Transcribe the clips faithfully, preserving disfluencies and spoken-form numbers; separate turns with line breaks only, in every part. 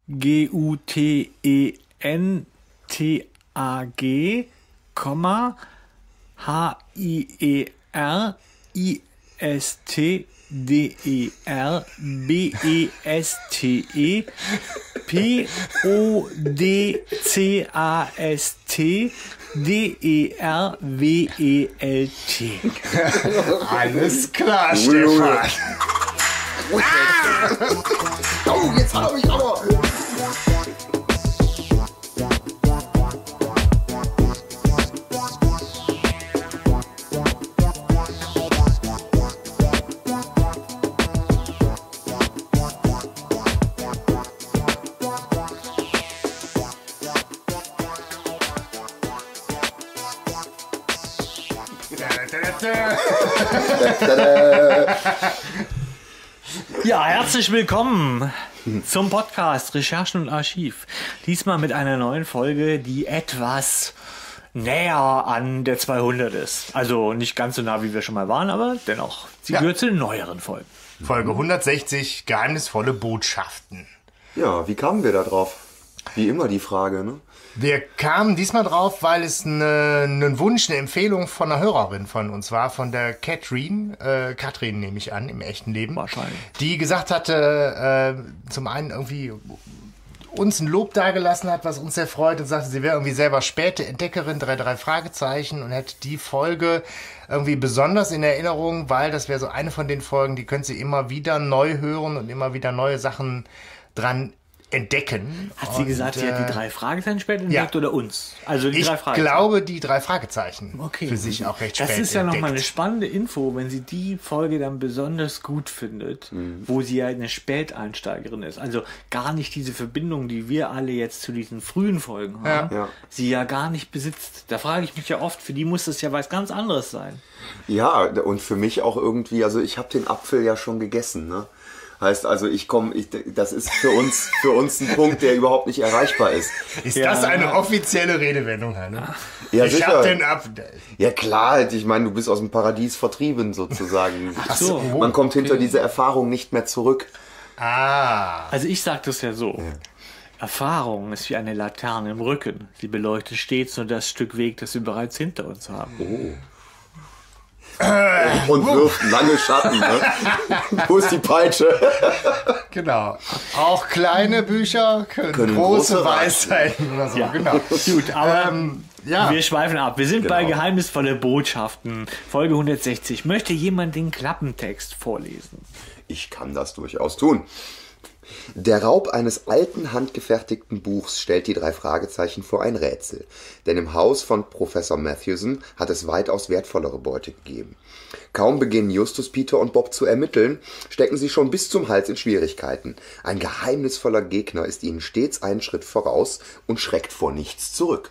G U T E N T A G, H I E R I S T D E R B E S T E P O D C A S T D E R W E L T.
Alles klar, Stefan.
Ah! Oh, jetzt hat er mich aber.
Ja, herzlich willkommen zum Podcast Recherchen und Archiv. Diesmal mit einer neuen Folge, die etwas näher an der zweihundert ist. Also nicht ganz so nah, wie wir schon mal waren, aber dennoch. Sie
Ja.
gehört zu den neueren Folgen.
Folge hundertsechzig, geheimnisvolle Botschaften.
Ja, wie kamen wir da drauf? Wie immer die Frage, ne?
Wir kamen diesmal drauf, weil es eine, einen Wunsch, eine Empfehlung von einer Hörerin von uns war, von der Katrin, äh, Katrin nehme ich an, im echten Leben.
Wahrscheinlich.
Die gesagt hatte, äh, zum einen irgendwie uns ein Lob dagelassen hat, was uns sehr freut, und sagte, sie wäre irgendwie selber späte Entdeckerin, drei, drei Fragezeichen, und hätte die Folge irgendwie besonders in Erinnerung, weil das wäre so eine von den Folgen, die könnte sie immer wieder neu hören und immer wieder neue Sachen dran entdecken.
Hat sie
und,
gesagt, sie hat die
äh,
drei Fragezeichen spät entdeckt
ja.
oder uns? Also die
Ich
drei Fragezeichen.
glaube, die drei Fragezeichen
Okay.
für sich auch recht
Das
spät
ist ja nochmal eine
entdeckt.
spannende Info, wenn sie die Folge dann besonders gut findet, wo sie ja eine Späteinsteigerin ist. Also gar nicht diese Verbindung, die wir alle jetzt zu diesen frühen Folgen haben,
Ja.
sie ja gar nicht besitzt. Da frage ich mich ja oft, für die muss das ja was ganz anderes sein.
Ja, und für mich auch irgendwie, also ich habe den Apfel ja schon gegessen, ne? Heißt also, ich komme, ich, das ist für uns, für uns ein Punkt, der überhaupt nicht erreichbar ist.
Ist
Ja.
das eine offizielle Redewendung, Hanne?
Ja,
ich
sicher.
hab den ab.
Ja klar, ich meine, du bist aus dem Paradies vertrieben sozusagen.
Ach so.
Man kommt hinter diese Erfahrung nicht mehr zurück.
Ah.
Also ich sage das ja so. Erfahrung ist wie eine Laterne im Rücken. Sie beleuchtet stets nur das Stück Weg, das wir bereits hinter uns haben.
Und wirft lange Schatten, ne? Wo ist die Peitsche?
Genau. Auch kleine Bücher können,
Können
große,
große
Weisheiten oder so.
Ja.
Genau.
Gut, aber
Ähm, ja.
wir schweifen ab. Wir sind bei
Genau.
geheimnisvolle Botschaften. Folge hundertsechzig. Möchte jemand den Klappentext vorlesen?
Ich kann das durchaus tun. Der Raub eines alten, handgefertigten Buchs stellt die drei Fragezeichen vor ein Rätsel. Denn im Haus von Professor Matthewson hat es weitaus wertvollere Beute gegeben. Kaum beginnen Justus, Peter und Bob zu ermitteln, stecken sie schon bis zum Hals in Schwierigkeiten. Ein geheimnisvoller Gegner ist ihnen stets einen Schritt voraus und schreckt vor nichts zurück.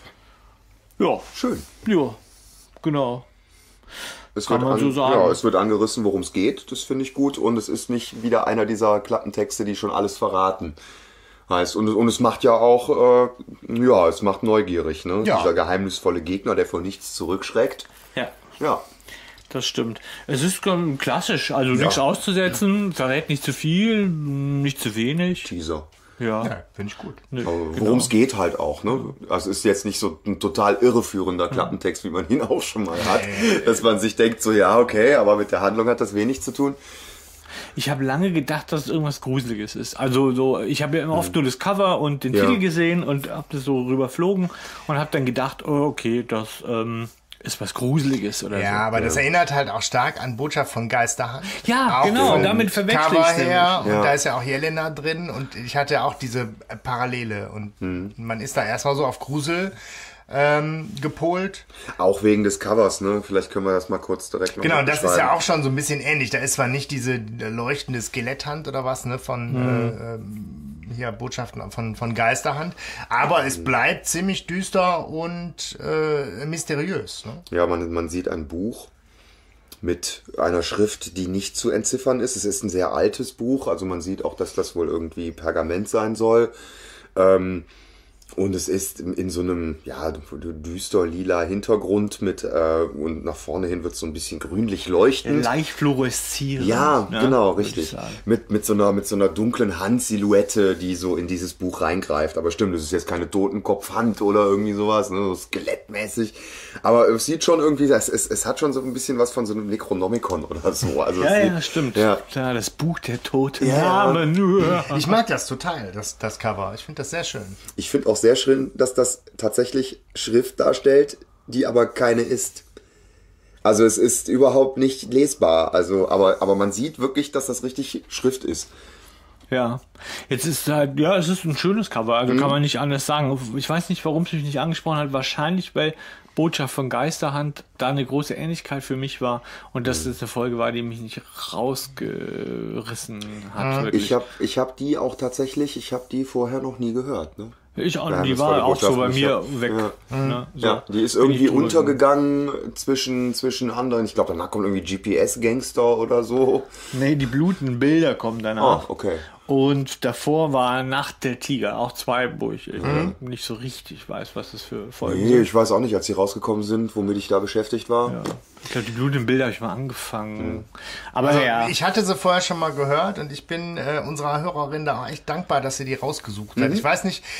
Ja,
Schön.
ja, genau.
Es
Kann
wird
man so sagen.
Ja, es wird angerissen, worum es geht. Das finde ich gut. Und es ist nicht wieder einer dieser Klappentexte, die schon alles verraten. Heißt, und, und es macht ja auch, äh, ja, es macht neugierig, ne?
Ja.
Dieser geheimnisvolle Gegner, der vor nichts zurückschreckt.
Ja,
Ja.
das stimmt. Es ist ähm, klassisch, also nichts auszusetzen, verrät nicht zu viel, nicht zu wenig.
Teaser.
Ja,
Ja, finde ich gut.
Nö,
Aber
genau.
worum es geht halt auch, ne? Also es ist jetzt nicht so ein total irreführender Klappentext, wie man ihn auch schon mal hat. Dass man sich denkt, so ja, okay, aber mit der Handlung hat das wenig zu tun.
Ich habe lange gedacht, dass es irgendwas Gruseliges ist. Also so, ich habe ja immer oft nur das Cover und den
Ja.
Titel gesehen und habe das so rüberflogen und habe dann gedacht, oh, okay, das ähm, ist was Gruseliges oder
Ja,
so.
aber das erinnert halt auch stark an Botschaft von Geisterhand.
Ja,
Auch
genau,
vom
damit verwechsel
Cover
ich's nämlich.
her. Und
Ja.
da ist ja auch Jelena drin. Und ich hatte auch diese Parallele. Und
Hm.
man ist da erstmal so auf Grusel ähm, gepolt.
Auch wegen des Covers, ne? Vielleicht können wir das mal kurz direkt noch
Genau,
mal
das ist
beschreiben.
ja auch schon so ein bisschen ähnlich. Da ist zwar nicht diese leuchtende Skeletthand oder was, ne, von äh, ähm, hier Botschaften von, von Geisterhand, aber es bleibt ziemlich düster und äh, mysteriös. Ne?
Ja, man, man sieht ein Buch mit einer Schrift, die nicht zu entziffern ist. Es ist ein sehr altes Buch, also man sieht auch, dass das wohl irgendwie Pergament sein soll. Ähm, Und es ist in, in so einem, ja, düster lila Hintergrund mit, äh, und nach vorne hin wird es so ein bisschen grünlich leuchtend.
Leicht fluoreszierend.
Ja,
ne?
genau, richtig. Mit, mit, so einer, mit so einer dunklen Handsilhouette, die so in dieses Buch reingreift. Aber stimmt, das ist jetzt keine Totenkopfhand oder irgendwie sowas, ne, so skelettmäßig. Aber es sieht schon irgendwie, es, es, es hat schon so ein bisschen was von so einem Necronomicon oder so. Also
ja,
es
ja,
sieht,
stimmt.
Ja.
Klar, das Buch der Toten.
Ja.
Namen.
Ich mag das total, das, das Cover. Ich finde das sehr schön.
Ich finde auch sehr schön, dass das tatsächlich Schrift darstellt, die aber keine ist. Also es ist überhaupt nicht lesbar. Also, aber, aber man sieht wirklich, dass das richtig Schrift ist.
Ja, jetzt ist halt, ja, es ist ein schönes Cover, also mhm. kann man nicht anders sagen. Ich weiß nicht, warum es mich nicht angesprochen hat. Wahrscheinlich, weil Botschaft von Geisterhand da eine große Ähnlichkeit für mich war und dass das eine Folge war, die mich nicht rausgerissen hat.
Mhm. Ich habe ich hab die auch tatsächlich, ich habe die vorher noch nie gehört, ne?
Ich auch, ja, die war auch so bei mir weg.
Ja.
Ne? So.
Ja, die ist irgendwie untergegangen zwischen, zwischen anderen. Ich glaube, danach kommt irgendwie G P S-Gangster oder so.
Nee, die blutenden Bilder kommen danach.
Oh, okay.
Und davor war Nacht der Tiger, auch zwei, wo ich mhm. nicht so richtig weiß, was das für Folgen
nee,
sind.
Ich weiß auch nicht, als die rausgekommen sind, womit ich da beschäftigt war.
Ja. Ich glaube, die blutenden Bilder habe ich mal angefangen. Mhm. Aber
also,
ja.
Ich hatte sie vorher schon mal gehört und ich bin äh, unserer Hörerin da auch echt dankbar, dass sie die rausgesucht hat. Mhm. Ich weiß nicht,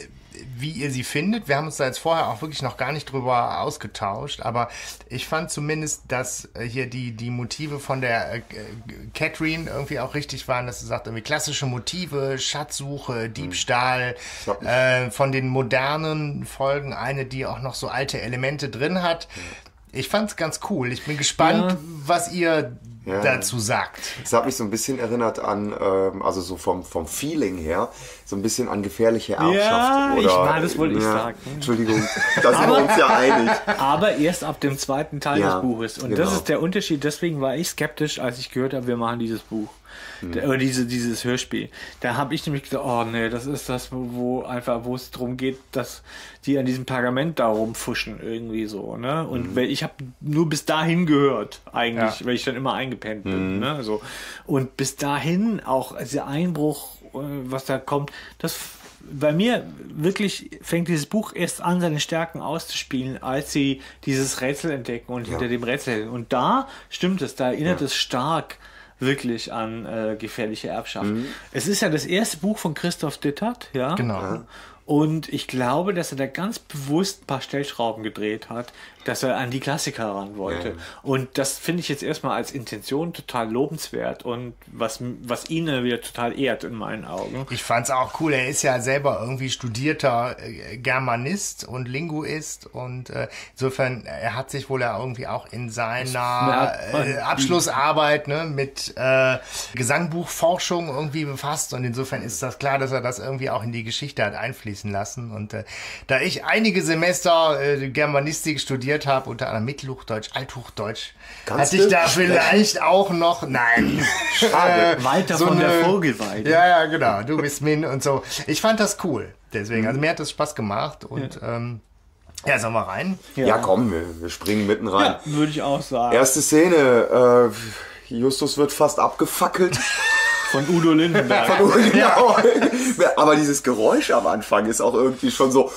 wie ihr sie findet. Wir haben uns da jetzt vorher auch wirklich noch gar nicht drüber ausgetauscht, aber ich fand zumindest, dass äh, hier die, die Motive von der äh, Catherine irgendwie auch richtig waren, dass sie sagt, irgendwie klassische Motive, Schatzsuche, Diebstahl, mhm. äh, von den modernen Folgen eine, die auch noch so alte Elemente drin hat. Ich fand's ganz cool. Ich bin gespannt, ja. was ihr ja. dazu sagt.
Es hat mich so ein bisschen erinnert an, ähm, also so vom, vom Feeling her, so ein bisschen an gefährliche Erbschaft.
Ja,
oder,
ich war, das wollte
ja,
ich sagen.
Entschuldigung, da sind wir uns ja einig.
Aber erst ab dem zweiten Teil
ja,
des Buches. Und
genau.
das ist der Unterschied. Deswegen war ich skeptisch, als ich gehört habe, wir machen dieses Buch. Hm. Oder diese, dieses Hörspiel. Da habe ich nämlich gesagt, oh nee, das ist das, wo einfach, wo es darum geht, dass die an diesem Pergament da rumfuschen irgendwie so, ne? Und mhm. ich habe nur bis dahin gehört, eigentlich, ja. weil ich dann immer eingepennt bin, mhm. ne? So. Und bis dahin auch dieser Einbruch, was da kommt, das bei mir wirklich fängt dieses Buch erst an, seine Stärken auszuspielen, als sie dieses Rätsel entdecken und ja. hinter dem Rätsel. Und da stimmt es, da erinnert ja. es stark wirklich an äh, gefährliche Erbschaft. Mhm. Es ist ja das erste Buch von Christoph Dittert, ja.
Genau.
Ja.
Und ich glaube, dass er da ganz bewusst ein paar Stellschrauben gedreht hat, dass er an die Klassiker ran wollte. Ja. Und das finde ich jetzt erstmal als Intention total lobenswert und was, was ihn wieder total ehrt in meinen Augen.
Ich fand's auch cool. Er ist ja selber irgendwie studierter Germanist und Linguist und äh, insofern, er hat sich wohl ja irgendwie auch in seiner äh, Abschlussarbeit ne, mit äh, Gesangbuchforschung irgendwie befasst und insofern ist das klar, dass er das irgendwie auch in die Geschichte hat einfließen lassen. Und äh, da ich einige Semester äh, Germanistik studiert habe, unter anderem Mittelhochdeutsch, Althochdeutsch,
Kannst
hatte ich
du?
da vielleicht auch noch, nein,
Schade. Weiter
so
von
eine,
der Vogelweide.
Ja, ja, genau, du bist Min und so. Ich fand das cool, deswegen, also mir hat das Spaß gemacht und ja, ähm, ja sollen wir rein?
Ja, ja komm, wir, wir springen mitten rein.
Ja, würde ich auch sagen.
Erste Szene, äh, Justus wird fast abgefackelt.
Von Udo Lindenberg.
Von Udo Lindenberg. Ja. Aber dieses Geräusch am Anfang ist auch irgendwie schon so,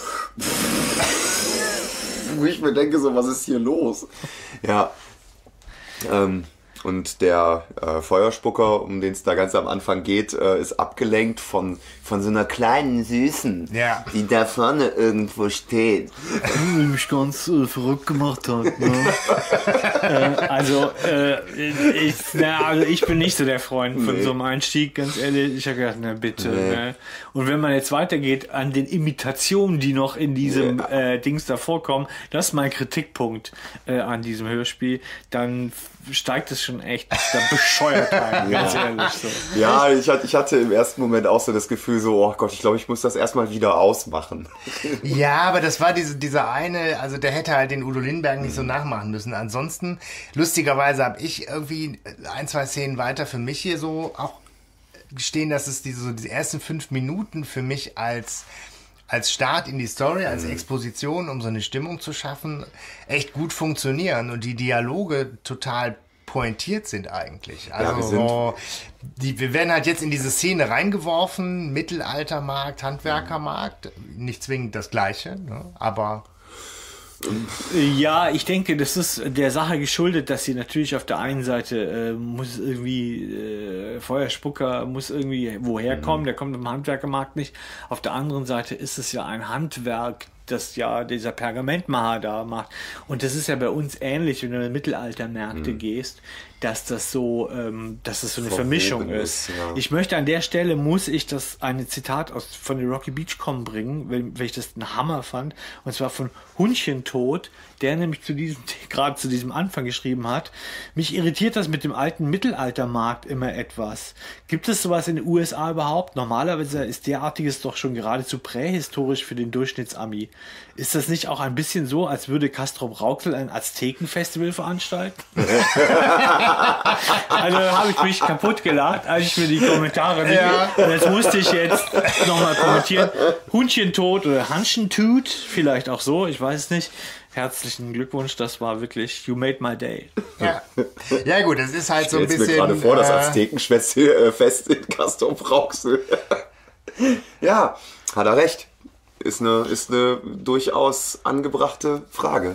wo ich mir denke, so, was ist hier los? Ja. Ähm, und der äh, Feuerspucker, um den es da ganz am Anfang geht, äh, ist abgelenkt von, von so einer kleinen Süßen,
ja,
die da vorne irgendwo steht.
Die mich ganz äh, verrückt gemacht hat. Ne? äh, also, äh, ich, na, also ich bin nicht so der Freund von nee. so einem Einstieg, ganz ehrlich. Ich habe gedacht, na bitte. Nee. Ne? Und wenn man jetzt weitergeht an den Imitationen, die noch in diesem ja. äh, Dings da vorkommen, das ist mein Kritikpunkt äh, an diesem Hörspiel, dann steigt es schon echt da bescheuert ein,
ja.
ganz ehrlich. So.
Ja, ich hatte, ich hatte im ersten Moment auch so das Gefühl so, oh Gott, ich glaube, ich muss das erstmal wieder ausmachen.
Ja, aber das war diese, dieser eine, also der hätte halt den Udo Lindenberg nicht so nachmachen müssen. Ansonsten, lustigerweise habe ich irgendwie ein, zwei Szenen weiter für mich hier so auch gestehen, dass es diese, so diese ersten fünf Minuten für mich als als Start in die Story, als Exposition, um so eine Stimmung zu schaffen, echt gut funktionieren und die Dialoge total pointiert sind eigentlich.
Ja,
Also
wir sind-
so, die, wir werden halt jetzt in diese Szene reingeworfen, Mittelaltermarkt, Handwerkermarkt, nicht zwingend das Gleiche, ne? Aber
Ja, ich denke, das ist der Sache geschuldet, dass sie natürlich auf der einen Seite äh, muss irgendwie äh, Feuerspucker muss irgendwie woher kommen, der kommt im Handwerkermarkt nicht. Auf der anderen Seite ist es ja ein Handwerk, das ja dieser Pergamentmacher da macht. Und das ist ja bei uns ähnlich, wenn du in Mittelaltermärkte gehst, dass das so, ähm, dass das so eine
Verwoben
Vermischung
ist,
ist.
ja.
Ich möchte an der Stelle, muss ich das eine Zitat aus von den Rocky Beachcom bringen, weil, weil ich das einen Hammer fand, und zwar von Hundchentod, der nämlich zu diesem, gerade zu diesem Anfang geschrieben hat: Mich irritiert das mit dem alten Mittelaltermarkt immer etwas. Gibt es sowas in den U S A überhaupt? Normalerweise ist derartiges doch schon geradezu prähistorisch für den Durchschnittsami. Ist das nicht auch ein bisschen so, als würde Castrop Rauxel ein Aztekenfestival veranstalten? Also da habe ich mich kaputt gelacht, als ich mir die Kommentare nicht...
Ja.
Und das musste ich jetzt nochmal kommentieren. Hundchentod oder Hanschentut, vielleicht auch so, ich weiß es nicht. Herzlichen Glückwunsch, das war wirklich, you made my day.
ja, ja gut, es ist halt so ein
Jetzt
bisschen...
mir gerade vor, das
äh,
Aztekenfest äh, Fest in Castrop Rauxel. Ja, hat er recht. Ist eine, ist eine durchaus angebrachte Frage.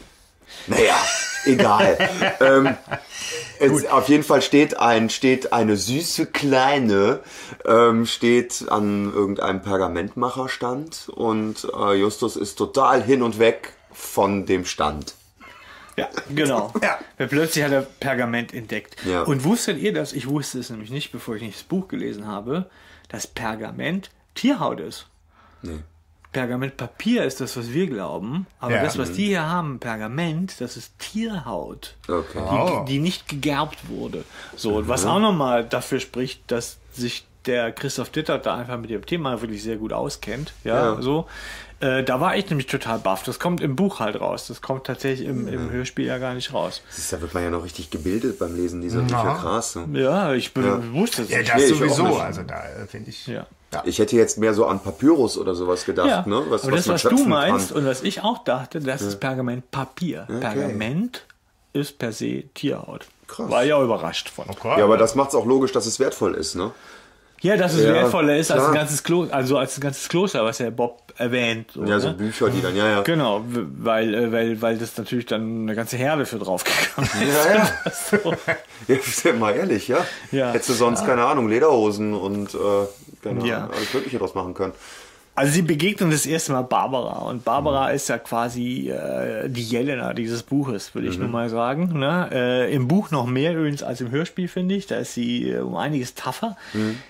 Naja, egal. ähm, es, auf jeden Fall steht ein, steht eine süße Kleine, ähm, steht an irgendeinem Pergamentmacherstand und äh, Justus ist total hin und weg von dem Stand.
Ja, genau.
Ja.
Weil plötzlich hat er Pergament entdeckt.
Ja.
Und wusstet ihr das? Ich wusste es nämlich nicht, bevor ich nicht das Buch gelesen habe, dass Pergament Tierhaut ist.
Nee.
Pergamentpapier ist das, was wir glauben, aber
Ja.
das, was die hier haben, Pergament, das ist Tierhaut,
Okay.
Oh.
die, die nicht gegerbt wurde. So, und was auch nochmal dafür spricht, dass sich der Christoph Dittert da einfach mit dem Thema wirklich sehr gut auskennt. Ja,
Ja.
so. Äh, da war ich nämlich total baff. Das kommt im Buch halt raus. Das kommt tatsächlich im, im Hörspiel ja gar nicht raus.
Siehst du, da wird man ja noch richtig gebildet beim Lesen dieser Bücher. Krass. Ne?
Ja, ich be-
Ja.
wusste es
Ja,
nicht.
das
Nee, ich auch
sowieso,
nicht.
also da äh, finde ich...
Ja.
Ich hätte jetzt mehr so an Papyrus oder sowas gedacht,
Ja,
ne? Was,
aber
was
das,
man
was du
schöpfen
meinst
kann.
und was ich auch dachte, das ist Pergamentpapier. Pergament ist per se Tierhaut.
Krass.
War ja überrascht von.
Okay.
Ja, aber das macht es auch logisch, dass es wertvoll ist, ne?
Ja, dass es
Ja,
wertvoller ist als
klar.
ein ganzes Kloster, also als ein ganzes Kloster, was der Bob erwähnt. So,
Ja, so
ne?
Bücher, die dann, ja, ja.
Genau, w- weil, äh, weil, weil das natürlich dann eine ganze Herde für draufgegangen ist.
Ja, ja.
So.
Ja, ist mal ehrlich, ja.
Ja.
Hättest du sonst, keine Ahnung, Lederhosen und äh, keine
Ja.
Ahnung, alles Mögliche draus machen können.
Also sie begegnen das erste Mal Barbara und Barbara ist ja quasi äh, die Jelena dieses Buches, würde ich nur mal sagen. Ne? Äh, Im Buch noch mehr übrigens als im Hörspiel, finde ich. Da ist sie äh, um einiges tougher.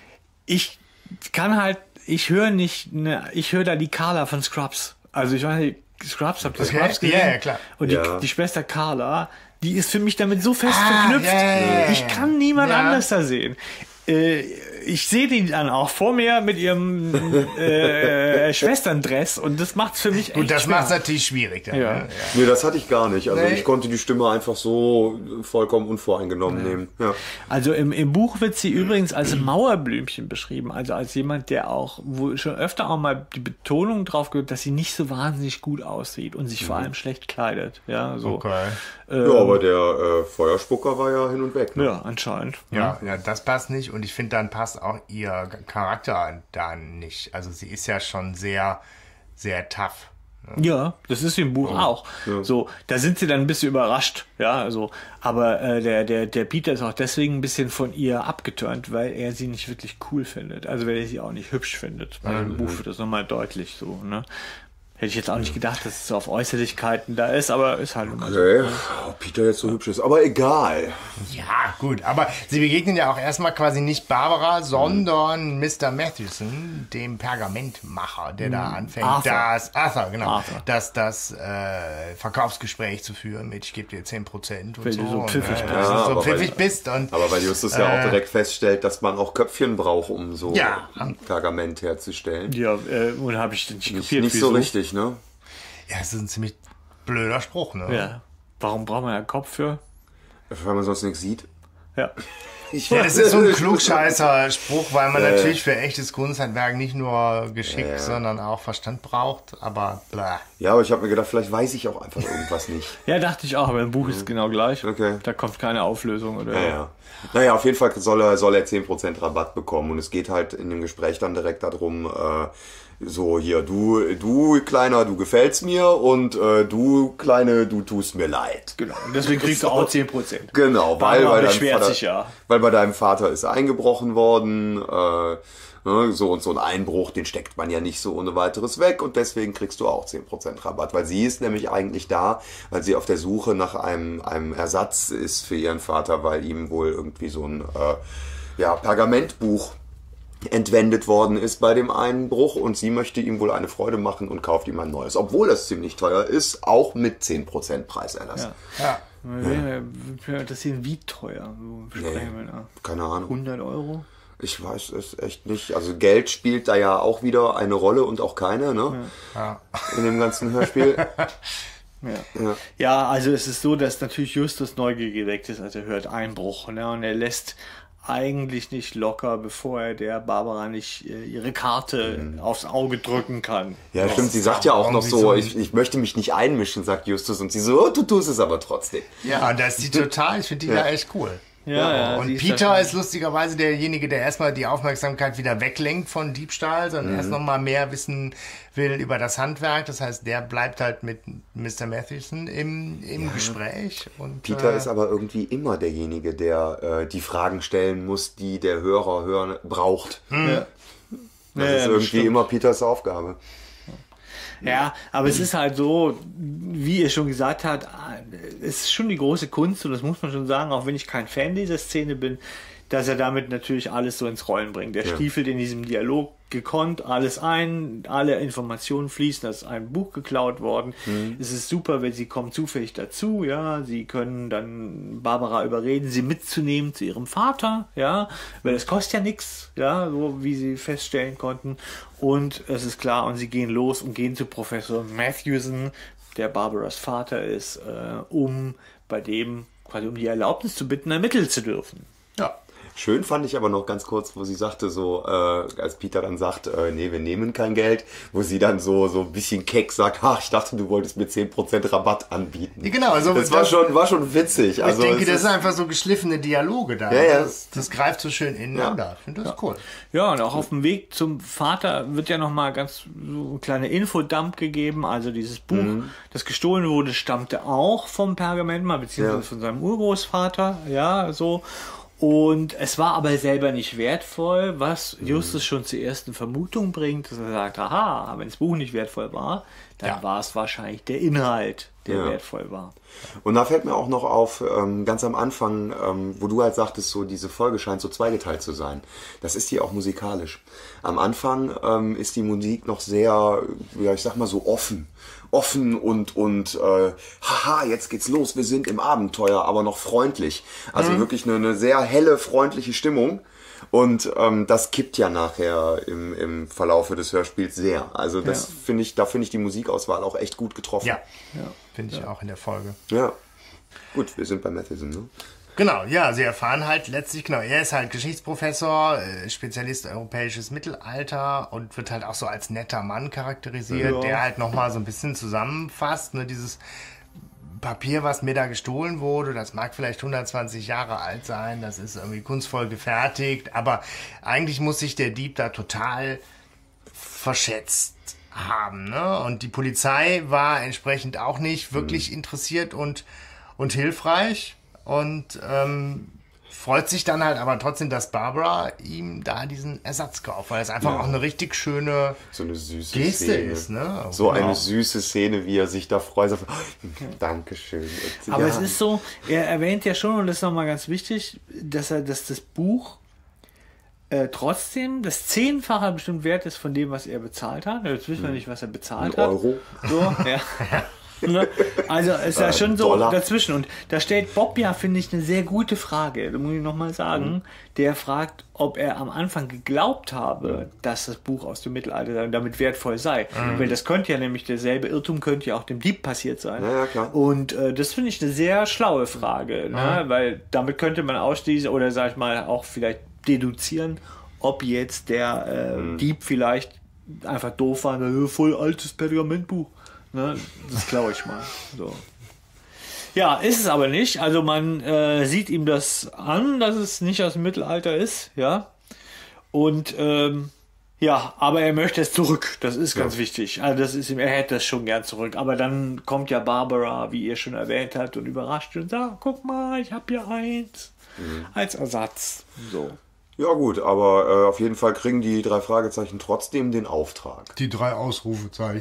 Ich kann halt, ich höre nicht, ne, ich höre da die Carla von Scrubs. Also ich weiß nicht, Scrubs, habt ihr
Okay.
Scrubs gesehen?
Ja, ja, klar.
Und die,
Ja.
die Schwester Carla, die ist für mich damit so fest
Ah,
verknüpft.
ja, ja, ja,
ich
ja.
kann niemand
Ja.
anders da sehen. Äh, ich sehe die dann auch vor mir mit ihrem äh, Schwesterndress und das macht's für mich echt
Gut, das
schwer.
macht es natürlich schwierig. Dann,
Ja.
ne?
Nee, das hatte ich gar nicht. Also
Nee.
ich konnte die Stimme einfach so vollkommen unvoreingenommen nehmen. Ja.
Also im, im Buch wird sie übrigens als Mauerblümchen beschrieben, also als jemand, der auch, wo schon öfter auch mal die Betonung drauf gehört, dass sie nicht so wahnsinnig gut aussieht und sich vor allem schlecht kleidet. Ja, so.
Okay.
Ja, aber der äh, Feuerspucker war ja hin und weg. Ne?
Ja, anscheinend.
Ja, ja, das passt nicht und ich finde, dann passt auch ihr Charakter dann nicht. Also sie ist ja schon sehr, sehr tough.
Ja, das ist im Buch auch. So, da sind sie dann ein bisschen überrascht, ja, also, aber äh, der, der, der Peter ist auch deswegen ein bisschen von ihr abgeturnt, weil er sie nicht wirklich cool findet. Also weil er sie auch nicht hübsch findet. Weil im Buch wird das nochmal deutlich so, ne? Hätte ich jetzt auch nicht gedacht, dass es so auf Äußerlichkeiten da ist, aber ist halt immer so.
Okay, ob Peter jetzt so hübsch ist, aber egal.
Ja, gut, aber sie begegnen ja auch erstmal quasi nicht Barbara, sondern Mister Matthewson, dem Pergamentmacher, der da anfängt,
Arthur.
das, Arthur, genau,
Arthur.
das, das äh, Verkaufsgespräch zu führen mit, ich gebe dir zehn Prozent und
Weil
so.
du so
und,
pfiffig
äh,
bist.
dass du
Ja,
so
aber
pfiffig
weil-
bist und
Aber weil Justus ja auch
Äh.
direkt feststellt, dass man auch Köpfchen braucht, um so
Ja.
Pergament herzustellen.
Ja, äh, und habe ich nicht
Nicht,
kapiert,
nicht so richtig, ne?
ja, das ist ein ziemlich blöder Spruch, ne?
Ja. Warum braucht man einen Kopf für?
Weil man sonst nichts sieht.
Ja.
Ich
Ja, das ist so ein Klugscheißer-Spruch, weil man äh, natürlich für echtes Kunsthandwerk nicht nur Geschick, äh, sondern auch Verstand braucht, aber bla.
Ja, aber ich habe mir gedacht, vielleicht weiß ich auch einfach irgendwas nicht.
Ja, dachte ich auch, aber im Buch ist es genau gleich.
Okay.
Da kommt keine Auflösung oder.
Ja, ja. Naja, auf jeden Fall soll er, soll er zehn Prozent Rabatt bekommen und es geht halt in dem Gespräch dann direkt darum, äh, so hier, du, du Kleiner, du gefällst mir und äh, du Kleine, du tust mir leid.
Genau, und deswegen kriegst du auch zehn Prozent.
Genau, weil bei, deinem Vater,
sich, ja.
weil bei deinem Vater ist eingebrochen worden, äh, ne, so und so ein Einbruch, den steckt man ja nicht so ohne weiteres weg und deswegen kriegst du auch zehn Prozent Rabatt, weil sie ist nämlich eigentlich da, weil sie auf der Suche nach einem, einem Ersatz ist für ihren Vater, weil ihm wohl irgendwie so ein äh, ja, Pergamentbuch entwendet worden ist bei dem Einbruch und sie möchte ihm wohl eine Freude machen und kauft ihm ein neues, obwohl das ziemlich teuer ist, auch mit zehn Prozent Preiserlass.
Ja. Ja. Ja. Das sind wie teuer? So
nee, keine Ahnung.
hundert Euro?
Ich weiß es echt nicht. Also Geld spielt da ja auch wieder eine Rolle und auch keine, ne?
Ja.
In dem ganzen Hörspiel.
Ja. Ja. ja, also es ist so, dass natürlich Justus Neugier geweckt ist, als er hört Einbruch, ne? Und er lässt eigentlich nicht locker, bevor er der Barbara nicht äh, ihre Karte mhm. aufs Auge drücken kann.
Ja,
das
stimmt, sie sagt ja auch noch so, so ich, ich möchte mich nicht einmischen, sagt Justus, und sie so, oh, du tust es aber trotzdem.
Ja, und das ist die total, ich finde die ja. da echt cool.
Ja, ja,
und Peter ist, ist lustigerweise derjenige, der erstmal die Aufmerksamkeit wieder weglenkt von Diebstahl, sondern mhm. erst nochmal mehr wissen will über das Handwerk. Das heißt, der bleibt halt mit Mister Mathewson im, im ja. Gespräch. Und,
Peter
äh,
ist aber irgendwie immer derjenige, der äh, die Fragen stellen muss, die der Hörer hören braucht.
Mhm. Ja.
Das
ja,
ist irgendwie
bestimmt.
immer Peters Aufgabe.
Ja, aber es ist halt so, wie ihr schon gesagt habt, es ist schon die große Kunst und das muss man schon sagen, auch wenn ich kein Fan dieser Szene bin, dass er damit natürlich alles so ins Rollen bringt. Er
ja.
stiefelt in diesem Dialog gekonnt alles ein, alle Informationen fließen, da ist ein Buch geklaut worden. Mhm. Es ist super, wenn sie kommen zufällig dazu, ja, sie können dann Barbara überreden, sie mitzunehmen zu ihrem Vater, ja, weil das kostet ja nichts, ja, so wie sie feststellen konnten. Und es ist klar, und sie gehen los und gehen zu Professor Mathewson, der Barbaras Vater ist, äh, um bei dem quasi um die Erlaubnis zu bitten, ermitteln zu dürfen.
Ja.
Schön fand ich aber noch ganz kurz, wo sie sagte, so, äh, als Peter dann sagt, äh, nee, wir nehmen kein Geld, wo sie dann so, so ein bisschen keck sagt, ach, ich dachte, du wolltest mir zehn Prozent Rabatt anbieten.
Ja, genau, also
das war das, schon, war schon witzig.
Ich
also
denke, das ist einfach so geschliffene Dialoge da.
Ja, ja.
Das, das greift so schön ineinander.
Ja.
Ich finde das
ja.
cool.
Ja, und auch auf dem Weg zum Vater wird ja nochmal ganz so ein kleiner Infodump gegeben. Also dieses Buch, mhm. das gestohlen wurde, stammte auch vom Pergamentmann, beziehungsweise ja. von seinem Urgroßvater, ja, so. Und es war aber selber nicht wertvoll, was Justus schon zur ersten Vermutung bringt, dass er sagt, aha, wenn das Buch nicht wertvoll war, dann ja. war es wahrscheinlich der Inhalt, der ja. wertvoll war.
Und da fällt mir auch noch auf, ähm, ganz am Anfang, ähm, wo du halt sagtest, so diese Folge scheint so zweigeteilt zu sein. Das ist die auch musikalisch. Am Anfang ähm, ist die Musik noch sehr, ja, ich sag mal so offen. Offen und, und äh, haha, jetzt geht's los, wir sind im Abenteuer, aber noch freundlich. Also mhm. wirklich eine, eine sehr helle, freundliche Stimmung. Und ähm, das kippt ja nachher im, im Verlaufe des Hörspiels sehr. Also das ja. finde ich, da finde ich die Musikauswahl auch echt gut getroffen.
Ja, ja. finde ich ja. auch in der Folge.
Ja. Gut, wir sind bei Mathewson, ne?
Genau, ja, sie erfahren halt letztlich, genau, er ist halt Geschichtsprofessor, äh, Spezialist europäisches Mittelalter und wird halt auch so als netter Mann charakterisiert, ja. der halt nochmal so ein bisschen zusammenfasst, ne, dieses Papier, was mir da gestohlen wurde, das mag vielleicht hundertzwanzig Jahre alt sein, das ist irgendwie kunstvoll gefertigt, aber eigentlich muss sich der Dieb da total verschätzt haben, ne? Und die Polizei war entsprechend auch nicht wirklich mhm. interessiert und, und hilfreich. Und ähm, freut sich dann halt aber trotzdem, dass Barbara ihm da diesen Ersatz kauft, weil es einfach ja. auch eine richtig schöne,
so eine süße
Geste
Szene.
ist. Ne?
So
genau.
eine süße Szene, wie er sich da freut. So, Dankeschön.
Aber
ja.
es ist so, er erwähnt ja schon, und das ist nochmal ganz wichtig, dass er, dass das Buch äh, trotzdem das Zehnfache bestimmt wert ist von dem, was er bezahlt hat. Jetzt wissen wir nicht, was er bezahlt
Ein
hat.
Euro.
So, ja. Ne? Also ist ja schon so
Dollar.
dazwischen. Und da stellt Bob ja, finde ich, eine sehr gute Frage. Da muss ich nochmal sagen.
Mhm.
Der fragt, ob er am Anfang geglaubt habe, dass das Buch aus dem Mittelalter damit wertvoll sei.
Mhm.
Weil das könnte ja nämlich, derselbe Irrtum könnte ja auch dem Dieb passiert sein.
Ja, ja, klar.
Und äh, das finde ich eine sehr schlaue Frage. Ne? Weil damit könnte man ausschließen oder, sag ich mal, auch vielleicht deduzieren, ob jetzt der äh,
Mhm.
Dieb vielleicht einfach doof war, ne, voll altes Pergamentbuch. Ne? Das glaube ich mal. So. Ja, ist es aber nicht. Also man äh, sieht ihm das an, dass es nicht aus dem Mittelalter ist, ja. Und ähm, ja, aber er möchte es zurück. Das ist ganz
Ja.
wichtig. Also das ist ihm, er hätte es schon gern zurück. Aber dann kommt ja Barbara, wie ihr schon erwähnt habt, und überrascht und sagt, guck mal, ich habe hier eins als Ersatz. So.
Ja gut, aber äh, auf jeden Fall kriegen die drei Fragezeichen trotzdem den Auftrag.
Die drei Ausrufezeichen.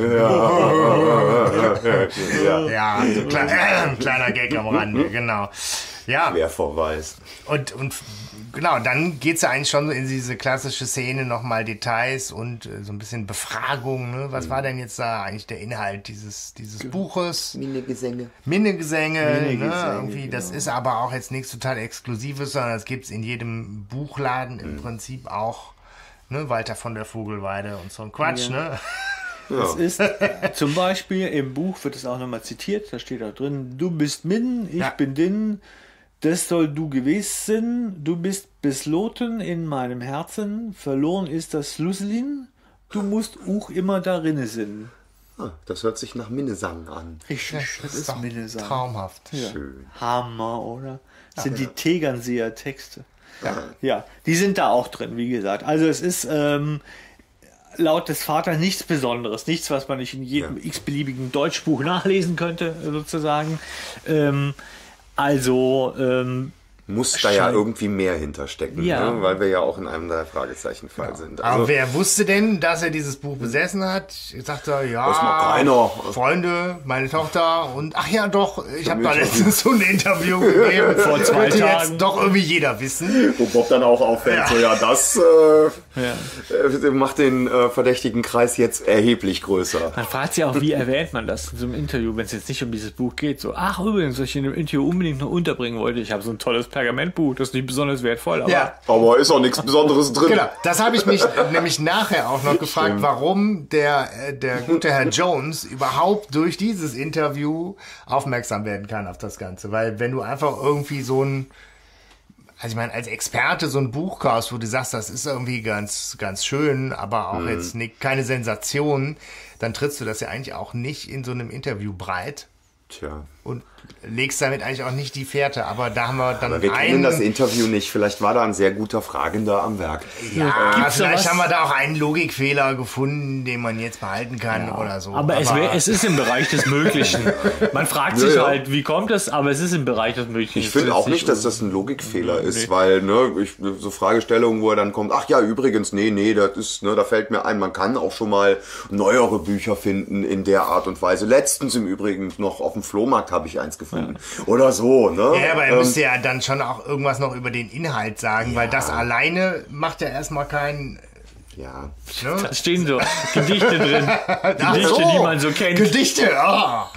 Ja,
Ja, so klein, äh, kleiner Gag am Rande, genau. Ja,
Querverweis.
und, und genau, dann geht es ja eigentlich schon so in diese klassische Szene, nochmal Details und äh, so ein bisschen Befragung. Ne? Was war denn jetzt da eigentlich der Inhalt dieses, dieses Buches?
Minnegesänge.
Minnegesänge,
Minnegesänge,
ne? Irgendwie, das
genau.
ist aber auch jetzt nichts total Exklusives, sondern das gibt es in jedem Buchladen im Prinzip auch. Ne? Walter von der Vogelweide und so ein Quatsch, ne?
Das ist zum Beispiel im Buch, wird es auch nochmal zitiert, da steht auch drin, du bist Min, ich
Ja.
bin Din, das soll du gewissen, du bist besloten in meinem Herzen, verloren ist das Schlüsselin, du musst auch immer darinne sind.
Ah, das hört sich nach Minnesang an.
Richtig, das ist
doch
Minnesang.
traumhaft.
Ja.
Schön.
Hammer, oder? Das sind die Tegernseer Texte. Ja, die sind da auch drin, wie gesagt. Also es ist ähm, laut des Vaters nichts Besonderes, nichts, was man nicht in jedem
Ja.
x-beliebigen Deutschbuch nachlesen könnte, sozusagen. Ähm, also ähm,
Muss da ja
Schein-
irgendwie mehr hinterstecken,
Ja.
ne? Weil wir ja auch in einem drei Fragezeichen-Fall sind.
Aber
Also,
wer wusste denn, dass er dieses Buch besessen hat? Ich sagte, ja,
Weiß noch keiner.
Freunde, meine Tochter und ach ja, doch, ich habe da
Damit-
letztens so ein Interview gegeben.
Vor zwei
Könnte
Tagen.
jetzt doch irgendwie jeder wissen.
wo Bob dann auch auffällt,
Ja.
so ja, das äh,
ja.
äh, macht den äh, verdächtigen Kreis jetzt erheblich größer.
Man fragt sich auch, wie erwähnt man das in so einem Interview, wenn es jetzt nicht um dieses Buch geht. So, ach übrigens, was ich in dem Interview unbedingt noch unterbringen wollte, ich habe so ein tolles Pergamentbuch, das ist nicht besonders wertvoll, aber
Ja.
Aber ist auch nichts Besonderes drin.
Genau, das habe ich mich nämlich nachher auch noch gefragt, warum der, äh, der gute Herr Jones überhaupt durch dieses Interview aufmerksam werden kann auf das Ganze. Weil wenn du einfach irgendwie so ein, also ich meine, als Experte so ein Buch kaufst, wo du sagst, das ist irgendwie ganz, ganz schön, aber auch jetzt nicht, keine Sensation, dann trittst du das ja eigentlich auch nicht in so einem Interview breit
Tja.
und legst damit eigentlich auch nicht die Fährte. Aber da haben wir dann
Aber wir kennen
einen...
das Interview nicht. Vielleicht war da ein sehr guter Fragender am Werk.
Ja,
Gibt's da
vielleicht
was?
haben wir da auch einen Logikfehler gefunden, den man jetzt behalten kann oder so.
Aber, es, wär, es ist im Bereich des Möglichen. Man fragt sich
Ja, ja.
halt, wie kommt das, aber es ist im Bereich des Möglichen.
Ich finde auch nicht, dass das ein Logikfehler ist, weil ne, ich, so Fragestellungen, wo er dann kommt, ach ja, übrigens, nee, nee, das ist, ne, da fällt mir ein, man kann auch schon mal neuere Bücher finden in der Art und Weise. Letztens im Übrigen noch auf dem Flohmarkt habe ich eins gefunden. Oder so, ne?
Ja, aber er
Ähm,
müsste ja dann schon auch irgendwas noch über den Inhalt sagen, weil das alleine macht ja erstmal keinen...
ja.
Ne?
Da stehen so Gedichte drin.
Ach
Gedichte,
so,
die man so kennt.
Gedichte, ah.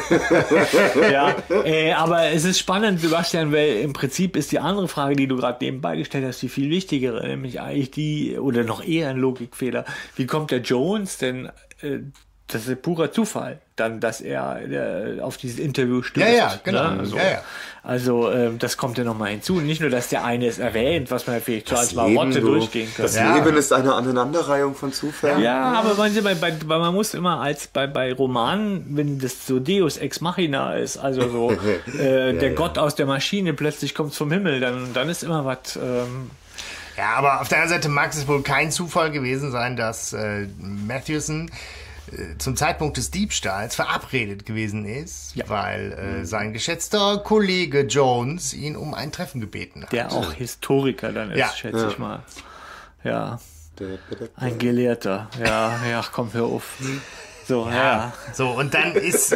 Ja, äh, aber es ist spannend, Sebastian, weil im Prinzip ist die andere Frage, die du gerade nebenbei gestellt hast, die viel wichtigere, nämlich eigentlich die, oder noch eher ein Logikfehler. Wie kommt der Jones denn, äh, das ist purer Zufall, dann, dass er äh, auf dieses Interview stößt.
Ja, ja, genau.
Ne? Also,
Ja, ja.
also äh, das kommt ja nochmal hinzu. Nicht nur, dass der eine es erwähnt, was man vielleicht so als
Leben,
Marotte
du,
durchgehen kann.
Das
Ja.
Leben ist eine Aneinanderreihung von Zufällen.
Ja, aber man, bei, bei, bei, man muss immer als bei, bei Romanen, wenn das so Deus Ex Machina ist, also so äh, der
ja.
Gott aus der Maschine plötzlich kommt vom Himmel, dann, dann ist immer was. Ähm,
Ja, aber auf der anderen Seite mag es wohl kein Zufall gewesen sein, dass äh, Matthewson äh, zum Zeitpunkt des Diebstahls verabredet gewesen ist,
Ja.
weil äh, sein geschätzter Kollege Jones ihn um ein Treffen gebeten hat.
der auch Historiker dann ist,
Ja.
schätze ich mal. Ja, ein Gelehrter. Ja, ja, komm, hör auf. So, ja.
So, und dann ist... Äh,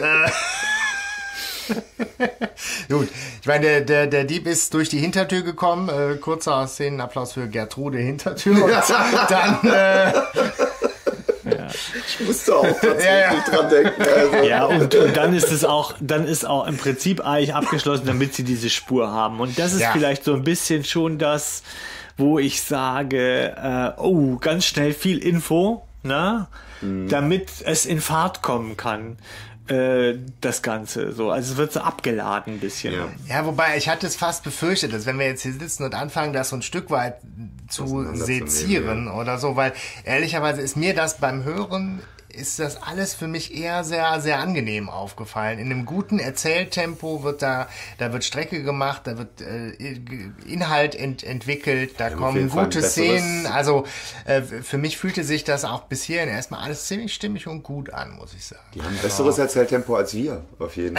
Gut, ich meine, der, der, der Dieb ist durch die Hintertür gekommen. Äh, kurzer Szenenapplaus für Gertrude Hintertür. Und dann, äh,
Ich musste auch tatsächlich
Ja, ja.
dran denken. Also.
Ja, und, und dann ist es auch, dann ist auch im Prinzip eigentlich abgeschlossen, damit sie diese Spur haben. Und das ist
Ja.
vielleicht so ein bisschen schon das, wo ich sage, äh, oh, ganz schnell viel Info, ne? Mhm. Damit es in Fahrt kommen kann. Das Ganze so, also es wird so abgeladen ein bisschen.
Ja.
Ja, wobei ich hatte es fast befürchtet, dass wenn wir jetzt hier sitzen und anfangen, das so ein Stück weit zu sezieren
ja.
oder so, weil ehrlicherweise ist mir das beim Hören, ist das alles für mich eher sehr, sehr angenehm aufgefallen. In einem guten Erzähltempo wird da, da wird Strecke gemacht, da wird äh, Inhalt ent, entwickelt, da
Ja,
kommen gute Szenen. Also äh, für mich fühlte sich das auch bis hierhin erstmal alles ziemlich stimmig und gut an, muss ich sagen.
Die haben ein besseres Erzähltempo als wir, auf jeden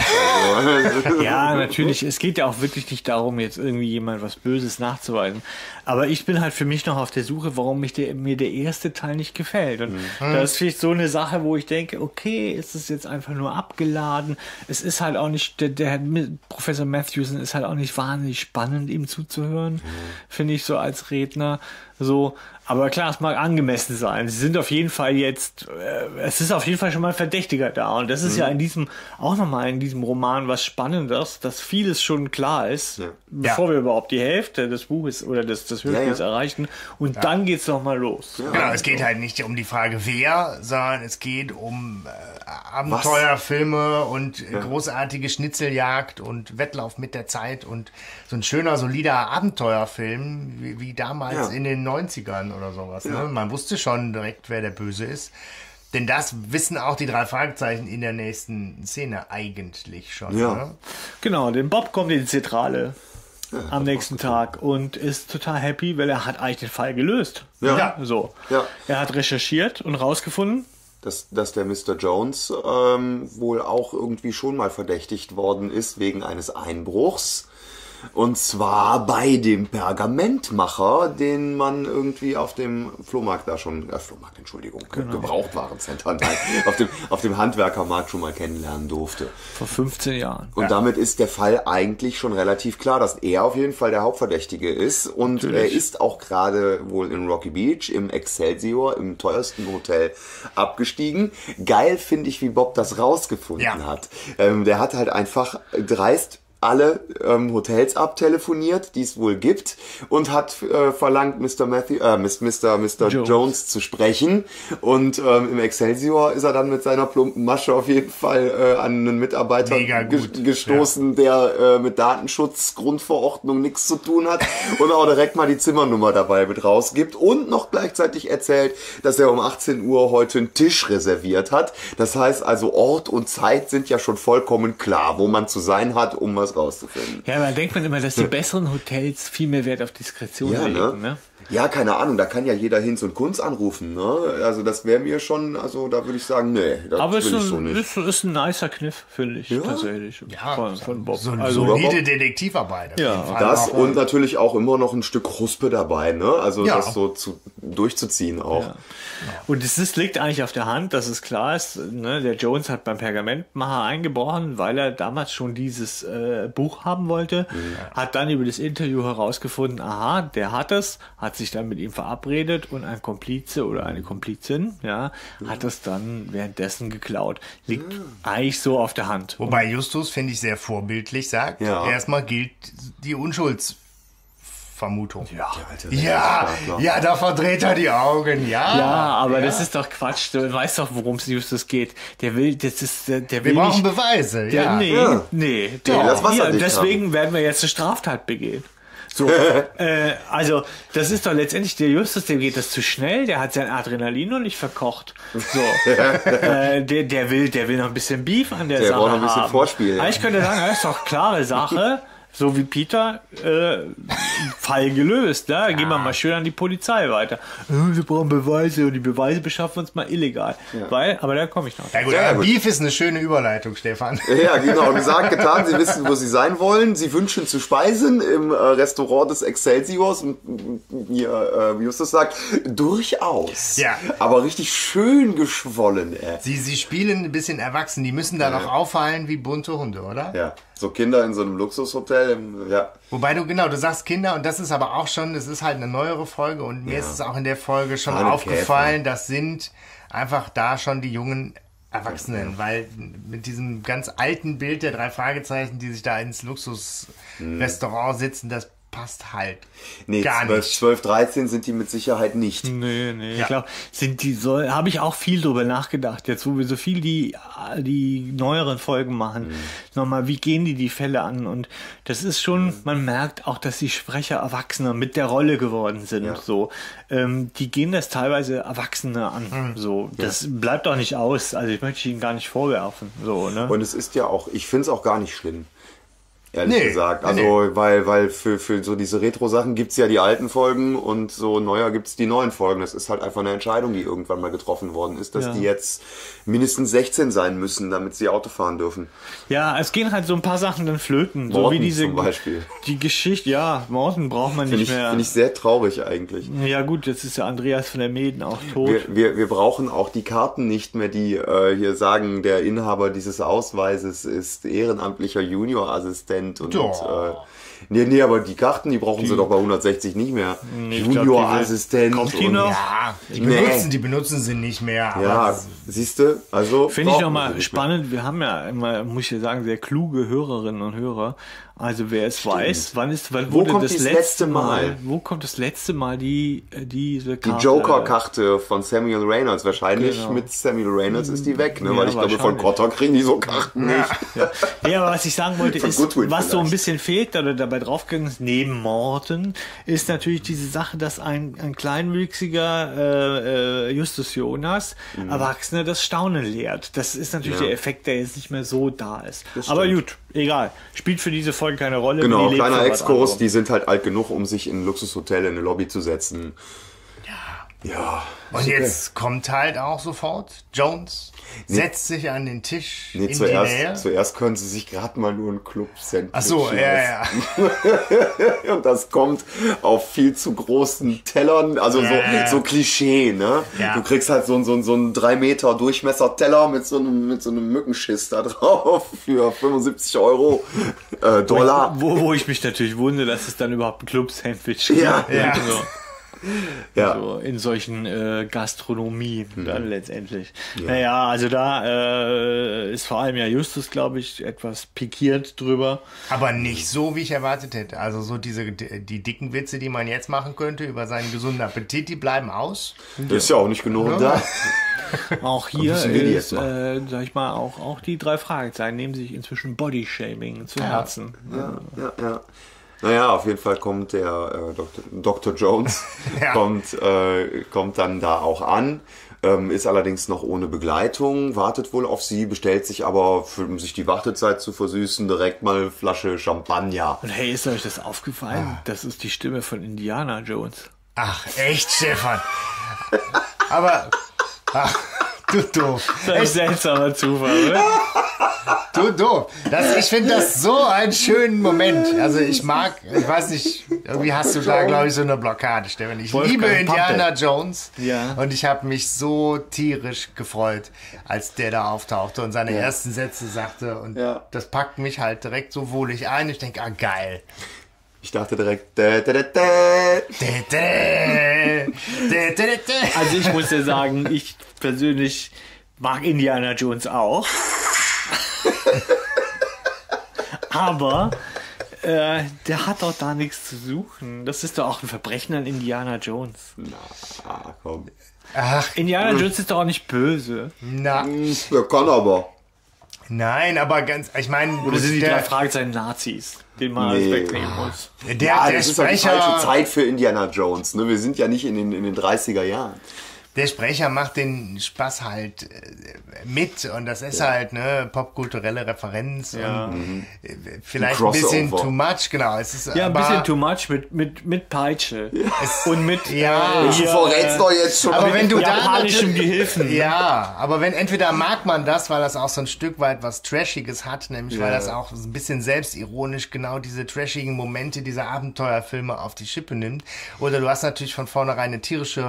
Fall.
Ja, natürlich. Es geht ja auch wirklich nicht darum, jetzt irgendwie jemand was Böses nachzuweisen. Aber ich bin halt für mich noch auf der Suche, warum mich der, mir der erste Teil nicht gefällt. Und mhm. das ist vielleicht so eine Sache, wo ich denke, okay, ist es jetzt einfach nur abgeladen. Es ist halt auch nicht, der, der Professor Matthewson ist halt auch nicht wahnsinnig spannend, ihm zuzuhören, mhm. finde ich so als Redner. So, aber klar, es mag angemessen sein. Sie sind auf jeden Fall jetzt, äh, es ist auf jeden Fall schon mal ein Verdächtiger da. Und das ist mhm. ja in diesem, auch nochmal in diesem Roman was Spannendes, dass vieles schon klar ist, ja. bevor ja. wir überhaupt die Hälfte des Buches oder des, des Hörspiels ja, ja. erreichen. Und ja. dann geht's noch mal los.
Ja. Genau, es geht halt nicht um die Frage, wer, sondern es geht um äh, Abenteuerfilme und ja. großartige Schnitzeljagd und Wettlauf mit der Zeit und so ein schöner, solider Abenteuerfilm, wie, wie damals ja. in den neunzigern oder sowas. Ja. Ne? Man wusste schon direkt, wer der Böse ist. Denn das wissen auch die drei Fragezeichen in der nächsten Szene eigentlich schon.
Ja.
Ne?
Genau, denn Bob kommt in die Zentrale ja, am nächsten Tag und ist total happy, weil er hat eigentlich den Fall gelöst.
Ja.
ja. So.
Ja.
Er hat recherchiert und rausgefunden,
dass, dass der Mister Jones ähm, wohl auch irgendwie schon mal verdächtigt worden ist wegen eines Einbruchs. Und zwar bei dem Pergamentmacher, den man irgendwie auf dem Flohmarkt da schon, äh, Flohmarkt, Entschuldigung, genau. Gebrauchtwarencenter, nein, auf dem, auf dem Handwerkermarkt schon mal kennenlernen durfte.
Vor fünfzehn Jahren.
Und ja. damit ist der Fall eigentlich schon relativ klar, dass er auf jeden Fall der Hauptverdächtige ist. Und Natürlich. er ist auch gerade wohl in Rocky Beach im Excelsior, im teuersten Hotel, abgestiegen. Geil finde ich, wie Bob das rausgefunden ja. hat. Ähm, der hat halt einfach dreist alle ähm, Hotels abtelefoniert, die es wohl gibt, und hat äh, verlangt, Mister Matthew, äh, Mister Mister Jones. Jones zu sprechen. Und ähm, im Excelsior ist er dann mit seiner plumpen Masche auf jeden Fall äh, an einen Mitarbeiter ge- gestoßen, ja. der äh, mit Datenschutzgrundverordnung nichts zu tun hat und auch direkt mal die Zimmernummer dabei mit rausgibt und noch gleichzeitig erzählt, dass er um achtzehn Uhr heute einen Tisch reserviert hat. Das heißt also, Ort und Zeit sind ja schon vollkommen klar, wo man zu sein hat, um was rauszufinden.
Ja, da denkt man immer, dass die besseren Hotels viel mehr Wert auf Diskretion
ja,
legen,
ne?
ne?
Ja, keine Ahnung, da kann ja jeder Hinz und Kunz anrufen, ne? Also das wäre mir schon, also da würde ich sagen, nee, das
Aber
will
ist
ich
ein,
so nicht.
Ist, ist ein nicer Kniff, finde ich,
ja?
tatsächlich.
Ja,
von, von Bob.
So eine
also,
solide Detektivarbeit.
Ja,
das und natürlich auch immer noch ein Stück Huspe dabei, ne? Also
ja.
das so zu, durchzuziehen auch.
Ja. Und es ist, liegt eigentlich auf der Hand, dass es klar ist, ne? Der Jones hat beim Pergamentmacher eingebrochen, weil er damals schon dieses äh, Buch haben wollte, mhm. hat dann über das Interview herausgefunden, aha, der hat es, hat sich dann mit ihm verabredet und ein Komplize oder eine Komplizin, ja, mhm. hat es dann währenddessen geklaut. Liegt mhm. eigentlich so auf der Hand.
Wobei Justus, finde ich, sehr vorbildlich sagt, ja. erstmal gilt die Unschuldsvermutung.
Ja,
Alter, ja, ja, da verdreht er die Augen, ja.
Ja, aber ja. das ist doch Quatsch. Du weißt doch, worum es Justus geht. Der will, das ist, der will
Wir brauchen
nicht,
Beweise,
der,
ja.
Nee,
ja.
nee. Der,
nee das
hier, deswegen haben. werden wir jetzt eine Straftat begehen. So, äh, also das ist doch letztendlich der Justus, dem geht das zu schnell, der hat sein Adrenalin noch nicht verkocht. So, äh, der, der will, der will noch ein bisschen Beef an der, der Sache
braucht noch ein bisschen
haben.
Vorspiel. Ja.
Ich könnte sagen, das ist doch klare Sache. So wie Peter, äh, Fall gelöst, ne? Gehen wir mal schön an die Polizei weiter. Äh, wir brauchen Beweise und die Beweise beschaffen wir uns mal illegal. Ja. Weil, aber da komme ich noch.
Ja gut, ja, gut. Beef ist eine schöne Überleitung, Stefan.
Ja, genau. Gesagt, getan. Sie wissen, wo Sie sein wollen. Sie wünschen zu speisen im äh, Restaurant des Excelsiors. Und hier, äh, wie Justus sagt, durchaus.
Ja.
Aber richtig schön geschwollen, ey.
Sie, sie spielen ein bisschen erwachsen. Die müssen da ja. noch auffallen wie bunte Hunde, oder?
Ja. So Kinder in so einem Luxushotel, im, ja.
Wobei du, genau, du sagst Kinder und das ist aber auch schon, das ist halt eine neuere Folge und mir
Ja.
ist es auch in der Folge schon
Schade
aufgefallen, das sind einfach da schon die jungen Erwachsenen, weil mit diesem ganz alten Bild der drei Fragezeichen, die sich da ins Luxusrestaurant sitzen, das passt halt
Nee,
gar
zwölf,
nicht.
zwölf, dreizehn sind die mit Sicherheit nicht.
Nee, nee,
Ja.
ich glaube, sind die so, habe ich auch viel drüber nachgedacht, jetzt wo wir so viel die, die neueren Folgen machen. Nochmal, wie gehen die die Fälle an? Und das ist schon, man merkt auch, dass die Sprecher Erwachsener mit der Rolle geworden sind,
Ja.
so. Ähm, die gehen das teilweise Erwachsene an, so. Das bleibt auch nicht aus, also ich möchte ihnen gar nicht vorwerfen, so, ne?
Und es ist ja auch, ich finde es auch gar nicht schlimm. Ehrlich
Nee,
gesagt.
nee,
Also, weil, weil für, für so diese Retro-Sachen gibt's ja die alten Folgen und so neuer gibt's die neuen Folgen. Das ist halt einfach eine Entscheidung, die irgendwann mal getroffen worden ist, dass
Ja.
die jetzt mindestens sechzehn sein müssen, damit sie Auto fahren dürfen.
Ja, es gehen halt so ein paar Sachen dann flöten, so wie
Morten
diese,
zum Beispiel.
die Geschichte, ja, Morten braucht man
Finde
nicht
ich,
mehr.
find ich sehr traurig eigentlich.
Ja gut, jetzt ist ja Andreas von der Meeden auch tot.
Wir, wir, wir brauchen auch die Karten nicht mehr, die äh, hier sagen, der Inhaber dieses Ausweises ist ehrenamtlicher Juniorassistent und
Ja.
äh, nee, nee, aber die Karten, die brauchen sie doch bei hundertsechzig nicht mehr.
Nee, ich glaub, die
Juniorassistent.
will- kommt die
und-
noch?
Ja, die
Nee.
benutzen, die benutzen sie nicht mehr. Aber
Ja,
das-
siehst du, also
Finde ich
brauchen sie
nochmal
nicht
spannend. Wir haben ja immer, muss ich ja sagen, sehr kluge Hörerinnen und Hörer. Also wer es weiß, wann ist, wann
Wo
wurde
kommt
das
dieses
letzte
letzte
Mal,
Mal?
wo kommt das letzte Mal die, äh, diese
Die
Karte?
Joker-Karte von Samuel Reynolds. Wahrscheinlich
Genau.
mit Samuel Reynolds ist die weg, ne?
Ja,
Weil ich glaube, von
wahrscheinlich.
Cotter kriegen die so Karten nicht.
Ja. Ja, aber was ich sagen wollte,
Von
ist,
Goodwin
was so ein
vielleicht.
bisschen fehlt oder dabei draufgegangen ist, neben Morten, ist natürlich diese Sache, dass ein, ein kleinwüchsiger äh, äh, Justus Jonas Erwachsene das Staunen lehrt. Das ist natürlich
Mhm. Ja.
der Effekt, der jetzt nicht mehr so da ist.
Das
Aber
stimmt.
gut, egal. Spielt für diese Folge keine Rolle.
Genau,
die lebt
kleiner
für was
Exkurs,
anderes.
die sind halt alt genug, um sich in ein Luxushotel in eine Lobby zu setzen. Ja. Ja.
Und jetzt kommt halt auch sofort Jones, setzt sich an den Tisch
Nee,
in die Nähe.
zuerst, zuerst können sie sich gerade mal nur ein Club-Sandwich
Ach so, ja, ja.
leisten. Und das kommt auf viel zu großen Tellern, also
Ja,
so,
ja.
so Klischee, ne?
Ja.
Du kriegst halt so, ein- so, ein- so einen drei Meter Durchmesser-Teller mit so einem, mit so einem Mückenschiss da drauf für fünfundsiebzig Euro äh, Dollar.
Wo, wo ich mich natürlich wundere, dass es dann überhaupt ein Club-Sandwich gibt.
Ja,
ja.
So,
Ja.
so in solchen äh, Gastronomien
Mhm.
dann letztendlich. Naja, also da äh, ist vor allem ja Justus, glaube ich, etwas pikiert drüber.
Aber nicht so, wie ich erwartet hätte. Also so diese die dicken Witze, die man jetzt machen könnte über seinen gesunden Appetit, die bleiben aus.
Das ist ja auch nicht genug da.
Auch hier
müssen wir die
ist,
jetzt machen?
äh, sag ich mal, auch, auch die drei Fragezeichen nehmen sich inzwischen Bodyshaming zu Herzen.
Ja, ja, ja. Naja, auf jeden Fall kommt der äh, Doktor Doktor Jones,
Ja.
kommt, äh, kommt dann da auch an, ähm, ist allerdings noch ohne Begleitung, wartet wohl auf sie, bestellt sich aber, für, um sich die Wartezeit zu versüßen, direkt mal eine Flasche Champagner.
Und hey, ist euch das aufgefallen? Das ist die Stimme von Indiana Jones.
Ach, echt, Stefan. Aber, ach, du doof.
Das ist ein seltsamer Zufall, oder?
Du doof. Das, ich finde das so einen schönen Moment. Also ich mag, ich weiß nicht, irgendwie hast du da, glaube ich, so eine Blockade, Stefan. Ich
Wolfgang
liebe Indiana
Pappe.
Jones.
Ja.
Und ich habe mich so tierisch gefreut, als der da auftauchte und seine ersten Sätze sagte. Und
Ja.
das packt mich halt direkt so wohlig ein. Ich denke, ah, geil.
Ich dachte direkt, dä, dä, dä, dä.
Dä, dä, dä, dä, dä, dä.
Also ich muss ja sagen, ich persönlich mag Indiana Jones auch. Aber äh, der hat doch da nichts zu suchen. Das ist doch auch ein Verbrechen an Indiana Jones.
Ah, komm.
Ach,
Indiana Jones ist doch auch nicht böse.
na,
Der kann aber.
nein, aber ganz, ich meine,
Oder sind die drei
der,
Fragezeichen Nazis, denen man
Nee.
alles wegnehmen muss?
der,
Ja,
der
das ist halt die
Sprecher,
falsche Zeit für Indiana Jones. Ne? Wir sind ja nicht in den, in den dreißiger Jahren.
der Sprecher macht den Spaß halt äh, mit und das ist halt eine popkulturelle Referenz
Ja.
und äh, vielleicht
Ein
ein bisschen
Crossover.
too much, genau. Es ist
Ja, ein
aber,
bisschen too much mit, mit, mit Peitsche. Und mit
Ja.
äh,
Du
hier,
verrätst doch jetzt schon.
aber wenn du da
japanischem
natürlich-
Gehilfen.
Ja, aber wenn entweder mag man das, weil das auch so ein Stück weit was Trashiges hat, nämlich weil
Ja.
das auch so ein bisschen selbstironisch genau diese trashigen Momente dieser Abenteuerfilme auf die Schippe nimmt, oder du hast natürlich von vornherein eine tierische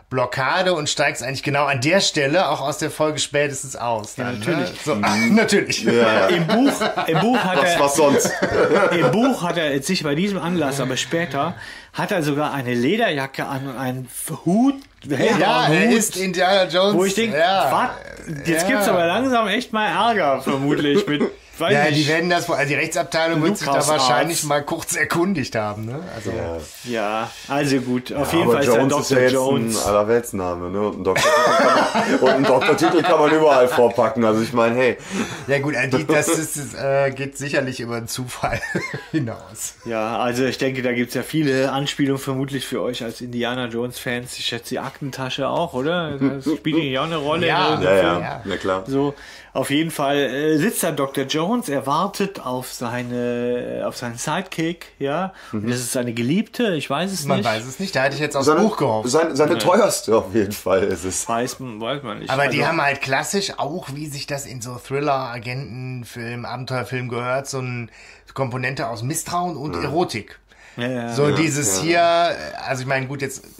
Blockade und steigst eigentlich genau an der Stelle auch aus der Folge spätestens aus. Dann,
ja, natürlich.
Ne? So, ach, natürlich.
Ja.
Im Buch, im Buch hat
Was,
er,
was sonst?
im Buch hat er jetzt nicht bei diesem Anlass, aber später hat er sogar eine Lederjacke an und einen Hut.
Ja, er
Hut,
ist Indiana Jones.
wo ich denke,
ja.
was? Jetzt
Ja.
gibt's aber langsam echt mal Ärger, vermutlich, mit, weiß
Ja,
ich,
die werden das, also die Rechtsabteilung wird sich da
Lukas
wahrscheinlich
Arzt.
mal kurz erkundigt haben. Ne? Also,
ja, also gut, auf jeden
Aber
Fall ist er
Jones ist ja
Doktor
jetzt
Jones.
ein Allerweltsname, ne? Und einen Doktortitel kann man, und einen Doktortitel kann man überall vorpacken. Also ich meine, hey.
ja gut, also die, das ist, ist, äh, geht sicherlich über den Zufall hinaus.
Ja, also ich denke, da gibt's ja viele Anspielungen vermutlich für euch als Indiana Jones-Fans. Ich schätze die Aktentasche auch, oder? Das spielt ja auch eine Rolle.
Ja.
in dem
Ja,
Film.
ja, na klar.
So, auf jeden Fall äh, sitzt da Doktor Jones, er wartet auf seine, auf seinen Sidekick, ja. Und das ist seine Geliebte, ich weiß es
Man
nicht.
weiß es nicht, da hätte ich jetzt aufs
Seine,
Buch gehofft.
seine, seine teuerste auf jeden Fall ist es.
Weiß, man- weiß man nicht.
Aber die
Also,
haben halt klassisch, auch wie sich das in so Thriller, Agentenfilm, Abenteuerfilm gehört, so eine Komponente aus Misstrauen und Erotik.
ja, ja.
So
Ja,
dieses
ja.
hier, also ich meine, gut, jetzt äh,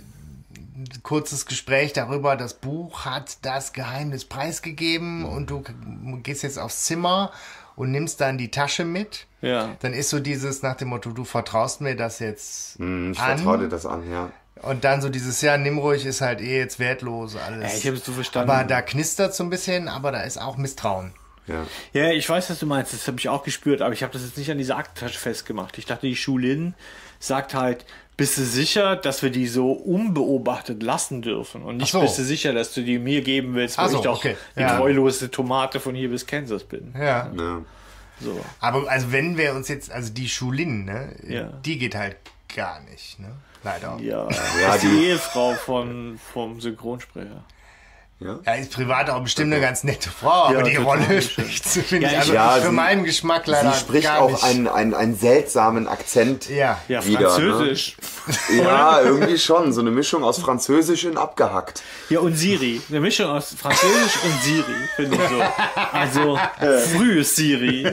ein kurzes Gespräch darüber, das Buch hat das Geheimnis preisgegeben und du k- gehst jetzt aufs Zimmer und nimmst dann die Tasche mit.
Ja.
Dann ist so dieses nach dem Motto, du vertraust mir das jetzt
Hm, Ich
an.
vertraue dir das an, ja.
Und dann so dieses, ja, nimm ruhig, ist halt eh jetzt wertlos alles.
Ja, ich habe es so verstanden.
Aber da knistert so ein bisschen, aber da ist auch Misstrauen.
ja.
Ja, ich weiß, was du meinst, das habe ich auch gespürt, aber ich habe das jetzt nicht an dieser Aktentasche festgemacht. Ich dachte, die Schulin sagt halt, bist du sicher, dass wir die so unbeobachtet lassen dürfen? Und nicht
Ach so.
bist du sicher, dass du die mir geben willst, weil
Ach so,
ich doch
okay.
die
Ja.
treulose Tomate von hier bis Kansas bin.
Ja.
ja.
So.
Aber also wenn wir uns jetzt, also die Schulin, ne,
Ja.
die geht halt gar nicht, ne? Leider.
Ja,
Ja,
das ist die
die-
Ehefrau von, vom Synchronsprecher.
Ja?
Ja, ist privat auch bestimmt eine ganz nette Frau, aber
Ja,
die
total.
Rolle spricht, finde
Ja,
ich, also
ja,
für
sie-
meinen Geschmack leider
Sie spricht
gar
auch
nicht.
einen, einen, einen seltsamen Akzent.
Ja.
Ja,
Wieder,
Französisch.
Ja, irgendwie schon. So eine Mischung aus Französisch und abgehackt.
Ja, und Siri. Eine Mischung aus Französisch und Siri, finde ich so. Also, frühes Siri.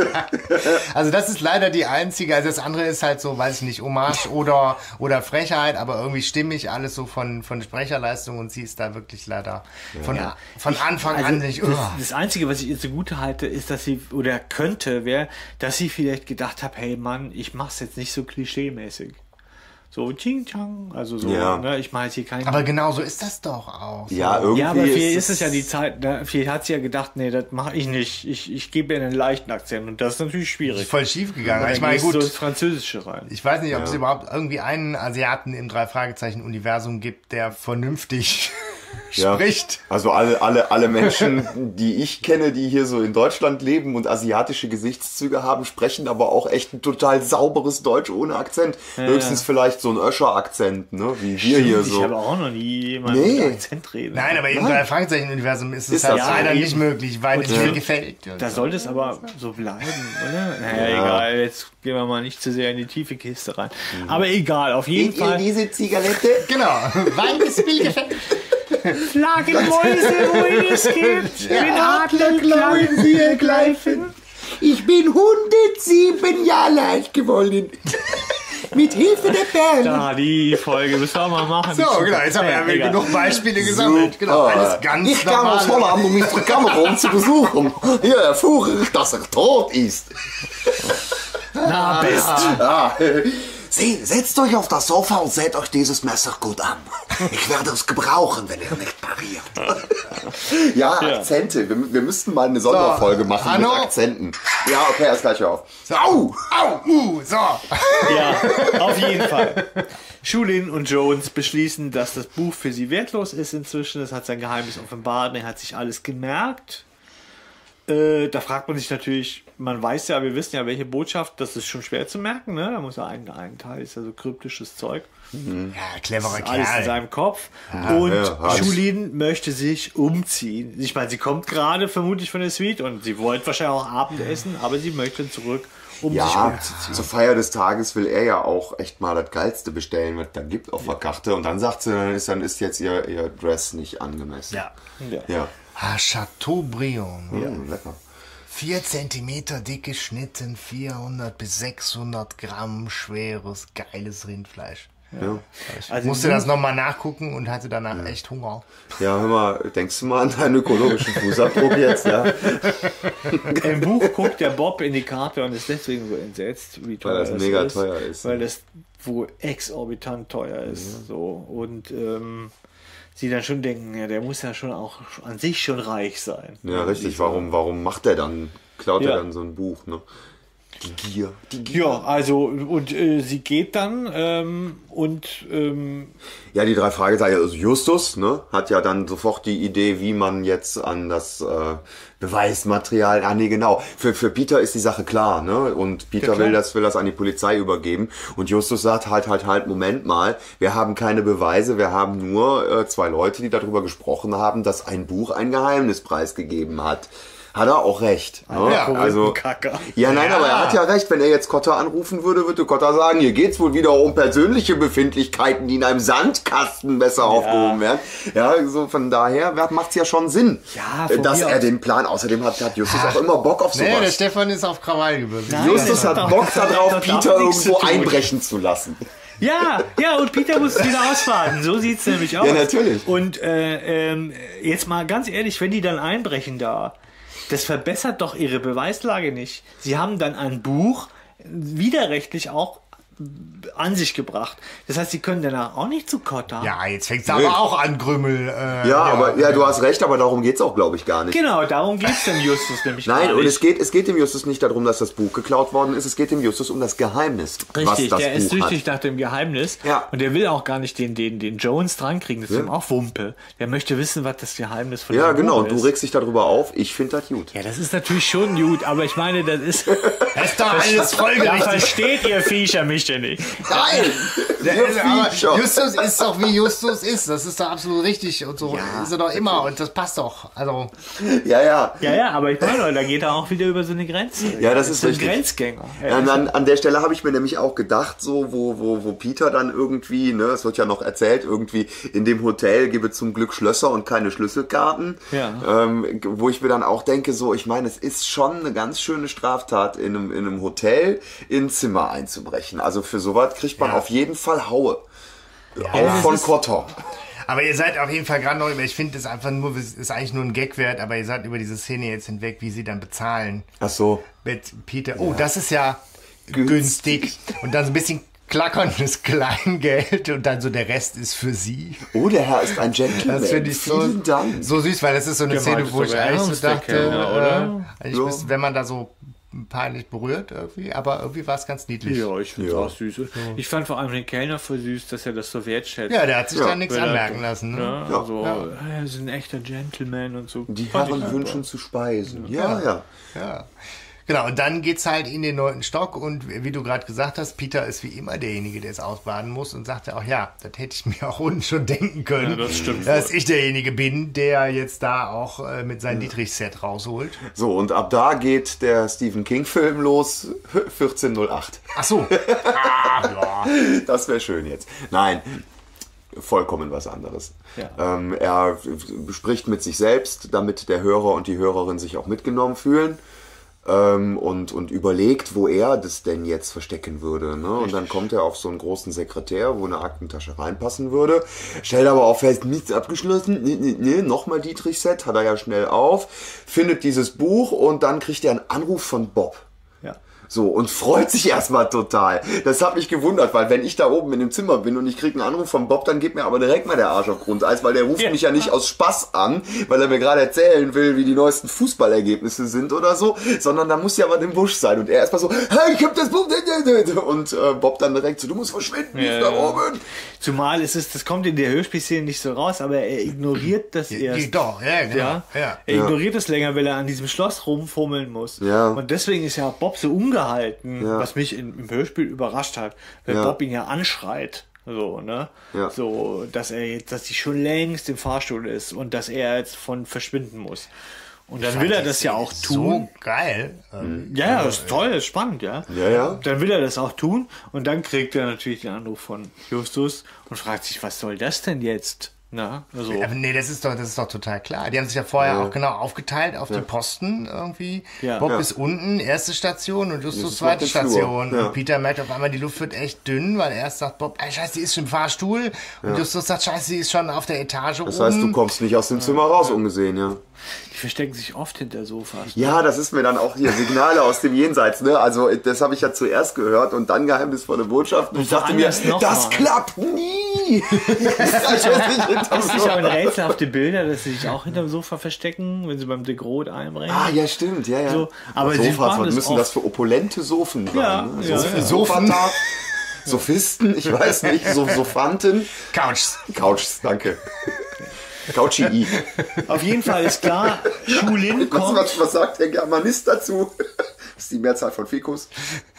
Also das ist leider die einzige, also das andere ist halt so, weiß ich nicht, Hommage oder, oder Frechheit, aber irgendwie stimmig alles so von, von Sprecherleistung und sie ist da wirklich leider von,
Ja.
von Anfang
Also,
an nicht,
das,
uah.
das Einzige, was ich ihr zugute halte, ist, dass sie, oder könnte, wäre, dass sie vielleicht gedacht hat, hey Mann, ich mach's jetzt nicht so klischee-mäßig. So, Ching Chang, also so,
Ja.
ne, ich mache jetzt hier kein...
Aber genau so ist das doch auch. So.
Ja, irgendwie
ja, aber vielleicht
ist
ist es ja die Zeit, ne? Vielleicht hat sie ja gedacht, nee, das mache ich nicht. Ich, ich gebe ihr einen leichten Akzent und das ist natürlich schwierig.
Voll schief gegangen.
Dann
Ich meine,
gehst du
gut,
ins Französische rein.
ich weiß nicht, ob es überhaupt irgendwie einen Asiaten im Drei-Fragezeichen-Universum gibt, der vernünftig
Ja.
spricht.
Also alle, alle, alle Menschen, die ich kenne, die hier so in Deutschland leben und asiatische Gesichtszüge haben, sprechen aber auch echt ein total sauberes Deutsch ohne Akzent. Höchstens vielleicht so ein Öscher-Akzent, ne? Wie wir hier
Ich
so.
habe auch noch nie jemanden
Nee.
mit Akzent reden.
Nein, aber im Drei-Fragezeichen-Universum ist es
Ist
halt
das
leider
so?
nicht möglich, weil es mir gefällt.
Da sollte es aber so bleiben, oder? Naja, egal, jetzt gehen wir mal nicht zu sehr in die tiefe Kiste rein. Aber egal, auf jeden Fall.
diese Zigarette?
Genau, weil es mir gefällt.
Flaggenmäuse, wohin es geht, mit Adler klauen sie ergreifen.
Ich bin hundertsieben Jahre alt geworden. Mit Hilfe der Perlen.
Ja, die Folge müssen wir mal machen.
So, genau, jetzt haben wir ja,
egal.
genug Beispiele gesammelt. Genau, alles ganz
ich kam aus
normal.
Holland, um Mister Cameron zu besuchen. Hier erfuhr ich, dass er tot ist.
Na, best.
Ah, Sie, setzt euch auf das Sofa und seht euch dieses Messer gut an. Ich werde es gebrauchen, wenn ihr nicht pariert. Ja,
Ja.
Akzente. Wir, wir müssten mal eine Sonderfolge machen
Hanno?
mit Akzenten. Ja, okay, erst gleich auf.
So, au, au, uh, so.
Ja, auf jeden Fall. Schulin und Jones beschließen, dass das Buch für sie wertlos ist inzwischen. Es hat sein Geheimnis offenbart. Er hat sich alles gemerkt. Äh, da fragt man sich natürlich, man weiß ja, wir wissen ja, welche Botschaft, das ist schon schwer zu merken, ne? Da muss ja ein, ein Teil, ist ja so kryptisches Zeug.
Ja, cleverer
Alles in
Kerl.
seinem Kopf. Und
ja, alles.
Schulin möchte sich umziehen. Ich meine, sie kommt gerade vermutlich von der Suite und sie wollte wahrscheinlich auch Abendessen, aber sie möchte zurück, um sich
Ja,
umzuziehen.
zur Feier des Tages will er ja auch echt mal das Geilste bestellen, was es da gibt auf der Karte. Und dann sagt sie, dann ist, dann ist jetzt ihr, ihr Dress nicht angemessen.
Ja.
Ja.
Ja.
Ah, Chateaubriand.
Mm, lecker.
Vier Zentimeter dick geschnitten, vierhundert bis sechshundert Gramm schweres, geiles Rindfleisch.
Ja.
Ich
Also
musste
im
das nochmal nachgucken und hatte danach echt Hunger.
Ja, hör mal, denkst du mal an deinen ökologischen Fußabdruck jetzt, ja?
Im Buch guckt der Bob in die Karte und ist deswegen so entsetzt, wie teuer
das
das
mega
ist,
teuer ist.
Weil das wohl exorbitant teuer ist. So. Und ähm, sie dann schon denken, ja, der muss ja schon auch an sich schon reich sein.
Ja, richtig.
Dieser-
Warum, warum macht er dann, klaut
Ja.
er dann so ein Buch, ne? Die Gier. Die Gier.
Ja, also, und äh, sie geht dann ähm, und ähm,
Ja, die drei Fragezeichen. Also Justus, ne, hat ja dann sofort die Idee, wie man jetzt an das äh, Beweismaterial, ah nee, genau. Für, für Peter ist die Sache klar, ne? Und Peter
Ja, klar.
will das, will das an die Polizei übergeben. Und Justus sagt halt, halt, halt, Moment mal, wir haben keine Beweise, wir haben nur äh, zwei Leute, die darüber gesprochen haben, dass ein Buch ein Geheimnis preisgegeben hat. Hat er auch recht. Ne?
Ja,
also,
Kacker.
ja, nein,
Ja.
aber er hat ja recht. Wenn er jetzt Kotter anrufen würde, würde Kotter sagen, hier geht's wohl wieder um persönliche Befindlichkeiten, die in einem Sandkasten besser aufgehoben werden. Ja, so von daher macht's ja schon Sinn,
Ja,
äh,
von
dass
mir
er
aus.
den Plan, außerdem hat, hat Justus auch immer Bock auf
Nee, der
sowas.
Stefan ist auf Krawall gebürstet.
Nein,
Justus
das hat
hat
doch-
Bock
das hat
darauf,
doch
Peter
damit nichts
irgendwo
zu tun.
einbrechen zu lassen.
Ja, ja, und Peter muss wieder ausfahren. So sieht's nämlich aus.
Ja, natürlich.
Und äh, ähm, jetzt mal ganz ehrlich, wenn die dann einbrechen da, das verbessert doch ihre Beweislage nicht. Sie haben dann ein Buch widerrechtlich auch an sich gebracht. Das heißt, sie können danach auch nicht zu Kotter.
Ja, jetzt fängt es aber auch an, Grümmel. Äh,
Ja, aber ja, du hast recht, aber darum geht's auch, glaube ich, gar nicht.
Genau, darum geht's dem Justus nämlich
Nein,
gar
und
nicht.
es geht, es geht dem Justus nicht darum, dass das Buch geklaut worden ist. Es geht dem Justus um das Geheimnis, was
Richtig,
das
der ist
Buch
süchtig
hat.
nach dem Geheimnis.
Ja.
Und der will auch gar nicht den, den, den Jones drankriegen. Das ist
Ja.
ihm auch Wumpe. Der möchte wissen, was das Geheimnis von
Ja,
dem
genau.
Buch
Und du
ist.
regst dich darüber auf. Ich finde das gut.
Ja, das ist natürlich schon gut, aber ich meine, das ist...
Das ist doch alles
Da
folgerichtig.
versteht ihr Viecher mich denn nicht.
Nein!
Der
Wir
ist, aber
Viecher.
Justus ist doch wie Justus ist. Das ist doch absolut richtig. Und so
Ja,
ist er doch immer. Und das passt doch. Also,
Ja, ja.
Ja, ja, aber ich meine, da geht er auch wieder über so eine Grenze.
Ja, das ist
ein
richtig.
Grenzgänger.
Ja, und an, an der Stelle habe ich mir nämlich auch gedacht, so wo, wo, wo Peter dann irgendwie, ne, es wird ja noch erzählt, irgendwie in dem Hotel gebe zum Glück Schlösser und keine Schlüsselkarten.
Ja.
Ähm, wo ich mir dann auch denke, so, ich meine, es ist schon eine ganz schöne Straftat, in einem, in einem Hotel in ein Zimmer einzubrechen. Also für sowas kriegt man
Ja.
auf jeden Fall Haue.
das
auch von
ist-
Kotter.
aber ihr seid auf jeden Fall gerade noch über, ich finde das einfach nur, es ist eigentlich nur ein Gag wert, aber ihr seid über diese Szene jetzt hinweg, wie sie dann bezahlen.
Ach so.
Mit Peter. Oh, das ist ja günstig. Und dann so ein bisschen klackerndes Kleingeld und dann so der Rest ist für sie.
Oh, der Herr ist ein Gentleman.
Das finde ich so,
Vielen Dank.
so süß, weil das ist so eine
Gemeint
Szene,
ist
wo ich
sogar
eigentlich so
ernst, der
dachte,
Kellner, oder?
äh, eigentlich
Ja.
müsste, wenn man da so peinlich berührt irgendwie, aber irgendwie war es ganz niedlich.
Ja, ich finde es
Ja.
auch süß. Ich fand vor allem den Kellner voll süß, dass er das so wertschätzt.
Ja, der hat sich
Ja.
da nichts
Weil er-
anmerken lassen. Ne?
Ja,
Ja.
also,
Ja.
er ist ein echter Gentleman und so.
Die
Fand ich
Herren
super.
wünschen zu speisen. Ja, ja.
Ja. Genau, und dann geht's halt in den neunten Stock und wie du gerade gesagt hast, Peter ist wie immer derjenige, der es ausbaden muss und sagte auch, ja, das hätte ich mir auch unten schon denken können,
Ja, das stimmt
dass
wohl.
ich derjenige bin, der jetzt da auch äh, mit seinem Dietrich-Set rausholt.
So, und ab da geht der Stephen King-Film los, vierzehn null acht.
Ach so. ah, ja.
Das wäre schön jetzt. Nein, vollkommen was anderes.
Ja.
Ähm, er spricht mit sich selbst, damit der Hörer und die Hörerin sich auch mitgenommen fühlen. Ähm, und, und überlegt, wo er das denn jetzt verstecken würde. Ne? Und dann kommt er auf so einen großen Sekretär, wo eine Aktentasche reinpassen würde. Stellt aber auch fest, nichts abgeschlossen. Nee, nee, nee, nochmal Dietrich-Set, hat er ja schnell auf. Findet dieses Buch und dann kriegt er einen Anruf von Bob.
Ja.
So, und freut sich erstmal total. Das hat mich gewundert, weil wenn ich da oben in dem Zimmer bin und ich kriege einen Anruf von Bob, dann geht mir aber direkt mal der Arsch auf Grundeis, weil der ruft
Ja.
mich ja nicht aus Spaß an, weil er mir gerade erzählen will, wie die neuesten Fußballergebnisse sind oder so, sondern da muss ja was im Busch sein. Und er erstmal so, hey, ich hab das Buch. Und äh, Bob dann direkt so, du musst verschwinden,
Ja.
da oben.
Zumal es ist, das kommt in der Hörspielszene nicht so raus, aber er ignoriert das erst.
Die, doch, ja, genau.
Ja,
Ja.
er ignoriert es länger, weil er an diesem Schloss rumfummeln muss.
Ja.
Und deswegen ist ja auch Bob so ungehalten,
Ja.
was mich in, im Hörspiel überrascht hat, weil
Ja.
Bob ihn ja anschreit. So, ne?
Ja.
So, dass er jetzt, dass sie schon längst im Fahrstuhl ist und dass er jetzt von verschwinden muss. Und dann will er das ja auch tun.
So geil. Ähm,
Ja, ja, das ist toll, das ist spannend, ja.
Ja, ja.
Dann will er das auch tun und dann kriegt er natürlich den Anruf von Justus und fragt sich, was soll das denn jetzt? Na, also.
Aber nee, das ist doch, das ist doch total klar. Die haben sich ja vorher
Ja.
auch genau aufgeteilt auf die Posten irgendwie.
Ja.
Bob
Ja.
ist unten, erste Station und Justus
Justus
zweite
macht den Flur.
Station.
Ja.
Und Peter merkt auf einmal, die Luft wird echt dünn, weil erst sagt Bob, ey, scheiße, die ist schon im Fahrstuhl. Und Justus sagt, scheiße, die ist schon auf der Etage
Das
oben.
heißt, du kommst nicht aus dem Zimmer raus, ungesehen, ja.
Die verstecken sich oft hinter Sofas.
Ja, das ist mir dann auch hier Signale aus dem Jenseits, ne? Also, das habe ich ja zuerst gehört und dann geheimnisvolle Botschaft. Und ich dachte mir,
woanders noch
das
mal.
klappt nie! Das ist nicht hinterm
Das ist nicht aber
Sofa.
ein rätselhafte Bilder, dass sie sich auch hinterm Sofa verstecken, wenn sie beim De Groot einbrechen.
Ah, ja, stimmt, ja, ja.
So, aber sie
Sofas,
machen
was
das
müssen
oft.
das für opulente Sofen sein?
Ja,
ne?
ja,
Sof-
ja.
Sofata, Sophisten, ich weiß nicht, so Sophanten.
Couch.
Couchs, danke. Couchi.
Auf jeden Fall ist klar, Schulin
Was,
kommt.
was, was sagt der Germanist dazu? Das ist die Mehrzahl von Fikus.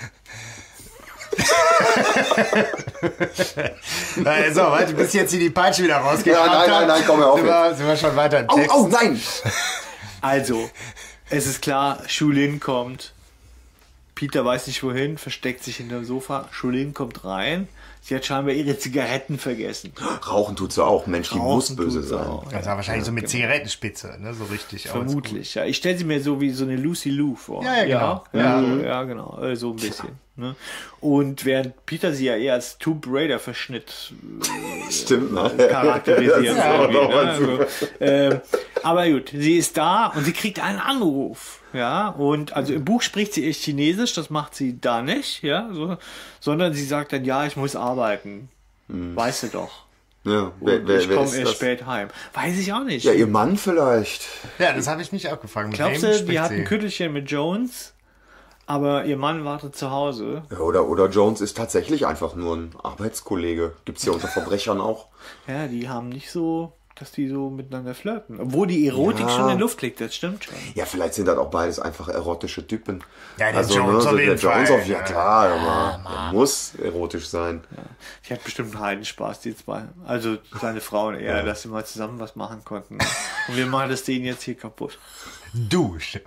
Äh, so, warte, bis jetzt hier die Peitsche wieder rausgekramt
Ja, nein, nein, nein, komm, hör auf
sind wir, sind wir schon weiter im
Au,
Text.
au, nein!
Also, es ist klar, Schulin kommt. Peter weiß nicht wohin, versteckt sich hinterm Sofa. Schulin kommt rein. Sie hat scheinbar ihre Zigaretten vergessen.
Rauchen tut sie auch. Mensch, die
Rauchen
muss böse
tut sie
sein.
auch.
Das war wahrscheinlich so mit Zigarettenspitze, ne? So richtig.
Vermutlich, ja. Ich stelle sie mir so wie so eine Lucy Lou vor.
Ja, ja, genau.
Ja, ja, so, ja genau. äh, So ein bisschen. Ne? Und während Peter sie ja eher als Tomb Raider Verschnitt
Stimmt, ne?
charakterisiert.
Das ist aber
irgendwie,
doch
ne?
mal
Also, ähm, aber gut, sie ist da und sie kriegt einen Anruf. Ja, und also im Buch spricht sie echt Chinesisch, das macht sie da nicht, ja, so, sondern sie sagt dann, ja, ich muss arbeiten. Weißt du doch.
Ja, wer,
Und
wer,
ich
wer
komme
ist
erst
das?
spät heim. Weiß ich auch nicht.
Ja, ihr Mann vielleicht.
Ja, das habe ich mich auch gefragt. Mit
Glaubst
wem
du,
spricht
die hat
sie?
ein Küttelchen mit Jones, aber ihr Mann wartet zu Hause?
Ja, oder, oder Jones ist tatsächlich einfach nur ein Arbeitskollege. Gibt's ja unter Verbrechern auch.
Ja, die haben nicht so, dass die so miteinander flirten. Obwohl die Erotik
Ja.
schon in die Luft liegt, das stimmt schon.
Ja, vielleicht sind das auch beides einfach erotische Typen.
Ja, der Jones
so
auf
der
jeden
Jones
Fall.
auf, ja klar, aber der muss erotisch sein.
Die hat bestimmt einen Heidenspaß, die zwei. Also seine Frauen eher, dass sie mal zusammen was machen konnten. Und wir machen das denen jetzt hier kaputt.
Dusch.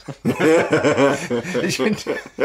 ich finde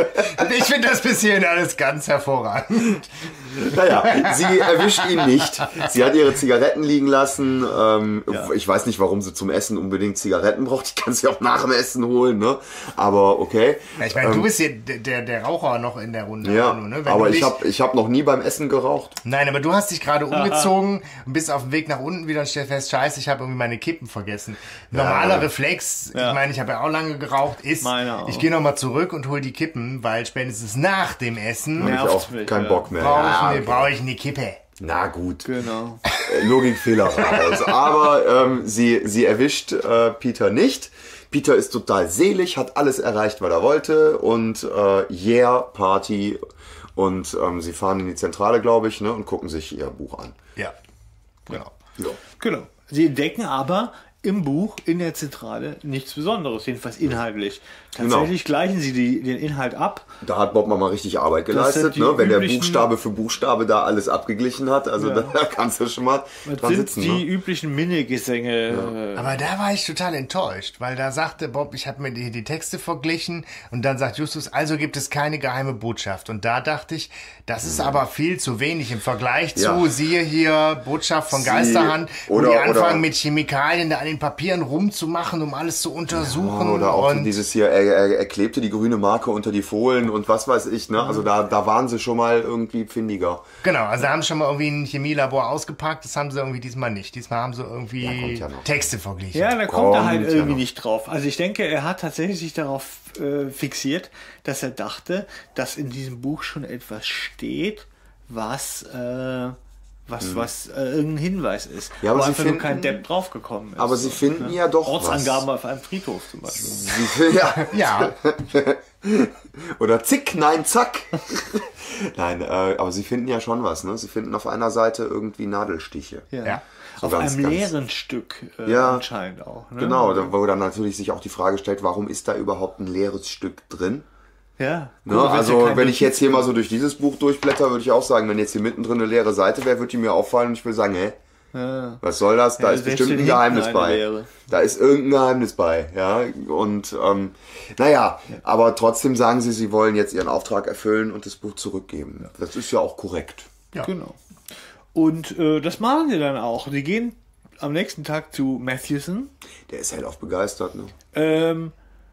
ich find das bis hierhin alles ganz hervorragend.
Naja, sie erwischt ihn nicht. Sie hat ihre Zigaretten liegen lassen. Ähm,
Ja.
Ich weiß nicht, warum sie zum Essen unbedingt Zigaretten braucht. Ich kann sie auch nach dem Essen holen, ne? Aber okay.
Ja, ich meine, du bist hier der, der, der Raucher noch in der Runde.
Ja,
Manu, ne? Wenn
aber
du
ich
dich-
habe ich hab noch nie beim Essen geraucht.
Nein, aber du hast dich gerade umgezogen und bist auf dem Weg nach unten wieder und stellst fest, scheiße, ich habe irgendwie meine Kippen vergessen. Normaler
Ja.
Reflex,
Ja.
ich meine, ich habe ja auch lange geraucht, ist,
Meine auch.
ich gehe nochmal zurück und hol die Kippen, weil spätestens nach dem Essen
Hab ich
Nervt's
auch
mich,
keinen
ja.
Bock mehr.
brauche ich,
Ja,
ne,
okay.
brauch ich eine Kippe.
Na gut.
Genau.
Äh, Logikfehler raus. Aber ähm, sie, sie erwischt äh, Peter nicht. Peter ist total selig, hat alles erreicht, was er wollte. Und äh, yeah, Party. Und ähm, sie fahren in die Zentrale, glaube ich, ne, und gucken sich ihr Buch an.
Ja, genau.
Ja.
Genau. Sie entdecken aber im Buch, in der Zentrale, nichts Besonderes, jedenfalls inhaltlich. Tatsächlich gleichen sie die, den Inhalt ab.
Da hat Bob mal richtig Arbeit geleistet,
sind die
ne? Wenn der
üblichen-
Buchstabe für Buchstabe da alles abgeglichen hat. Also
Ja.
da kannst du schon mal
Das
dran
sind
sitzen.
die
Ne?
üblichen Minnegesänge. äh,
Aber da war ich total enttäuscht, weil da sagte Bob, ich habe mir die, die Texte verglichen und dann sagt Justus, also gibt es keine geheime Botschaft. Und da dachte ich, das ist aber viel zu wenig im Vergleich zu,
Ja.
siehe hier, Botschaft von
Sie-
Geisterhand, wo
oder-
die anfangen
oder-
mit Chemikalien da an den Papieren rumzumachen, um alles zu untersuchen.
Oder auch
und
dieses hier, er, er, er klebte die grüne Marke unter die Fohlen und was weiß ich. Ne? Also da, da waren sie schon mal irgendwie findiger.
Genau, also da haben sie schon mal irgendwie ein Chemielabor ausgepackt, das haben sie irgendwie diesmal nicht. Diesmal haben sie irgendwie
kommt ja noch.
Texte verglichen.
Ja, da kommt er halt
Kommt ja
irgendwie
noch.
nicht drauf. Also ich denke, er hat tatsächlich sich darauf äh, fixiert, dass er dachte, dass in diesem Buch schon etwas steht, was äh, was was äh, irgendein Hinweis ist.
Ja, aber
wo
sie
einfach nur
finden-
kein Depp draufgekommen ist.
Aber sie finden ja doch
Ortsangaben
was.
auf einem Friedhof zum Beispiel.
Sie, ja.
Ja,
Oder zick, nein, zack. Nein, äh, aber sie finden ja schon was. Ne? Sie finden auf einer Seite irgendwie Nadelstiche.
Ja.
Ja.
So
Auf
ganz,
einem
ganz-
leeren Stück äh,
Ja.
anscheinend auch. Ne?
Genau, da- wo dann natürlich sich auch die Frage stellt, warum ist da überhaupt ein leeres Stück drin?
Ja.
Ne?
Gut, wenn's ja
Also
kein
wenn ich jetzt hier
Notiz-
mal so durch dieses Buch durchblätter, würde ich auch sagen, wenn jetzt hier mittendrin eine leere Seite wäre, würde die mir auffallen und ich würde sagen, hä?
Ja.
Was soll das? Da
Ja,
ist
selbst
bestimmt
wenn
ein
hinten
Geheimnis
eine
bei.
wäre.
Da ist irgendein Geheimnis bei, ja. Und ähm, naja, aber trotzdem sagen sie, sie wollen jetzt ihren Auftrag erfüllen und das Buch zurückgeben. Das ist ja auch korrekt.
Ja.
Genau. Und äh, das machen sie dann auch. Sie gehen am nächsten Tag zu Matthewson.
Der ist hellauf begeistert, ne?
Ähm,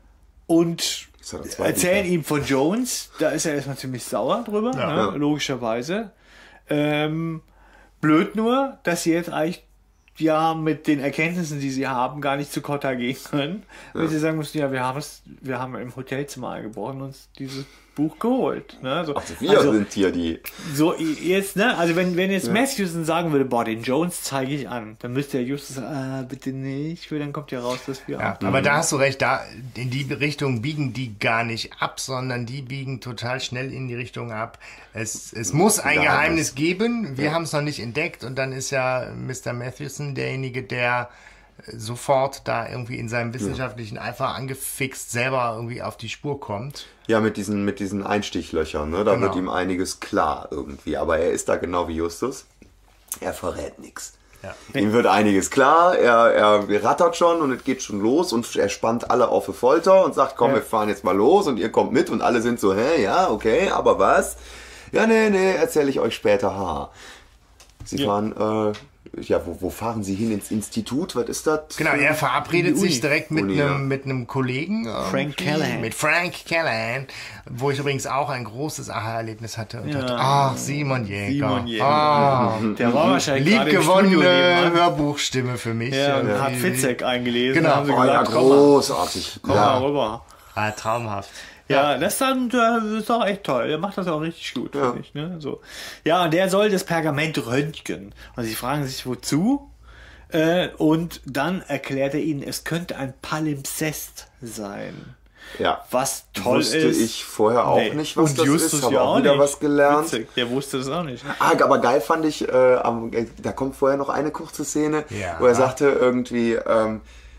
und
Jetzt hat er zwei
erzählen
Bücher.
ihm von Jones. Da ist er erstmal ziemlich sauer drüber,
Ja.
ne?
Ja.
Logischerweise. Ähm, blöd nur, dass sie jetzt eigentlich ja mit den Erkenntnissen, die sie haben, gar nicht zu Kotta gehen können. Weil sie sagen müssen, ja, wir haben es, wir haben im Hotelzimmer eingebrochen und uns dieses Buch geholt. Ne? So,
Also wir sind hier die.
so jetzt, ne? Also wenn, wenn jetzt Matthewson sagen würde, boah, den Jones zeige ich an, dann müsste der Justus sagen, ah, bitte nicht, weil dann kommt ja raus, dass wir
Ja,
auch.
aber da hast du recht, da in die Richtung biegen die gar nicht ab, sondern die biegen total schnell in die Richtung ab. Es, es muss ein
Geheimnis.
Geheimnis geben, wir haben es noch nicht entdeckt und dann ist ja Mister Matthewson derjenige, der sofort da irgendwie in seinem wissenschaftlichen Eifer angefixt selber irgendwie auf die Spur kommt.
Ja, mit diesen, mit diesen Einstichlöchern, ne? Da
Genau.
wird ihm einiges klar irgendwie. Aber er ist da genau wie Justus. Er verrät nichts.
Ja.
Ihm wird einiges klar, er, er rattert schon und es geht schon los und er spannt alle auf die Folter und sagt, komm,
Ja.
wir fahren jetzt mal los und ihr kommt mit und alle sind so, hä, ja, okay, aber was? Ja, nee, nee, erzähle ich euch später, ha. Sie
Ja.
fahren, äh, ja, wo, wo fahren Sie hin? Ins Institut? Was ist das?
Genau, er verabredet
Die Uni.
sich direkt mit
Uni, ja.
einem mit einem Kollegen.
Frank
irgendwie,
Callahan.
Mit Frank Callahan, wo ich übrigens auch ein großes Aha-Erlebnis hatte. Und
Ja.
dachte, ach, Simon Jäger.
Simon Jäger.
Ah,
Der war wahrscheinlich gerade im Studio
liebgewonnene
nebenan.
Hörbuchstimme für mich.
Ja, und
Irgendwie.
hat Fitzek eingelesen.
Genau.
Da haben sie
Oh ja,
gesagt, komm mal,
großartig.
komm
Ja.
mal rüber.
Ah, traumhaft.
Ja, das, dann, das ist auch echt toll. Der macht das auch richtig gut,
Ja.
finde ich. Ne? So. Ja, und der soll das Pergament röntgen. Und sie fragen sich, wozu? Äh, und dann erklärt er ihnen, es könnte ein Palimpsest sein.
Ja.
Was toll
Wusste
ist.
ich vorher auch
Nee.
nicht, was
und
das
Justus
ist. Habe
ja
auch
auch
wieder
nicht.
was gelernt.
Witzig, der wusste das auch nicht.
Ah, aber geil fand ich, äh, am, äh, da kommt vorher noch eine kurze Szene,
Ja.
wo er sagte irgendwie, ähm,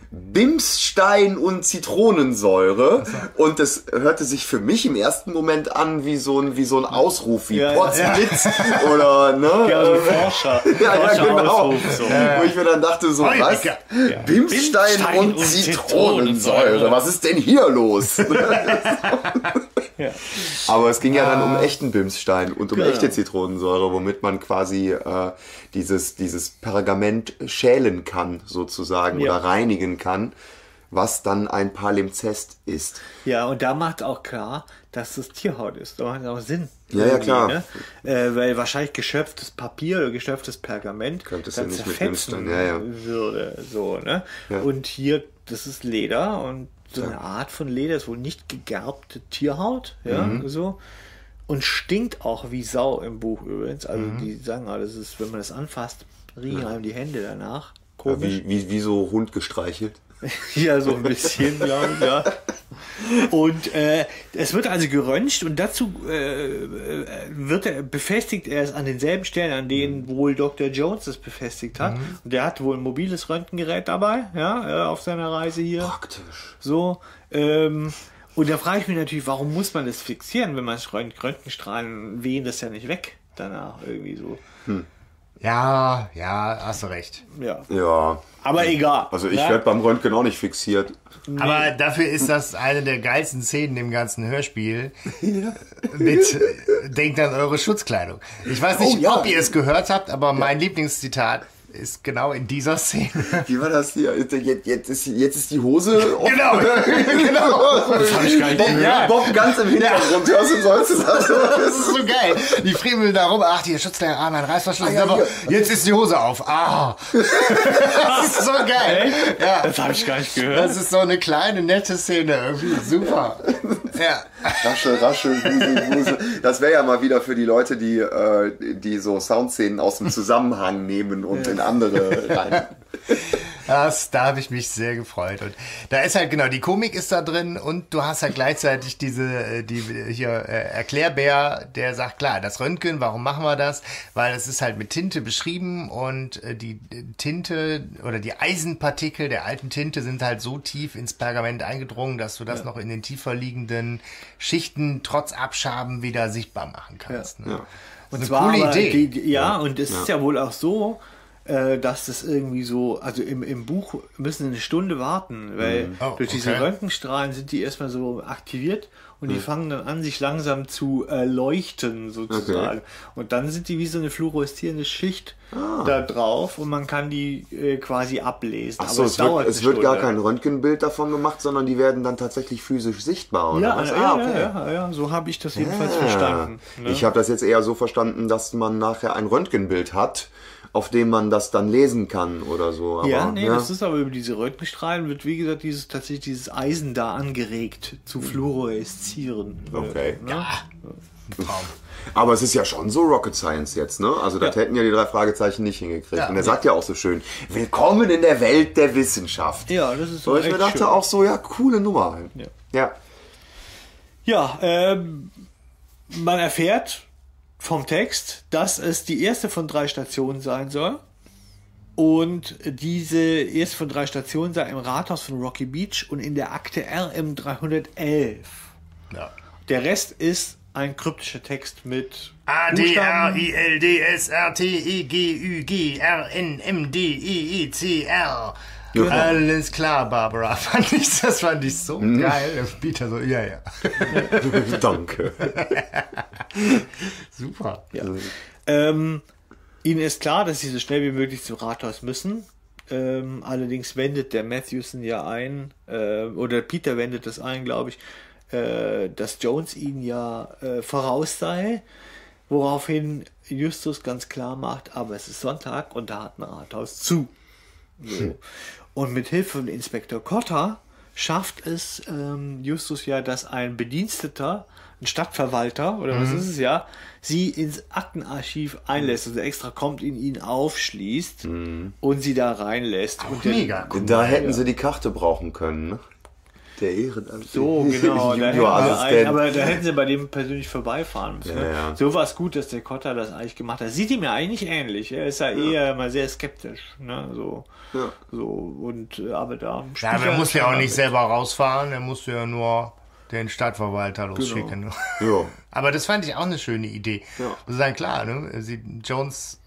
Bimsstein und Zitronensäure. Und das hörte sich für mich im ersten Moment an wie so ein, wie so ein Ausruf, wie
Ja,
Potsblitz oder, ne?
Ja, so
äh,
Forscher.
Ja, ja, genau.
Forscherausruf, so.
Wo ich mir dann dachte, so, was?
Heuriger.
Bimsstein,
Bimsstein
und,
und
Zitronensäure.
Zitronensäure.
Was ist denn hier los?
Ja.
Aber es ging ja dann um echten Bimsstein und um
Genau.
echte Zitronensäure, womit man quasi äh, dieses, dieses Pergament schälen kann, sozusagen,
Ja.
oder reinigen kann, was dann ein Palimpsest ist.
Ja, und da macht auch klar, dass das Tierhaut ist. Da macht auch Sinn.
Ja, ja,
irgendwie,
klar.
Ne? Äh, weil wahrscheinlich geschöpftes Papier oder geschöpftes Pergament
Könnte es
dann
ja nicht mit
zerfetzen
Bimsstein, ja, ja.
würde. So, ne?
Ja.
Und hier, das ist Leder und so eine Art von Leder ist wohl nicht gegerbte Tierhaut. Ja,
Mhm.
so. Und stinkt auch wie Sau im Buch übrigens. Also
Mhm.
die sagen, ah, das ist, wenn man das anfasst, riechen einem die Hände danach.
Ja,
Komisch.
wie, wie, wie so Hund gestreichelt.
Ja, so ein bisschen, glaube ich, ja. Und äh, es wird also geröntgt und dazu äh, äh, wird er, befestigt er es an denselben Stellen, an denen wohl Doktor Jones es befestigt hat. Und der hat wohl ein mobiles Röntgengerät dabei, ja, äh, auf seiner Reise hier.
Praktisch.
So. Ähm, und da frage ich mich natürlich, warum muss man das fixieren, wenn man es Rönt Röntgenstrahlen wehen das ja nicht weg danach irgendwie so.
Ja, ja, hast du recht.
Ja.
Ja.
Aber egal.
Also ich
ja?
werde beim Röntgen auch nicht fixiert.
Aber dafür ist das eine der geilsten Szenen im ganzen Hörspiel. Mit äh, denkt an eure Schutzkleidung. Ich weiß nicht,
Oh, ja.
ob ihr es gehört habt, aber mein Lieblingszitat ist genau in dieser Szene.
Wie war das hier? Jetzt, jetzt, ist, jetzt ist die Hose offen.
Genau, genau.
Das habe ich gar nicht
Bob,
gehört.
ja. Bob ganz im Hintergrund. Hörst du, sollst du das?
Das ist so geil. Die friemeln da rum. Ach, die Schutzkleidung, ah, mein Reißverschluss.
Ah, ja,
aber
hier.
jetzt ist die Hose auf. Ah. Das ist so geil. Ja.
Das habe ich gar nicht gehört.
Das ist so eine kleine, nette Szene. Irgendwie super. Ja.
Raschel, raschel, wusel, wusel. Das wäre ja mal wieder für die Leute, die, äh, die so Soundszenen aus dem Zusammenhang nehmen und in andere rein.
Das, da habe ich mich sehr gefreut. Und da ist halt genau, die Komik ist da drin und du hast halt gleichzeitig diese, äh, die hier äh, Erklärbär, der sagt, klar, das Röntgen, warum machen wir das? Weil es ist halt mit Tinte beschrieben und äh, die Tinte oder die Eisenpartikel der alten Tinte sind halt so tief ins Pergament eingedrungen, dass du das noch in den tiefer liegenden Schichten trotz Abschaben wieder sichtbar machen kannst. Ne?
Ja.
Und
Eine
zwar
coole
aber
Idee.
Die, die, ja, und es ist ja wohl auch so, äh, dass das irgendwie so, also im, im Buch müssen sie eine Stunde warten, weil
Mhm. Oh,
durch diese
okay.
Röntgenstrahlen sind die erstmal so aktiviert und die fangen dann an, sich langsam zu äh, leuchten sozusagen.
Okay.
Und dann sind die wie so eine fluoreszierende Schicht da drauf und man kann die äh, quasi ablesen.
Ach so, es, wird,
dauert
es
eine
wird gar
Stunde.
kein Röntgenbild davon gemacht, sondern die werden dann tatsächlich physisch sichtbar, oder
Ja,
was?
ja,
Ah,
ja, ja, ja, so habe ich das jedenfalls
Ja.
verstanden. Ne?
Ich habe das jetzt eher so verstanden, dass man nachher ein Röntgenbild hat, auf dem man das dann lesen kann oder so. Aber,
Ja, nee, das ist aber über diese Röntgenstrahlen wird, wie gesagt, dieses tatsächlich dieses Eisen da angeregt zu fluoreszieren.
Okay.
Ne?
Traum.
Aber es ist ja schon so Rocket Science jetzt, ne? Also das
Ja.
hätten ja die drei Fragezeichen nicht hingekriegt.
Ja.
Und er sagt ja auch so schön, willkommen in der Welt der Wissenschaft.
Ja, das ist
So, ich
echt
mir dachte
schön.
auch so, ja, coole Nummer. Halt.
Ja.
Ja.
Ja, ähm, man erfährt vom Text, dass es die erste von drei Stationen sein soll. Und diese erste von drei Stationen sei im Rathaus von Rocky Beach und in der Akte R M dreihundertelf.
Ja.
Der Rest ist ein kryptischer Text mit
A, D, R,
Buchstaben.
I, L, D, S, R, T, E, G, Ü, G, R, N, M, D, E, E, C, R.
Genau.
Alles klar, Barbara. Fand ich, das fand ich so geil. Der Peter so, ja, ja.
Danke.
Super.
Ja. Ähm, ihnen ist klar, dass sie so schnell wie möglich zum Rathaus müssen. Ähm, allerdings wendet der Matthewson ja ein, äh, oder Peter wendet das ein, glaube ich, äh, dass Jones ihnen ja äh, voraus sei, woraufhin Justus ganz klar macht, aber es ist Sonntag und da hat ein Rathaus zu. So. Und mit Hilfe von Inspektor Cotter schafft es ähm, Justus ja, dass ein Bediensteter, ein Stadtverwalter oder was ist es ja, sie ins Aktenarchiv einlässt, also extra kommt, in ihn aufschließt und sie da reinlässt. Und der-
Mega cool.
Da hätten sie die Karte brauchen können, ne? Der Ehrenamt.
So, genau. Da hätten sie eigentlich,
Juniorassistent.
aber da hätten sie bei dem persönlich vorbeifahren müssen.
Ja,
ne?
ja.
So war es gut, dass der Cotter das eigentlich gemacht hat. Sieht ihm ja eigentlich ähnlich. Er ist ja, eher mal sehr skeptisch. Ne? So,
Ja.
so, und, äh, aber da
Ja,
spielt
aber er
er
musste ja
schon
auch nicht
damit.
selber rausfahren, er musste ja nur den Stadtverwalter losschicken.
Ja.
Aber das fand ich auch eine schöne Idee.
Ja.
Das ist dann klar, ne? Sie, Jones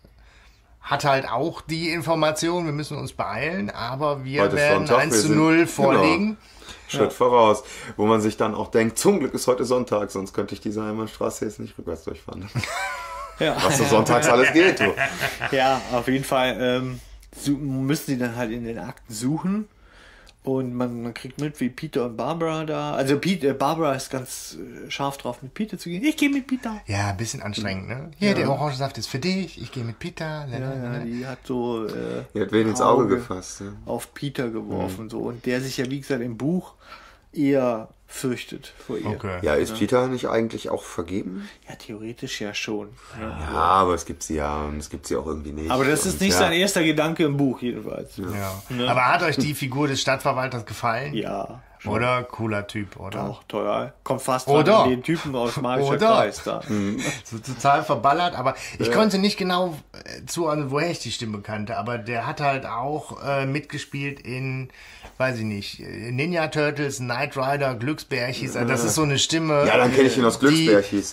hat halt auch die Information, wir müssen uns beeilen, aber wir
Heute ist
werden
Sonntag,
eins
wir
zu
sind-
null
genau.
vorlegen.
Schritt voraus. Wo man sich dann auch denkt, zum Glück ist heute Sonntag, sonst könnte ich diese Heimatstraße jetzt nicht rückwärts durchfahren.
Ja.
Was so sonntags alles geht, du.
Ja, auf jeden Fall ähm, su- müssen sie dann halt in den Akten suchen. Und man, man kriegt mit, wie Peter und Barbara da. Also Peter, Barbara ist ganz äh, scharf drauf, mit Peter zu gehen. Ich gehe mit Peter.
Ja, ein bisschen anstrengend, ne? Hier, der Orangensaft ist für dich, ich gehe mit Peter.
Ja, ja, die hat so äh,
Die hat wen ins Auge gefasst. Ja.
auf Peter geworfen. So. Und der sich ja, wie gesagt, im Buch eher fürchtet vor ihr.
Okay.
Ja, ist Peter nicht eigentlich auch vergeben?
Ja, theoretisch ja schon. Ne?
Ja, aber es gibt sie ja und es gibt sie auch irgendwie nicht.
Aber das ist
Und
nicht
ja.
sein erster Gedanke im Buch jedenfalls.
Ja. Aber hat euch die Figur des Stadtverwalters gefallen?
Ja,
Oder? Cooler Typ, oder?
auch teuer. Kommt fast
Oder?
dran an den Typen aus Magischer
Oder?
Kreis da.
So total verballert, aber ich konnte nicht genau äh, zuordnen, woher ich die Stimme kannte, aber der hat halt auch äh, mitgespielt in, weiß ich nicht, äh, Ninja Turtles, Knight Rider, Glücksbärchis, also das ist so eine Stimme.
Ja, dann kenne ich ihn aus
die-
Glücksbärchis.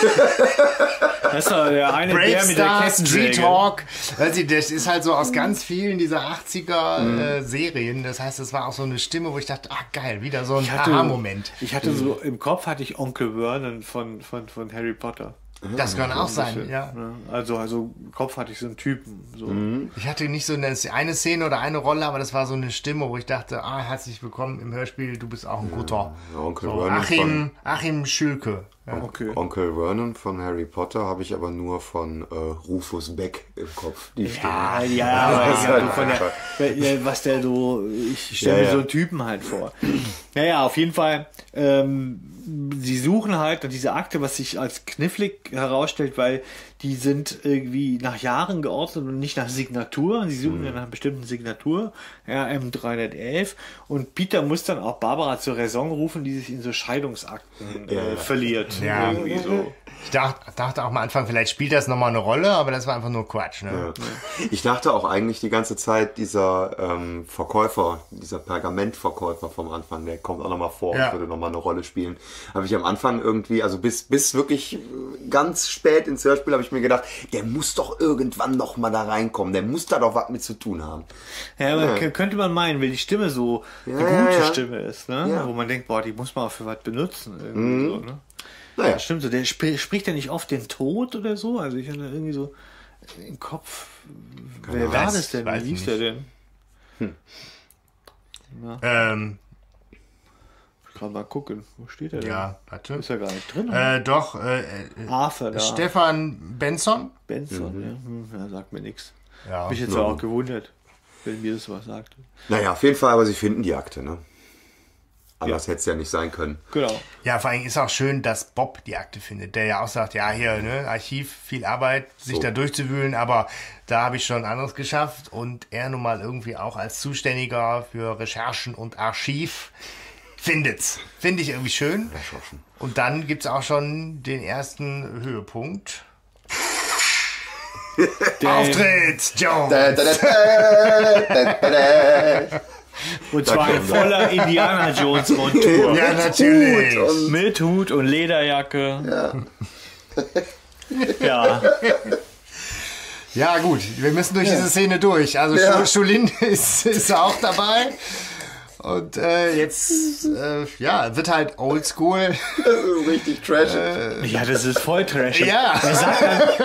Das ist doch der eine
Brave
der mit der
Star,
Kettensäge.
Street Hawk, weiß ich, das ist halt so aus ganz vielen dieser achtziger äh, Serien, das heißt, es war auch so eine Stimme, wo ich dachte, ah geil, wieder so ein
Ich hatte,
Aha-Moment.
ich hatte so, im Kopf hatte ich Onkel Vernon von, von, von Harry Potter.
Das kann auch sein, ja.
Ne? Also, also im Kopf hatte ich so einen Typen. So.
Ich hatte nicht so eine, eine Szene oder eine Rolle, aber das war so eine Stimme, wo ich dachte, ah, herzlich willkommen im Hörspiel, du bist auch ein guter.
Ja, Onkel
So,
Vernon
Achim, Achim Schülke. Ja.
Okay.
Onkel Vernon von Harry Potter habe ich aber nur von äh, Rufus Beck im Kopf. Die Stimme.
Ja, ja, aber
das
ich
ist
hab
halt
so von
einfach-
der, ja, was der so, ich stelle
Ja,
mir
ja.
so einen Typen halt vor. Naja, auf jeden Fall, ähm, sie suchen halt diese Akte, was sich als knifflig herausstellt, weil die sind irgendwie nach Jahren geordnet und nicht nach Signatur. Sie suchen ja nach einer bestimmten Signatur, R M dreihundertelf. Und Peter muss dann auch Barbara zur Raison rufen, die sich in so Scheidungsakten äh,
Ja.
verliert.
Ja.
Irgendwie so.
Ich dachte, dachte auch am Anfang, vielleicht spielt das nochmal eine Rolle, aber das war einfach nur Quatsch. Ne?
Ja. Ich dachte auch eigentlich die ganze Zeit, dieser ähm, Verkäufer, dieser Pergamentverkäufer vom Anfang, der kommt auch nochmal vor
Ja.
und würde nochmal eine Rolle spielen. Habe ich am Anfang irgendwie, also bis, bis wirklich ganz spät ins Hörspiel habe ich mir gedacht, der muss doch irgendwann nochmal da reinkommen, der muss da doch was mit zu tun haben.
Ja, aber
Ja.
k- könnte man meinen, weil die Stimme so eine
Ja,
gute
ja, ja.
Stimme ist, ne?
Ja.
Wo man denkt, boah, die muss man auch für was benutzen. Irgendwie so, ne?
Naja,
Ja, stimmt so. Der sp spricht ja nicht oft den Tod oder so. Also ich hatte irgendwie so im Kopf. Wer war
weiß-
das denn?
weiß
Wie hieß
ich
der denn?
Ähm,
Gerade mal gucken. Wo steht er denn?
ja, warte.
Ist ja gar nicht drin.
Äh, doch, äh, äh,
Arthur da.
Stefan Benson.
Benson, ja. Hm, ja. Sagt mir nichts.
Ja.
Mich jetzt auch gewundert, wenn mir das was sagt.
naja, auf jeden Fall, aber sie finden die Akte, ne? Anders hätte es ja nicht sein können.
Genau.
Ja, vor allem ist auch schön, dass Bob die Akte findet, der ja auch sagt, ja, hier, ne, Archiv, viel Arbeit, sich
So.
da durchzuwühlen, aber da habe ich schon anderes geschafft und er nun mal irgendwie auch als Zuständiger für Recherchen und Archiv findet's. Finde ich irgendwie schön. Und dann gibt's auch schon den ersten Höhepunkt.
Der,
Auftritt, Jones!
Da, da, da, da, da, da.
und zwar in
kommt er.
voller Indiana Jones Montur.
Ja, natürlich.
Und
Mit Hut und Lederjacke. Ja.
Ja, gut, wir müssen durch diese Szene durch. Also
Ja.
Schulin ist, ist auch dabei. Und äh, jetzt, äh, ja, wird halt oldschool.
das ist richtig trash.
Ja, das ist voll Trash.
Ja.
Er sagt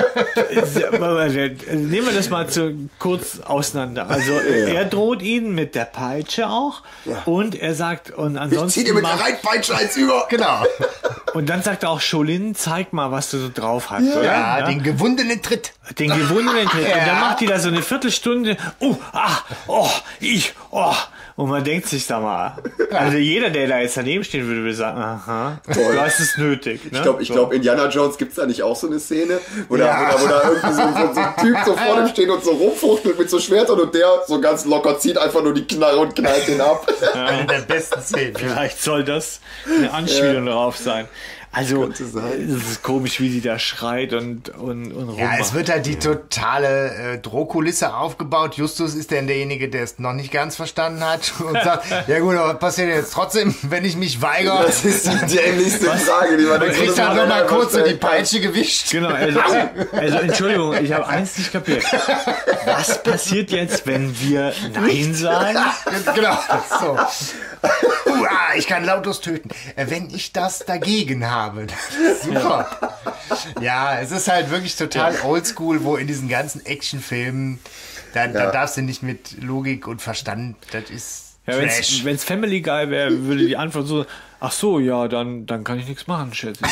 dann, nehmen wir das mal zu, kurz auseinander. Also er droht ihn mit der Peitsche auch
Ja.
und er sagt und
Ich
ansonsten
zieh dir mit der
macht-
Reitpeitsche eins über.
Genau.
und dann sagt er auch Scholin, zeig mal, was du so drauf hast, oder?
Ja, den gewundenen Tritt.
Den gewundenen Tritt. Und
Ja.
dann macht die da so eine Viertelstunde. Oh, ah, oh, ich, oh. Und man denkt sich da mal. Also jeder, der da jetzt daneben stehen würde, würde sagen, aha, du hast es nötig. Ne?
Ich glaube, ich
So.
glaub, Indiana Jones gibt's da nicht auch so eine Szene, wo da,
Ja.
wo da, wo da irgendwie so, so, so ein Typ so vor dem steht und so rumfuchtelt mit so Schwertern und der so ganz locker zieht einfach nur die Knarre und knallt den ab.
Eine der besten Szenen.
Vielleicht soll das eine Anspielung darauf sein. Also,
Könnte sein.
es ist komisch, wie sie da schreit und, und, und
Ja,
rummacht.
es wird halt die totale äh, Drohkulisse aufgebaut. Justus ist dann derjenige, der es noch nicht ganz verstanden hat und sagt, ja gut, aber was passiert jetzt trotzdem, wenn ich mich weigere?
Das ist die dämlichste Frage, die man
Dann kriegt er noch mal kurz so die Peitsche gewischt.
Genau, also, also Entschuldigung, ich habe eins nicht kapiert. Was passiert jetzt, wenn wir Nein sagen?
Genau, so. Uh, ah, ich kann lautlos töten. Äh, Wenn ich das dagegen habe. Super. Ja, es ist halt wirklich total oldschool, wo in diesen ganzen Actionfilmen, da, da
Ja.
darfst du nicht mit Logik und Verstand, das ist
Ja,
Trash.
wenn es Family Guy wäre, würde die Antwort so, ach so, ja, dann, dann kann ich nichts machen, schätze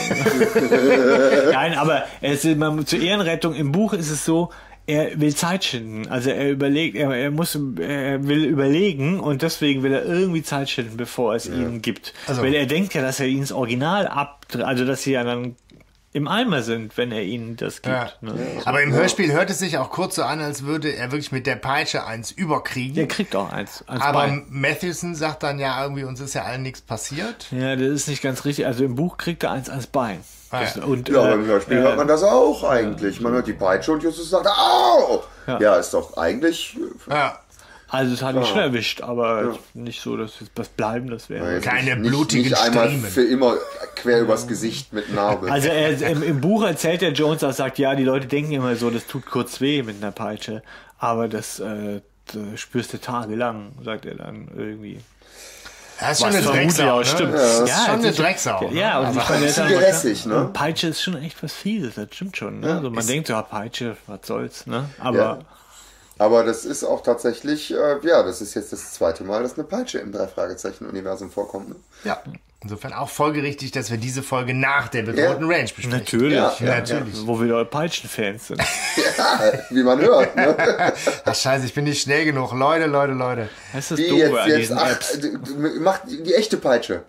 ich. Nein, aber es ist, man, zur Ehrenrettung im Buch ist es so, er will Zeit schinden. Also er überlegt, er, er muss, er will überlegen und deswegen will er irgendwie Zeit schinden, bevor es ihn gibt.
Also-
Weil er denkt ja, dass er ihn ins Original ab, also dass sie ja dann im Eimer sind, wenn er ihnen das gibt.
Ja.
Ne?
Aber im Hörspiel hört es sich auch kurz so an, als würde er wirklich mit der Peitsche eins überkriegen.
Der kriegt auch eins. eins
Aber
Bein.
Matthewson sagt dann ja irgendwie, uns ist ja allen nichts passiert.
Ja, das ist nicht ganz richtig. Also im Buch kriegt er eins ans Bein.
Ah,
Das,
ja.
und,
Ja,
äh,
beim Hörspiel
äh,
hört man das auch eigentlich. Man hört die Peitsche und Justus sagt, au!
Ja.
Ja, ist doch eigentlich...
Ja.
Also es hat ihn schon erwischt, aber nicht so, dass jetzt was Bleibendes wäre.
jetzt
Keine
nicht,
blutigen
nicht einmal
Striemen.
für immer quer übers Gesicht mit Narbe.
Also er, im, im Buch erzählt der Jones, er sagt, ja, die Leute denken immer so, das tut kurz weh mit einer Peitsche, aber das, äh, das spürst du tagelang, sagt er dann irgendwie.
Das ist schon
Was
eine
vermutlich
Drecksau,
auch
ne?
stimmt.
Das ist
Ja,
schon eine
das ist-
Drecksau. ne?
Ja, und
Also,
ich meine,
ist
der
ein
hat-
gehässig, ne?
und Peitsche ist schon echt was Fieses, das stimmt schon. Ne? Also man
ist-
denkt so, ja, Peitsche, was soll's, ne? Aber
Ja. Aber das ist auch tatsächlich, äh, ja, das ist jetzt das zweite Mal, dass eine Peitsche im Drei-Fragezeichen-Universum vorkommt. Ne?
ja. Insofern auch folgerichtig, dass wir diese Folge nach der bedrohten Range besprechen.
natürlich,
Ja,
ja,
ja,
natürlich.
wo wir Peitschenfans sind.
Ja, wie man hört. Ne?
Ach scheiße, ich bin nicht schnell genug. Leute, Leute, Leute.
Das ist das
Die
Doofe
jetzt,
an
jetzt,
diesen
ach,
Apps.
d- d- macht die, die echte Peitsche.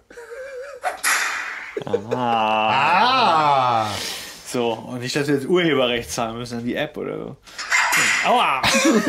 Ah!
So, und nicht, dass wir jetzt Urheberrecht zahlen müssen an die App oder so. Aua!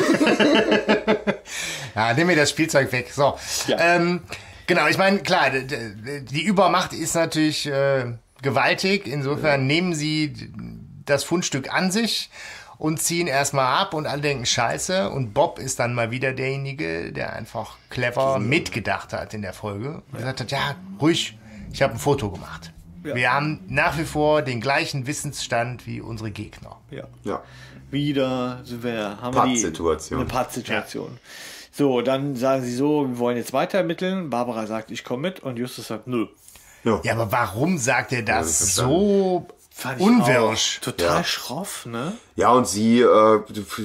Ja, nimm mir das Spielzeug weg. So.
Ja.
Ähm, genau, ich meine, klar, d- d- die Übermacht ist natürlich äh, gewaltig. Insofern nehmen sie das Fundstück an sich und ziehen erstmal ab und alle denken Scheiße. Und Bob ist dann mal wieder derjenige, der einfach clever mitgedacht hat in der Folge. Und gesagt hat, ja, ruhig, ich habe ein Foto gemacht.
Ja.
Wir haben nach wie vor den gleichen Wissensstand wie unsere Gegner.
Ja.
Ja.
Wieder sind wir, haben wir die,
Pattsituation.
eine Pattsituation. So, dann sagen sie so, wir wollen jetzt weiter ermitteln. Barbara sagt, ich komme mit. Und Justus sagt, nö.
Ja.
Ja, aber warum sagt er das
Ja, das
so
Fand ich
unwirsch?
auch Total
Ja.
schroff, ne?
Ja, und sie äh,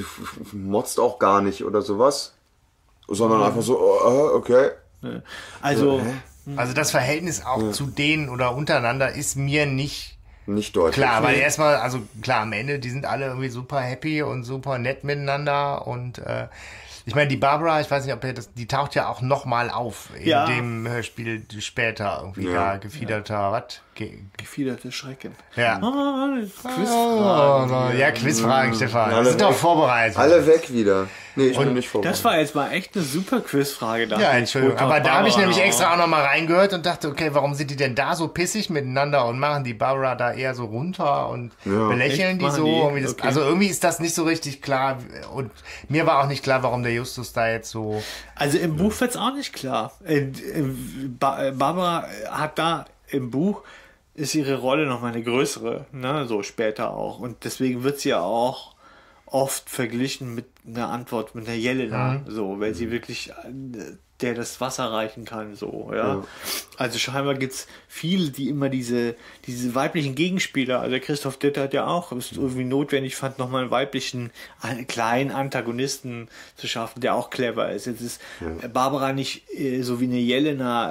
motzt auch gar nicht oder sowas, sondern einfach so, äh, okay.
Also,
Also das Verhältnis auch zu denen oder untereinander ist mir nicht
Nicht deutlich.
klar, weil erstmal, also klar, am Ende, die sind alle irgendwie super happy und super nett miteinander und äh, ich meine, die Barbara, ich weiß nicht, ob ihr das, die taucht ja auch nochmal auf in
Ja.
dem Hörspiel später irgendwie
Ja.
da gefiederter, was? Ge
gefiederte Schrecken.
ja.
Ah,
Oh,
Quizfragen.
ja, Quizfragen, Stefan. Wir
Alle
sind doch
weg.
vorbereitet.
Alle weg wieder. Nee, ich bin nicht vorbei.
Das war jetzt mal echt eine super Quizfrage. dachte
Ja,
ich.
Entschuldigung.
Gut,
Aber da habe ich
Barbara
nämlich
noch.
extra auch nochmal reingehört und dachte, okay, warum sind die denn da so pissig miteinander und machen die Barbara da eher so runter und
Ja.
belächeln
Echt?
die
Machen
so?
die?
Irgendwie das,
Okay.
Also irgendwie ist das nicht so richtig klar und mir war auch nicht klar, warum der Justus da jetzt so...
Also im Buch wird es auch nicht klar. Äh, äh, Ba- äh, Barbara hat da im Buch, ist ihre Rolle noch mal eine größere, ne? So später auch. Und deswegen wird sie ja auch oft verglichen mit einer Antwort mit einer Jelena, so, weil sie wirklich äh, der das Wasser reichen kann, so, ja.
Ja.
Also scheinbar gibt es viele, die immer diese, diese weiblichen Gegenspieler, also der Christoph Ditter hat ja auch es irgendwie notwendig fand, nochmal einen weiblichen, einen kleinen Antagonisten zu schaffen, der auch clever ist. Jetzt ist Barbara nicht äh, so wie eine Jelena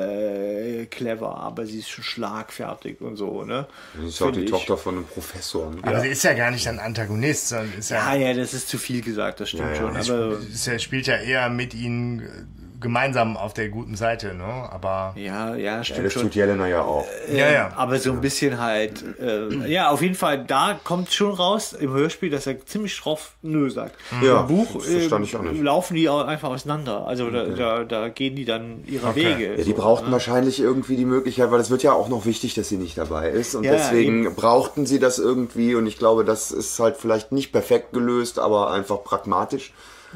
äh, clever, aber sie ist schon schlagfertig und so, ne?
Das ist auch
Find
die
ich.
Tochter von einem Professor. Ne?
Aber sie ist ja gar nicht ein Antagonist, sondern ist ja,
Ja, ja, das ist zu viel gesagt, das stimmt
Ja, ja.
schon. Aber
ist ja, spielt ja eher mit ihnen äh, gemeinsam auf der guten Seite, ne? Aber
ja, ja,
Ja,
stimmt
das
schon.
tut Jelena ja auch.
ja, ja.
Aber so ein bisschen halt, äh, ja, auf jeden Fall, da kommt schon raus im Hörspiel, dass er ziemlich schroff Nö sagt.
Ja,
Im Buch
das verstand ich auch nicht.
laufen die auch einfach auseinander. Also da, da, da gehen die dann ihre
Okay.
Wege.
Ja, die
so,
brauchten
ne?
wahrscheinlich irgendwie die Möglichkeit, weil es wird ja auch noch wichtig, dass sie nicht dabei ist. Und
Ja,
deswegen
eben.
brauchten sie das irgendwie. Und ich glaube, das ist halt vielleicht nicht perfekt gelöst, aber einfach pragmatisch.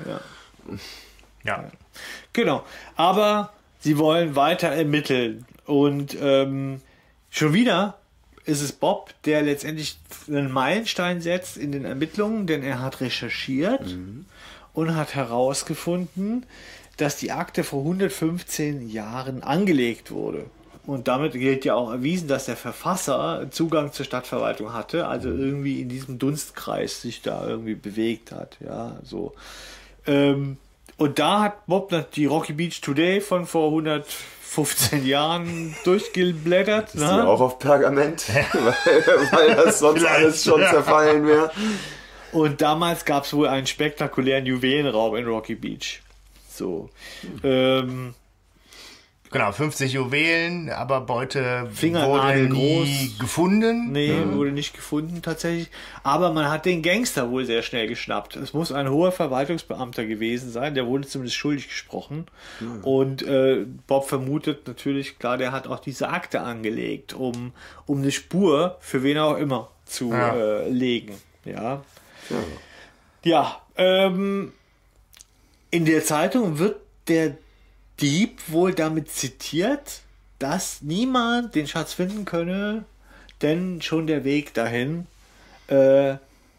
ja.
Genau. Aber sie wollen weiter ermitteln. Und ähm, schon wieder ist es Bob, der letztendlich einen Meilenstein setzt in den Ermittlungen, denn er hat recherchiert und hat herausgefunden, dass die Akte vor hundertfünfzehn Jahren angelegt wurde. Und damit gilt ja auch erwiesen, dass der Verfasser Zugang zur Stadtverwaltung hatte, also irgendwie in diesem Dunstkreis sich da irgendwie bewegt hat. Ja, so. Ähm, und da hat Bob die Rocky Beach Today von vor hundertfünfzehn Jahren durchgeblättert.
Ist die auch auf Pergament? weil, weil das sonst
Vielleicht,
alles schon
ja.
zerfallen wäre.
Und damals gab es wohl einen spektakulären Juwelenraub in Rocky Beach. So. Ähm,
Genau, fünfzig Juwelen, aber Beute
Fingernagel
wurde nie
groß.
gefunden.
nee, wurde nicht gefunden tatsächlich. Aber man hat den Gangster wohl sehr schnell geschnappt. Es muss ein hoher Verwaltungsbeamter gewesen sein. Der wurde zumindest schuldig gesprochen. Und äh, Bob vermutet natürlich, klar, der hat auch diese Akte angelegt, um, um eine Spur für wen auch immer zu
Ja.
äh, legen. Ja.
Ja.
Ja, ähm, in der Zeitung wird der Dieb wohl damit zitiert, dass niemand den Schatz finden könne, denn schon der Weg dahin äh,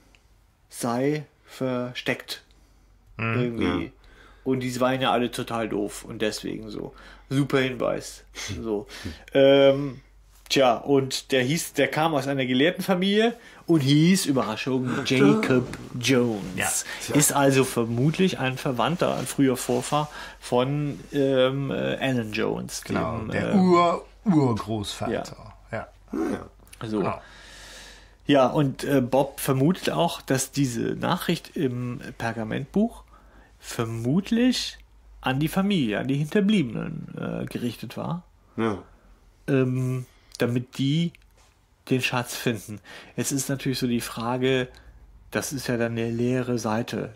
sei versteckt. Irgendwie.
ja.
Und die waren ja alle total doof und deswegen so. Super Hinweis. So. ähm, tja, und der hieß, der kam aus einer Gelehrtenfamilie und hieß, Überraschung, Jacob Jones.
Ja.
Ist also vermutlich ein Verwandter, ein früher Vorfahr von ähm, äh, Alan Jones.
Genau,
dem,
der
äh,
Ur-Urgroßvater. Ja.
so.
Genau.
Ja, und äh, Bob vermutet auch, dass diese Nachricht im Pergamentbuch vermutlich an die Familie, an die Hinterbliebenen äh, gerichtet war,
Ja.
ähm, damit die den Schatz finden. Jetzt ist natürlich so die Frage, das ist ja dann eine leere Seite.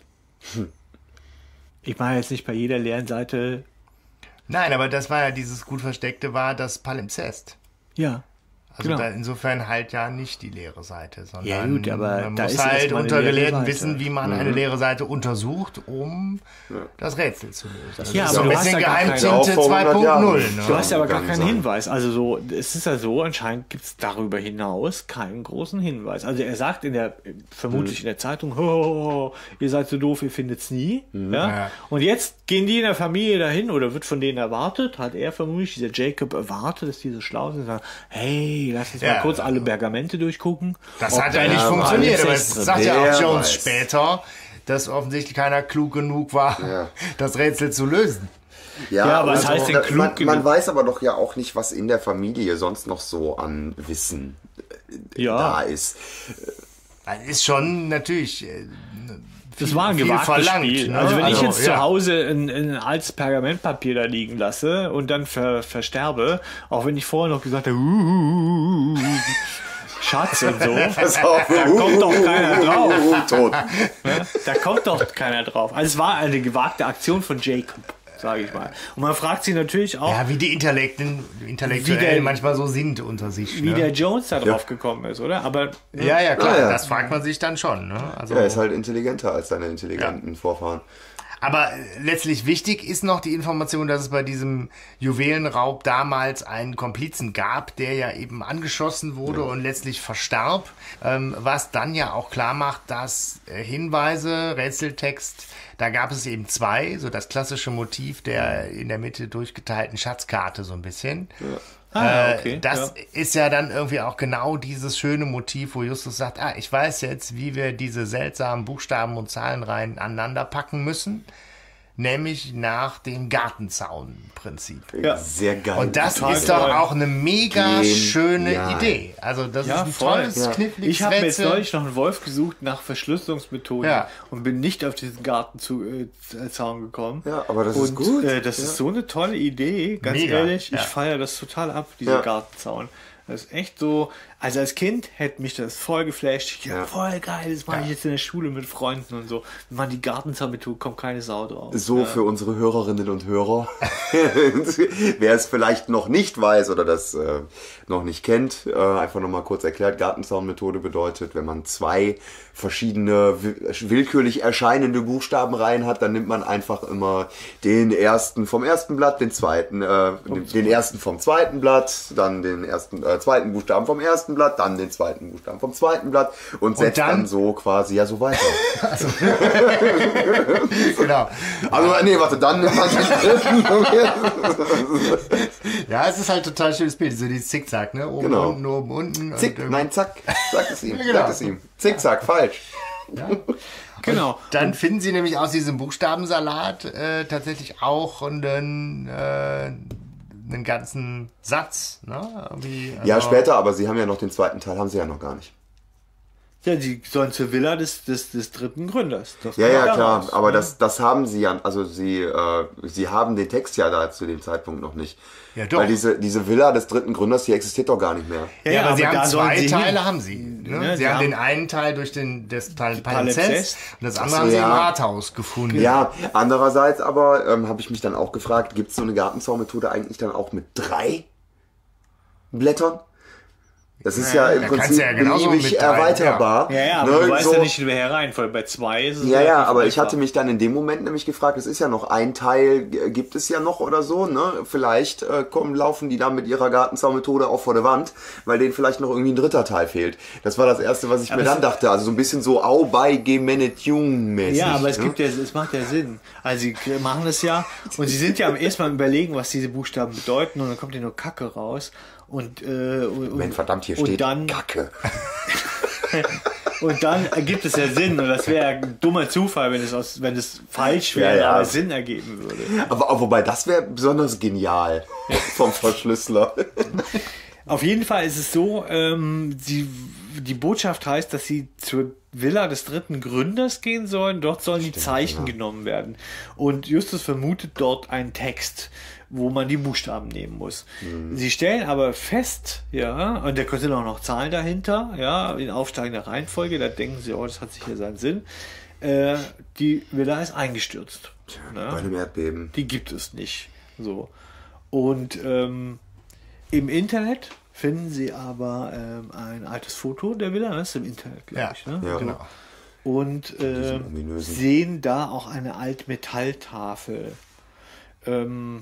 Ich mache jetzt nicht bei jeder leeren Seite,
Nein, aber das war ja dieses gut versteckte, war das Palimpsest.
ja,
Also
Genau.
da insofern halt ja nicht die leere Seite, sondern
Ja, gut, aber
man
da
muss
ist
halt
erstmal eine
unter
leere
Gelehrten
Seite.
wissen, wie man eine leere Seite untersucht, um das Rätsel zu lösen. Das
Ja,
ist
aber
so ein
du hast
bisschen
ja gar keine-
Geheimtinte
Auch vor hundert
zwei Punkt null.
Jahren.
Ne?
Du hast ja aber gar
Kann
keinen
sein.
Hinweis. Also so, es ist ja so, anscheinend gibt es darüber hinaus keinen großen Hinweis. Also er sagt in der, vermutlich in der Zeitung, ho, ho, ho, ihr seid so doof, ihr findet's nie. Ja?
Ja.
Und jetzt gehen die in der Familie dahin oder wird von denen erwartet, hat er vermutlich, dieser Jacob erwartet, dass die so schlau sind und sagen, hey, lass uns mal
Ja.
kurz alle Pergamente durchgucken.
Das
Ob
hat ja
da
nicht
alles
funktioniert, aber es
fest drin
sagt ja
Wer
auch Jones
weiß.
später, dass offensichtlich keiner klug genug war,
Ja.
das Rätsel zu lösen.
Ja,
Ja, aber was heißt denn
da-
klug
man,
genug?
man weiß aber doch ja auch nicht, was in der Familie sonst noch so an Wissen äh,
Ja.
da ist.
Das ist schon natürlich äh,
Das war ein
viel
gewagtes
verlangt,
Spiel.
ne?
Also wenn ich
Also,
jetzt
ja.
zu Hause ein, ein altes Pergamentpapier da liegen lasse und dann ver, versterbe, auch wenn ich vorher noch gesagt habe, uh, uh, uh, Schatz und so,
Pass auf,
da kommt doch keiner drauf.
Tot.
Ne? Da kommt doch keiner drauf. Also es war eine gewagte Aktion von Jacob, sage ich mal. Und man fragt sich natürlich auch,
Ja, wie die Intellekten, Intellektuellen
Wie der-
manchmal so sind unter sich.
wie
ne?
der Jones da drauf gekommen ist, oder? Aber
Ja, ja, klar,
Ah, ja.
das fragt man sich dann schon. Ne? Also,
Er ist halt intelligenter als seine intelligenten Vorfahren.
aber äh, letztlich wichtig ist noch die Information, dass es bei diesem Juwelenraub damals einen Komplizen gab, der ja eben angeschossen wurde und letztlich verstarb, ähm, was dann ja auch klar macht, dass äh, Hinweise, Rätseltext, da gab es eben zwei, so das klassische Motiv der in der Mitte durchgeteilten Schatzkarte so ein bisschen.
ah,
Äh,
okay.
das
ja.
ist ja dann irgendwie auch genau dieses schöne Motiv, wo Justus sagt, ah, ich weiß jetzt, wie wir diese seltsamen Buchstaben und Zahlenreihen aneinander packen müssen, nämlich nach dem Gartenzaun-Prinzip.
Ja.
Sehr geil.
Und das
Total
ist doch
toll.
auch eine mega
Genial.
schöne Idee. Also das
Ja,
ist ein
voll.
tolles,
Ja.
kniffliges
Ich habe mir jetzt
Rätsel.
neulich noch einen Wolf gesucht nach Verschlüsselungsmethoden
Ja.
und bin nicht auf diesen Gartenzaun gekommen.
Ja, aber das
und,
ist gut.
Äh, das
Ja.
ist so eine tolle Idee, ganz
Mega,
ehrlich.
ja.
Ich feiere das total ab, dieser
Ja.
Gartenzaun. Das ist echt so, also als Kind hätte mich das voll geflasht. Ja,
Ja.
voll geil, das mache ich jetzt in der Schule mit Freunden und so. Wenn die Gartenzaun-Methode, kommt keine Sau drauf.
So für unsere Hörerinnen und Hörer. Wer es vielleicht noch nicht weiß oder das äh, noch nicht kennt, äh, einfach nochmal kurz erklärt. Gartenzaunmethode bedeutet, wenn man zwei verschiedene wi- willkürlich erscheinende Buchstabenreihen hat, dann nimmt man einfach immer den ersten vom ersten Blatt, den zweiten, äh, den, den ersten vom zweiten Blatt, dann den ersten, äh, zweiten Buchstaben vom ersten Blatt, dann den zweiten Buchstaben vom zweiten Blatt und setzt dann,
dann-
so quasi ja so weiter.
Genau.
Also nee, warte, dann nimmt man den dritten.
Ja, es ist halt total schönes Bild. So die Zickzack, ne? Oben,
Genau.
unten, oben, unten. und
Zick,
irgendwie-
nein, zack. Sag es ihm.
Genau.
Sag es ihm. Zickzack, falsch.
Genau.
Dann finden sie nämlich aus diesem Buchstabensalat äh, tatsächlich auch einen, äh, einen ganzen Satz. Ne? Irgendwie,
Ja,
also-
später, aber sie haben ja noch den zweiten Teil, haben sie ja noch gar nicht.
Ja, die sollen zur Villa des, des, des dritten Gründers. Das
Ja,
kommt
ja,
da
klar,
raus,
aber
ne?
das, das haben sie ja, also sie, äh, sie haben den Text ja da zu dem Zeitpunkt noch nicht.
Ja, doch.
Weil diese, diese Villa des dritten Gründers, die existiert doch gar nicht mehr.
Ja, aber, sie
da
haben
sollen
zwei
sie
Teile,
hin.
haben sie. Ne?
Ne,
sie
sie
haben
haben
den einen Teil durch den das Teil
Palimpsest.
Palimpsest und das andere
so,
haben sie im
ja.
Rathaus gefunden.
Ja, andererseits aber ähm, habe ich mich dann auch gefragt, gibt es so eine Gartenzaunmethode eigentlich dann auch mit drei Blättern? Das ist ja,
Ja,
im
da kannst
Prinzip
du ja genauso
beliebig
mit drei,
erweiterbar.
Ja, ja, aber
Ne,
du weißt
so-
ja nicht, in welcher Reihenfolge. Bei zwei ist es
Ja, ja,
relativ
aber ich
einfach.
hatte mich dann in dem Moment nämlich gefragt, es ist ja noch ein Teil, äh, gibt es ja noch oder so, ne? Vielleicht äh, kommen, laufen die da mit ihrer Gartenzaunmethode auch vor der Wand, weil denen vielleicht noch irgendwie ein dritter Teil fehlt. Das war das Erste, was ich
Aber
mir dann
es-
dachte. Also so ein bisschen so Au bei Gemenet-Jung-mäßig.
Ja, aber es
ne?
gibt ja, es macht ja Sinn. Also sie machen das ja und sie sind ja am ersten Mal überlegen, was diese Buchstaben bedeuten und dann kommt ja nur Kacke raus und äh, und,
Wenn verdammt hier
und
steht
dann
Kacke.
und dann ergibt es ja Sinn und das wäre ein dummer Zufall, wenn es aus, wenn es falsch wäre,
Ja, ja.
aber Sinn ergeben würde.
Aber, aber wobei, das wäre besonders genial vom Verschlüsseler.
Auf jeden Fall ist es so, ähm, die, die Botschaft heißt, dass sie zur Villa des dritten Gründers gehen sollen. Dort sollen die Zeichen genommen werden. Und Justus vermutet dort einen Text, wo man die Buchstaben nehmen muss. Sie stellen aber fest, ja, und da sind auch noch Zahlen dahinter, ja, in aufsteigender Reihenfolge, da denken sie, oh, das hat sicher seinen Sinn. Äh, die Villa ist eingestürzt.
Bei
Ja?
einem Erdbeben.
Die gibt es nicht. So. Und ähm, im Internet finden sie aber ähm, ein altes Foto der Villa, das ist im Internet, glaube
Ja,
ich. Ne?
ja,
So.
genau.
Und äh,
ominösen.
sehen da auch eine Altmetalltafel. Ähm,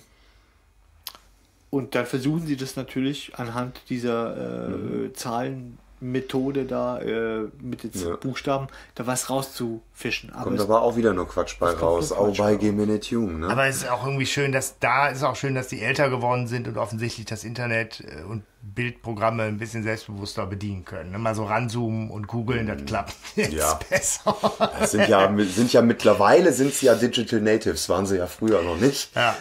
und dann versuchen sie das natürlich anhand dieser äh,
Mhm.
Zahlenmethode da äh, mit den
Ja.
Buchstaben da was rauszufischen. Aber
Und
es,
da war auch wieder nur Quatsch bei
kommt nur
raus.
Quatsch
Auch bei
raus.
Gemenetium, ne?
Aber es ist auch irgendwie schön, dass da ist auch schön, dass die älter geworden sind und offensichtlich das Internet äh, und Bildprogramme ein bisschen selbstbewusster bedienen können. Ne? Mal so ranzoomen und googeln, das klappt jetzt
Ja.
besser.
Das sind ja, sind ja mittlerweile sind sie ja Digital Natives, waren sie ja früher noch nicht.
Ja.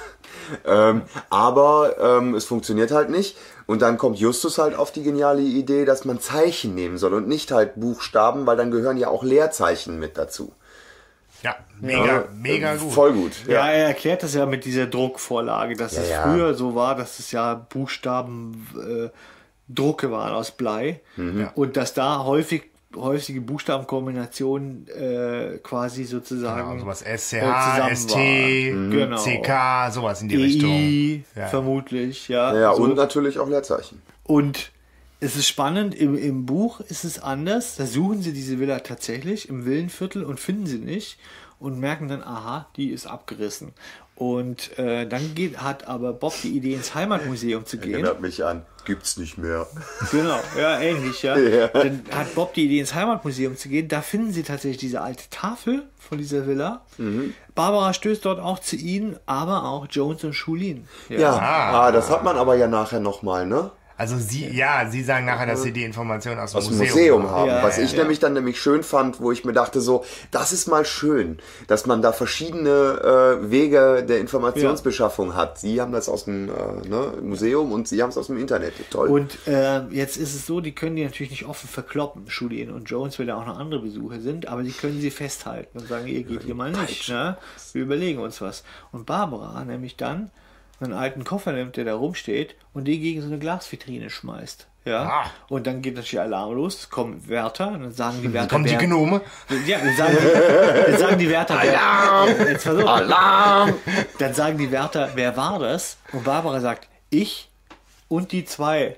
Ähm, aber ähm, es funktioniert halt nicht. Und dann kommt Justus halt auf die geniale Idee, dass man Zeichen nehmen soll und nicht halt Buchstaben, weil dann gehören ja auch Leerzeichen mit dazu.
Ja, mega, mega
Äh,
gut.
Voll gut.
ja, er erklärt das ja mit dieser Druckvorlage, dass
Ja,
es
ja.
früher so war, dass es ja Buchstaben äh, Drucke waren aus Blei
Mhm.
und dass da häufig häufige Buchstabenkombinationen äh, quasi sozusagen
Genau, sowas S C
äh,
H,
zusammen
S T,
waren. Genau.
C K, sowas in die
E I,
Richtung. Ja.
vermutlich, ja.
Ja,
so.
und natürlich auch Leerzeichen.
Und es ist spannend, im, im Buch ist es anders. Da suchen sie diese Villa tatsächlich im Villenviertel und finden sie nicht und merken dann, aha, die ist abgerissen. Und äh, dann geht, hat aber Bob die Idee, ins Heimatmuseum zu gehen.
Erinnert mich an. Gibt's nicht mehr.
Genau, ja, ähnlich, ja.
Ja.
Dann hat Bob die Idee, ins Heimatmuseum zu gehen. Da finden sie tatsächlich diese alte Tafel von dieser Villa. Barbara stößt dort auch zu ihnen, aber auch Jones und Schulin.
Ja, ah, das hat man aber ja nachher nochmal, ne?
Also sie, ja, sie sagen nachher, dass sie die Informationen aus dem
Aus dem
Museum,
Museum haben.
Ja,
Was
ja,
ich
ja.
nämlich dann nämlich schön fand, wo ich mir dachte so, das ist mal schön, dass man da verschiedene äh, Wege der Informationsbeschaffung hat. Sie haben das aus dem äh, ne, Museum und sie haben es aus dem Internet. Toll.
Und äh, jetzt ist es so, die können die natürlich nicht offen verkloppen, Schulin und Jones, weil da auch noch andere Besucher sind, aber die können sie festhalten und sagen, ihr geht hier mal nicht. Ne? Wir überlegen uns was. Und Barbara nämlich dann einen alten Koffer nimmt, der da rumsteht und den gegen so eine Glasvitrine schmeißt. Ja.
Ah.
Und dann geht natürlich Alarm los, es kommen Wärter und dann sagen die Wärter.
Kommen die
wer-
Gnome?
Ja, dann sagen, die- dann sagen die Wärter,
Alarm!
wer, jetzt pass auf.
Alarm!
Dann sagen die Wärter, wer war das? Und Barbara sagt, ich und die zwei.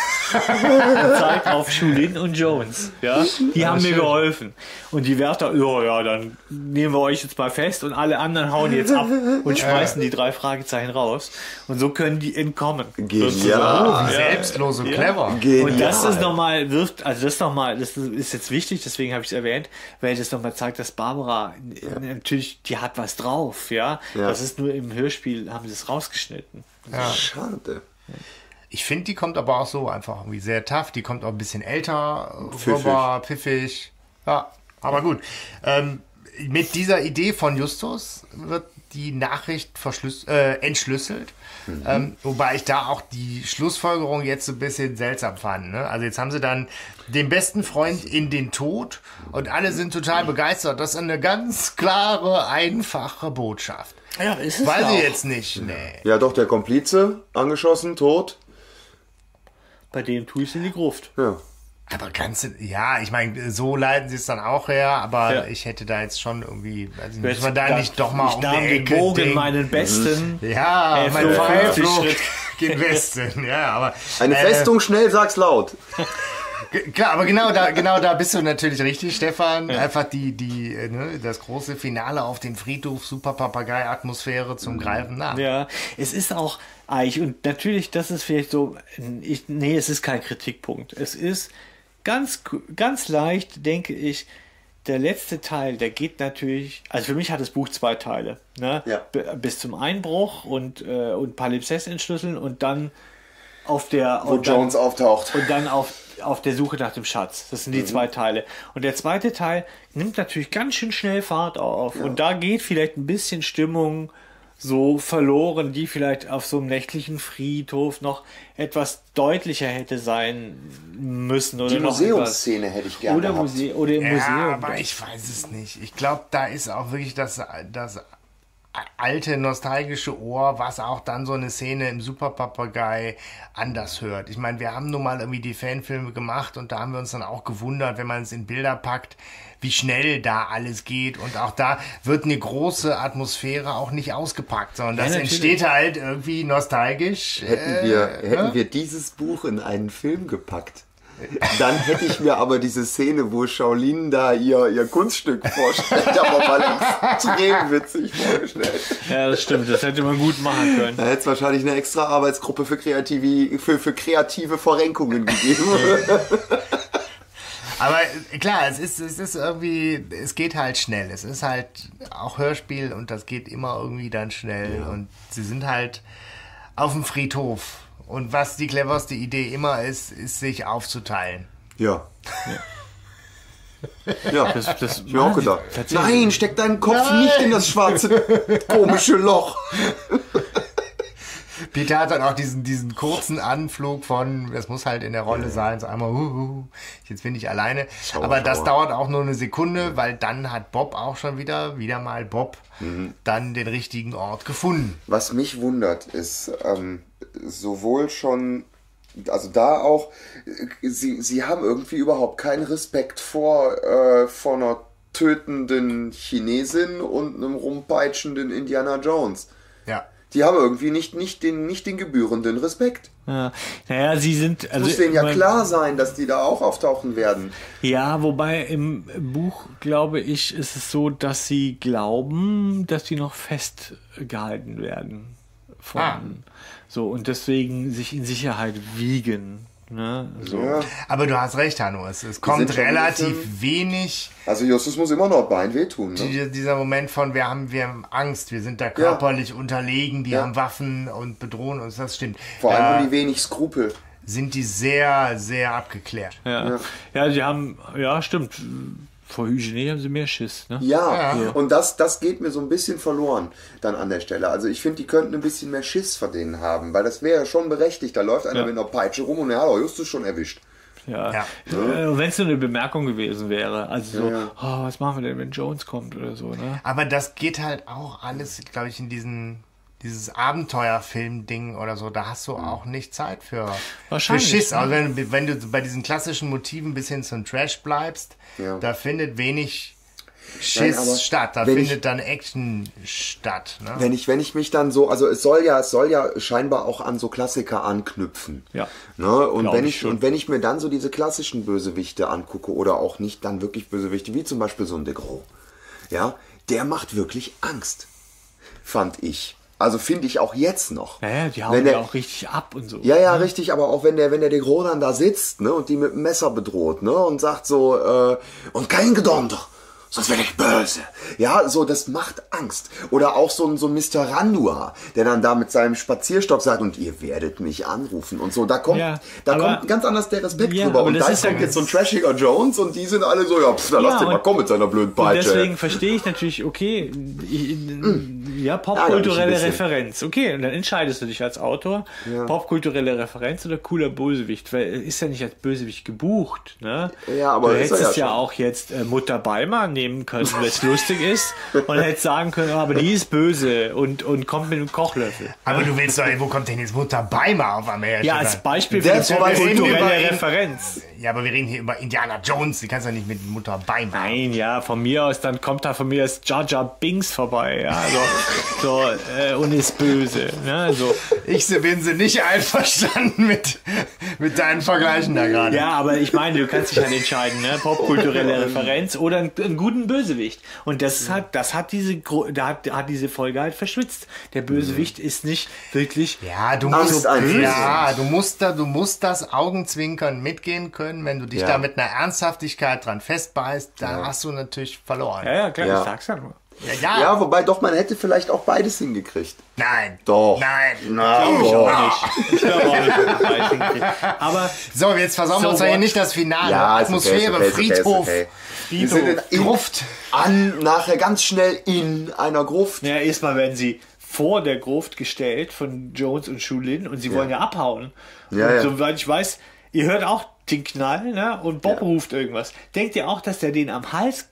Zeit auf Schulin und Jones. Ja, die haben mir geholfen. Und die Wärter, ja, ja, dann nehmen wir euch jetzt mal fest und alle anderen hauen jetzt ab und schmeißen die drei Fragezeichen raus. Und so können die entkommen.
Genial.
sozusagen.
Wie selbstlos und clever.
Genial.
Und das ist nochmal, wirft, also das nochmal, das ist jetzt wichtig, deswegen habe ich es erwähnt, weil das nochmal zeigt, dass Barbara natürlich, die hat was drauf, ja?
Ja.
Das ist nur im Hörspiel, haben sie es rausgeschnitten.
Schade.
Ich finde, die kommt aber auch so einfach irgendwie sehr tough. Die kommt auch ein bisschen älter,
Pfiffig.
rüber, pfiffig. Ja, aber gut. Ähm, mit dieser Idee von Justus wird die Nachricht verschlüs- äh, entschlüsselt. Ähm, wobei ich da auch die Schlussfolgerung jetzt so ein bisschen seltsam fand. Ne? Also jetzt haben sie dann den besten Freund in den Tod und alle sind total begeistert. Das ist eine ganz klare, einfache Botschaft.
Ja, ist es
Weiß
auch.
ich jetzt nicht. Nee.
Ja, doch, der Komplize, angeschossen, tot.
Bei dem tue ich es in die Gruft.
Ja.
Aber ganz, ja, ich meine, so leiten sie es dann auch her, aber
Ja.
ich hätte da jetzt schon irgendwie, weiß ich nicht,
Jetzt
muss man da
da-
nicht doch mal
ich
um
nahm
die
den
Ecke
Bogen,
denken.
meinen besten.
Ja,
Er
mein
flog
Pfeil
fünfzig
flog
Schritt.
gen Westen, ja, aber
Eine
äh,
Festung, schnell, sag's laut.
G- Klar, aber genau da, genau da bist du natürlich richtig, Stefan. Einfach die, die, äh, ne, das große Finale auf den Friedhof, super Papagei-Atmosphäre zum Greifen nach.
Ja, es ist auch Eich und natürlich, das ist vielleicht so, ich, nee, es ist kein Kritikpunkt. Es ist ganz, ganz leicht, denke ich, der letzte Teil, der geht natürlich, also für mich hat das Buch zwei Teile, ne?
Ja.
B- bis zum Einbruch und, äh, und Palimpsest entschlüsseln und dann auf der,
Wo
und dann,
Jones auftaucht.
und dann auf, auf der Suche nach dem Schatz. Das sind die zwei Teile. Und der zweite Teil nimmt natürlich ganz schön schnell Fahrt auf. Und da geht vielleicht ein bisschen Stimmung so verloren, die vielleicht auf so einem nächtlichen Friedhof noch etwas deutlicher hätte sein müssen. Oder
Die
noch
Museumsszene hätte ich
etwas.
gerne
Oder,
gehabt.
Muse oder im
Ja,
Museum.
aber ich weiß es nicht. Ich glaube, da ist auch wirklich das, das alte, nostalgische Ohr, was auch dann so eine Szene im Superpapagei anders hört. Ich meine, wir haben nun mal irgendwie die Fanfilme gemacht und da haben wir uns dann auch gewundert, wenn man es in Bilder packt, wie schnell da alles geht. Und auch da wird eine große Atmosphäre auch nicht ausgepackt, sondern das
ja,
entsteht halt irgendwie nostalgisch.
Hätten,
äh,
wir, hätten
ne?
wir dieses Buch in einen Film gepackt, dann hätte ich mir aber diese Szene, wo Shaolin da ihr, ihr Kunststück vorstellt, aber mal extrem witzig vorgestellt.
Ja, das stimmt. Das hätte man gut machen können.
Da hätte es wahrscheinlich eine extra Arbeitsgruppe für kreative, für, für kreative Verrenkungen gegeben.
Aber klar, es ist, es ist irgendwie, es geht halt schnell. Es ist halt auch Hörspiel und das geht immer irgendwie dann schnell. Ja. Und sie sind halt auf dem Friedhof. Und was die cleverste Idee immer ist, ist sich aufzuteilen.
Ja.
Ja,
ja.
das, das
ich mir auch gedacht. Nein, steck deinen Kopf Nein. nicht in das schwarze, komische Loch.
Peter hat dann auch diesen, diesen kurzen Anflug von, das muss halt in der Rolle sein, so einmal, uh, uh, jetzt bin ich alleine. Schauer, Aber das Schauer. dauert auch nur eine Sekunde, weil dann hat Bob auch schon wieder, wieder mal Bob, mhm. dann den richtigen Ort gefunden.
Was mich wundert, ist ähm, sowohl schon, also da auch, sie, sie haben irgendwie überhaupt keinen Respekt vor, äh, vor einer tötenden Chinesin und einem rumpeitschenden Indiana Jones.
Ja.
Die haben irgendwie nicht, nicht, den, nicht den gebührenden Respekt.
Ja, naja, sie sind... Also,
muss denen ja klar sein, dass die da auch auftauchen werden.
Ja, wobei im Buch, glaube ich, ist es so, dass sie glauben, dass sie noch festgehalten werden. Von, ah. So, und deswegen sich in Sicherheit wiegen. Ne? So.
Ja.
Aber du hast recht, Hanno, es, es kommt relativ wenig.
Also Justus muss immer noch Bein wehtun. Ne?
Die, dieser Moment von, wir haben, wir haben Angst, wir sind da körperlich ja. unterlegen, die ja. haben Waffen und bedrohen uns, das stimmt.
Vor allem
äh,
haben die wenig Skrupel.
Sind die sehr, sehr abgeklärt.
Ja, ja, ja die haben, ja stimmt, vor Hygiene haben sie mehr Schiss. Ne?
Ja, ja, und das, das geht mir so ein bisschen verloren dann an der Stelle. Also ich finde, die könnten ein bisschen mehr Schiss vor denen haben, weil das wäre schon berechtigt. Da läuft einer ja. mit einer Peitsche rum und er hat auch Justus schon erwischt.
Ja, ja. ja. Wenn es nur eine Bemerkung gewesen wäre. Also so, ja. oh, was machen wir denn, wenn Jones kommt oder so. Ne?
Aber das geht halt auch alles, glaube ich, in diesen... Dieses Abenteuerfilm-Ding oder so, da hast du auch nicht Zeit für, für Schiss. Also wenn, wenn du bei diesen klassischen Motiven bis hin zum Trash bleibst, ja. da findet wenig Schiss Nein, statt. Da findet ich, dann Action statt. Ne?
Wenn ich, wenn ich mich dann so, also es soll ja, es soll ja scheinbar auch an so Klassiker anknüpfen.
Ja.
Ne? Und wenn ich, ich und wenn ich mir dann so diese klassischen Bösewichte angucke oder auch nicht dann wirklich Bösewichte, wie zum Beispiel so ein De Gros, ja, der macht wirklich Angst, fand ich. Also finde ich auch jetzt noch.
Ja, die hauen ja auch richtig ab und so.
Ja, ja, ne? richtig, aber auch wenn der, wenn der De Gros dann da sitzt, ne, und die mit dem Messer bedroht, ne, und sagt so, äh, und kein Gedonner, sonst werde ich böse. Ja, so, das macht Angst. Oder auch so ein, so ein Mister Randua, der dann da mit seinem Spazierstock sagt, und ihr werdet mich anrufen und so. Da kommt, ja, da aber, kommt ganz anders der Respekt ja, drüber. Und da kommt ja jetzt so ein trashiger Jones und die sind alle so, ja, pff, da ja, lass den mal kommen mit seiner blöden Peitsche.
Und deswegen verstehe ich natürlich, okay, ich, mm. ja, popkulturelle ja, Referenz. Okay, und dann entscheidest du dich als Autor, ja. popkulturelle Referenz oder cooler Bösewicht, weil ist ja nicht als Bösewicht gebucht. Ne?
Ja, aber
du hättest
ja,
ja, ja auch jetzt äh, Mutter Beimer nehmen können, wenn es lustig ist, und hättest sagen können, aber die ist böse und, und kommt mit einem Kochlöffel.
Aber du willst doch, wo kommt denn jetzt Mutter Beimer auf Amerika?
Ja, als Beispiel für eine kulturelle Referenz.
Ja, aber wir reden hier über Indiana Jones, die kannst du ja nicht mit Mutter Beimer.
Nein, ja, von mir aus, dann kommt da von mir das Jar Jar Binks vorbei, ja, so, so äh, und ist böse. Ne, so.
Ich bin sie nicht einverstanden mit, mit deinen Vergleichen da gerade.
Ja, aber ich meine, du kannst dich halt entscheiden, ne? Popkulturelle Referenz oder einen, einen guten Bösewicht. Und das hat, das hat diese, da hat, hat diese Folge halt verschwitzt. Der Bösewicht mhm. ist nicht wirklich.
Ja, du musst, ja, du musst da, du musst das Augenzwinkern mitgehen können. Wenn du dich ja. da mit einer Ernsthaftigkeit dran festbeißt, dann ja. hast du natürlich verloren.
Ja, ja, klar,
ja.
ich sag's ja nur.
Ja, ja.
ja, wobei doch, man hätte vielleicht auch beides hingekriegt.
Nein.
Doch.
Nein.
Nein.
Ich glaube auch nicht. Ich glaube auch nicht, dass man beides hinkriegt. Aber
so, jetzt versauen so wir uns ja hier nicht das Finale.
Ja,
Atmosphäre,
okay, okay,
Friedhof.
Okay, okay.
Friedhof.
Wir sind in Gruft. An, nachher ganz schnell in einer Gruft.
Ja, erstmal werden sie vor der Gruft gestellt von Jones und Shulin und sie ja. wollen ja abhauen.
Ja,
und
ja.
soweit ich weiß, ihr hört auch den Knall, ne? Und Bob ja. ruft irgendwas. Denkt ihr auch, dass der den am Hals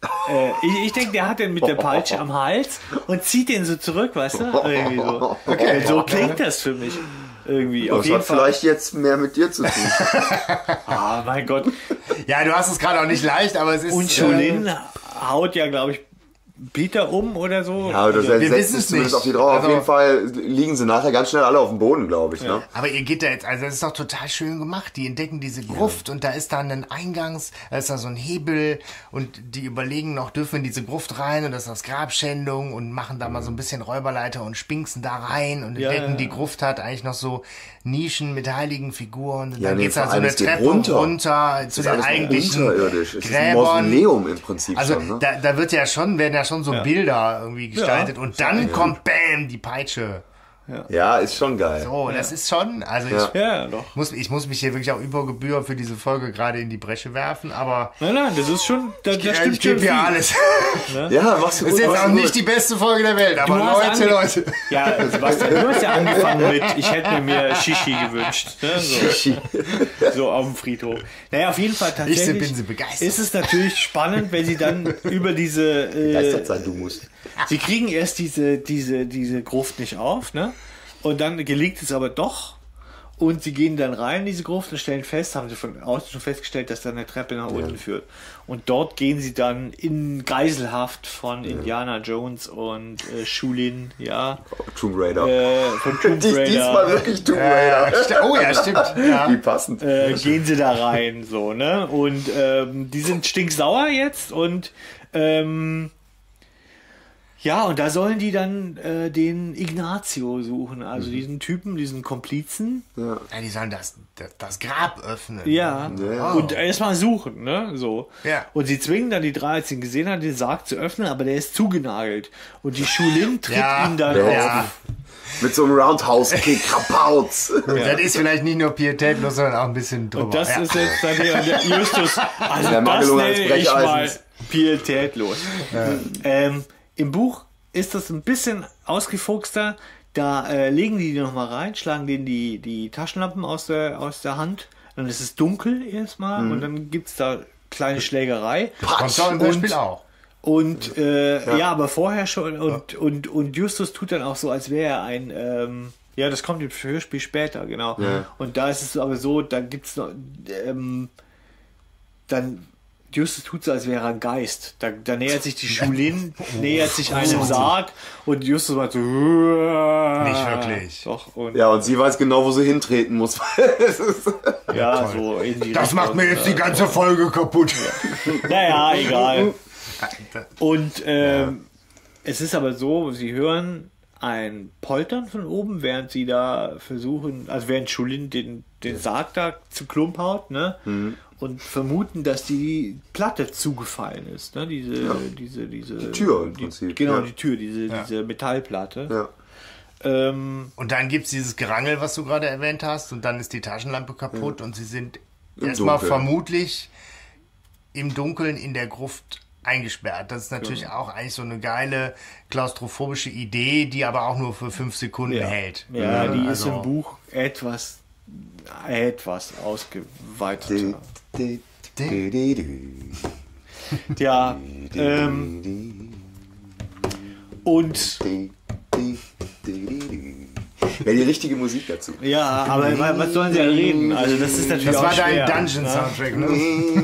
Äh, ich ich denke, der hat den mit der Peitsche am Hals und zieht den so zurück, weißt du? Irgendwie so. Okay, so klingt das für mich. Irgendwie.
Das
Auf jeden
hat
Fall.
vielleicht jetzt mehr mit dir zu tun.
Ah, mein Gott.
Ja, du hast es gerade auch nicht leicht, aber es ist...
Und Cholin äh, haut ja, glaube ich, Peter um oder so.
Ja, oder
wir
setzt
wissen
sich
es
zumindest
nicht.
auf die drauf.
Also-
auf jeden Fall liegen sie nachher ganz schnell alle auf dem Boden, glaube ich. Ne?
Aber ihr geht da jetzt, also das ist doch total schön gemacht. Die entdecken diese Gruft und da ist dann ein Eingangs, da ist da so ein Hebel und die überlegen noch, dürfen wir in diese Gruft rein und das ist das Grabschändung und machen da mal so ein bisschen Räuberleiter und spinksen da rein und
Ja,
entdecken,
ja.
die Gruft hat eigentlich noch so Nischen mit heiligen Figuren. Und
Ja,
dann
nee,
geht's dann
vor
so
allem,
eine
es geht
Treppe
runter.
runter, zu
Das ist
den
alles noch
eigentlichen
unterirdisch. Es ist ein
Gräbern.
Mausoleum im Prinzip
Also
schon. Ne?
da, da wird ja schon, werden ja schon so Bilder irgendwie gestaltet und dann kommt Bam, die Peitsche.
Ja, ist schon geil.
So, das ist schon, also ich,
Ja.
Ja, doch.
muss, ich muss mich hier wirklich auch über Gebühr für diese Folge gerade in die Bresche werfen, aber
Nein, nein, das ist schon. Das, das
ja,
stimmt
ich gebe
schon
hier
viel.
alles.
Ja, machst du
Das ist
gut.
jetzt
machst
auch
du
nicht
gut.
die beste Folge der Welt, aber
Du hast
Leute,
ange-
Leute.
Ja, Sebastian, du hast ja angefangen mit, ich hätte mir mehr Shishi gewünscht. Ne? So, so auf dem Friedhof. Naja, auf jeden Fall
Ich
tatsächlich
bin sie begeistert.
ist es natürlich spannend, wenn sie dann über diese...
Begeistert
Äh,
sein, du musst.
sie kriegen erst diese, diese, diese Gruft nicht auf, ne? Und dann gelingt es aber doch. Und sie gehen dann rein in diese Gruft und stellen fest, haben sie von außen schon festgestellt, dass da eine Treppe nach unten führt. Und dort gehen sie dann in Geiselhaft von Indiana Jones und äh, Shulin, ja,
Tomb Raider.
äh, von Tomb
Dies, diesmal
Raider.
wirklich Tomb
Ja,
Raider.
sti- oh ja, stimmt. Ja.
Wie passend.
Äh, gehen sie da rein, so, ne? Und ähm, die sind stinksauer jetzt und ähm, ja, und da sollen die dann äh, den Ignazio suchen, also diesen Typen, diesen Komplizen.
Ja, die sollen das, das, das Grab öffnen.
Ja,
Ja.
und erstmal suchen, ne? So.
Ja.
Und sie zwingen dann die drei, als sie ihn gesehen haben, den Sarg zu öffnen, aber der ist zugenagelt. Und die Shulin tritt
Ja,
ihn dann
ja.
auf.
Mit so einem Roundhouse-Kick, Kapauz.
Und das ist vielleicht nicht nur pietätlos, sondern auch ein bisschen drüber.
Und das
ja.
ist jetzt dann der, der Justus. Also
Der
das
Mangelung eines
nenne ich mal
Brecheisens.
pietätlos. Ähm, Im Buch ist das ein bisschen ausgefuchster. Da äh, legen die die nochmal rein, schlagen denen die, die Taschenlampen aus der, aus der Hand. Dann ist es dunkel erstmal und dann gibt es da kleine Schlägerei.
Kommt doch im Beispiel auch.
Und äh, ja. aber vorher schon. Und, und, und Justus tut dann auch so, als wäre er ein. Ähm, ja, das kommt im Hörspiel später, genau. Und da ist es aber so, da gibt es noch. Ähm, dann. Justus tut so, als wäre er ein Geist. Da, da nähert sich die Schulin, nähert sich einem Sarg und Justus macht so.
Nicht wirklich.
Doch, und
Ja, und sie weiß genau, wo sie hintreten muss. Es ist-
ja, so in die
Das macht mir jetzt die ganze Folge kaputt.
Naja, egal. Und ähm, es ist aber so, sie hören ein Poltern von oben, während sie da versuchen, also während Schulin den, den Sarg da zu Klump haut, ne? Und vermuten, dass die Platte zugefallen ist, ne? Diese, diese, diese die
Tür im
die,
Prinzip,
Genau,
ja.
die Tür, diese, diese Metallplatte.
Ja.
Ähm,
Und dann gibt es dieses Gerangel, was du gerade erwähnt hast, und dann ist die Taschenlampe kaputt und sie sind erstmal
Dunkeln.
vermutlich im Dunkeln in der Gruft eingesperrt. Das ist natürlich auch eigentlich so eine geile klaustrophobische Idee, die aber auch nur für fünf Sekunden
ja,
hält.
ja, die ist
Also-
im Buch etwas, etwas ausgeweiteter. Ja, ähm, und
Ja, die richtige Musik dazu.
ja, aber wa- was sollen sie denn reden? Also das ist natürlich
Das
auch
war
schwer,
dein Dungeon-Soundtrack, ne?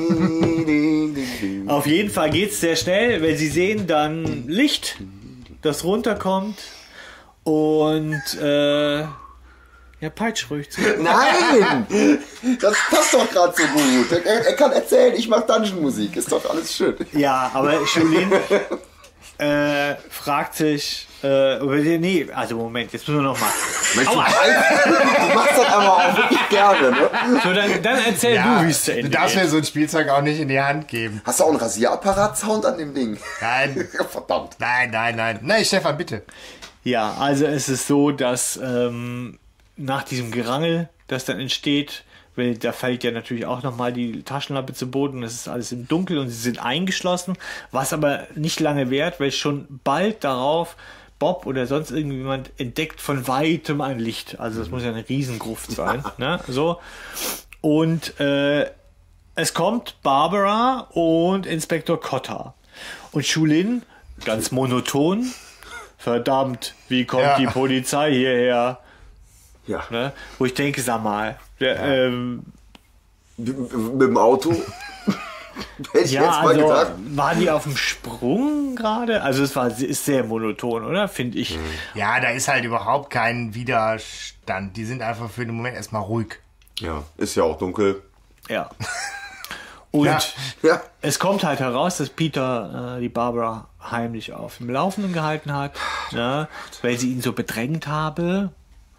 Auf jeden Fall geht es sehr schnell, wenn sie sehen dann Licht, das runterkommt und äh, ja, peitsch ruhig zu.
Nein! Das passt doch gerade so gut. Er, er kann erzählen, ich mache Dungeon-Musik. Ist doch alles schön.
Ja, aber Julien äh, fragt sich, äh, nee, also Moment, jetzt müssen wir noch mal.
Mensch, du, du machst das aber auch wirklich gerne, ne?
So, dann, dann erzähl
Ja,
du, wie es zu
du
Ende
darfst
geht.
mir so ein Spielzeug auch nicht in die Hand geben.
Hast du auch einen Rasierapparat-Sound an dem Ding?
Nein,
Verdammt.
nein, nein, nein. Nein, Stefan, bitte.
Ja, also es ist so, dass ähm, nach diesem Gerangel, das dann entsteht, weil da fällt ja natürlich auch nochmal die Taschenlampe zu Boden, das ist alles im Dunkeln und sie sind eingeschlossen, was aber nicht lange währt, weil schon bald darauf Bob oder sonst irgendjemand entdeckt von weitem ein Licht. Also das muss ja eine Riesengruft sein. Ne? So. Und äh, es kommt Barbara und Inspektor Cotta. Und Shulin, ganz monoton, verdammt, wie kommt
Ja.
die Polizei hierher?
Ja.
Ne? Wo ich denke, sag mal, der, ähm,
Mit, mit dem Auto? Hätte ich
ja,
jetzt mal
also
gedacht.
war die auf dem Sprung gerade? Also es war ist sehr monoton, oder? Finde ich.
Ja, da ist halt überhaupt kein Widerstand. Die sind einfach für den Moment erstmal ruhig.
Ja, ist ja auch dunkel.
Ja. Und
Ja.
Ja.
es kommt halt heraus, dass Peter äh, die Barbara heimlich auf dem Laufenden gehalten hat, ne, weil sie ihn so bedrängt habe.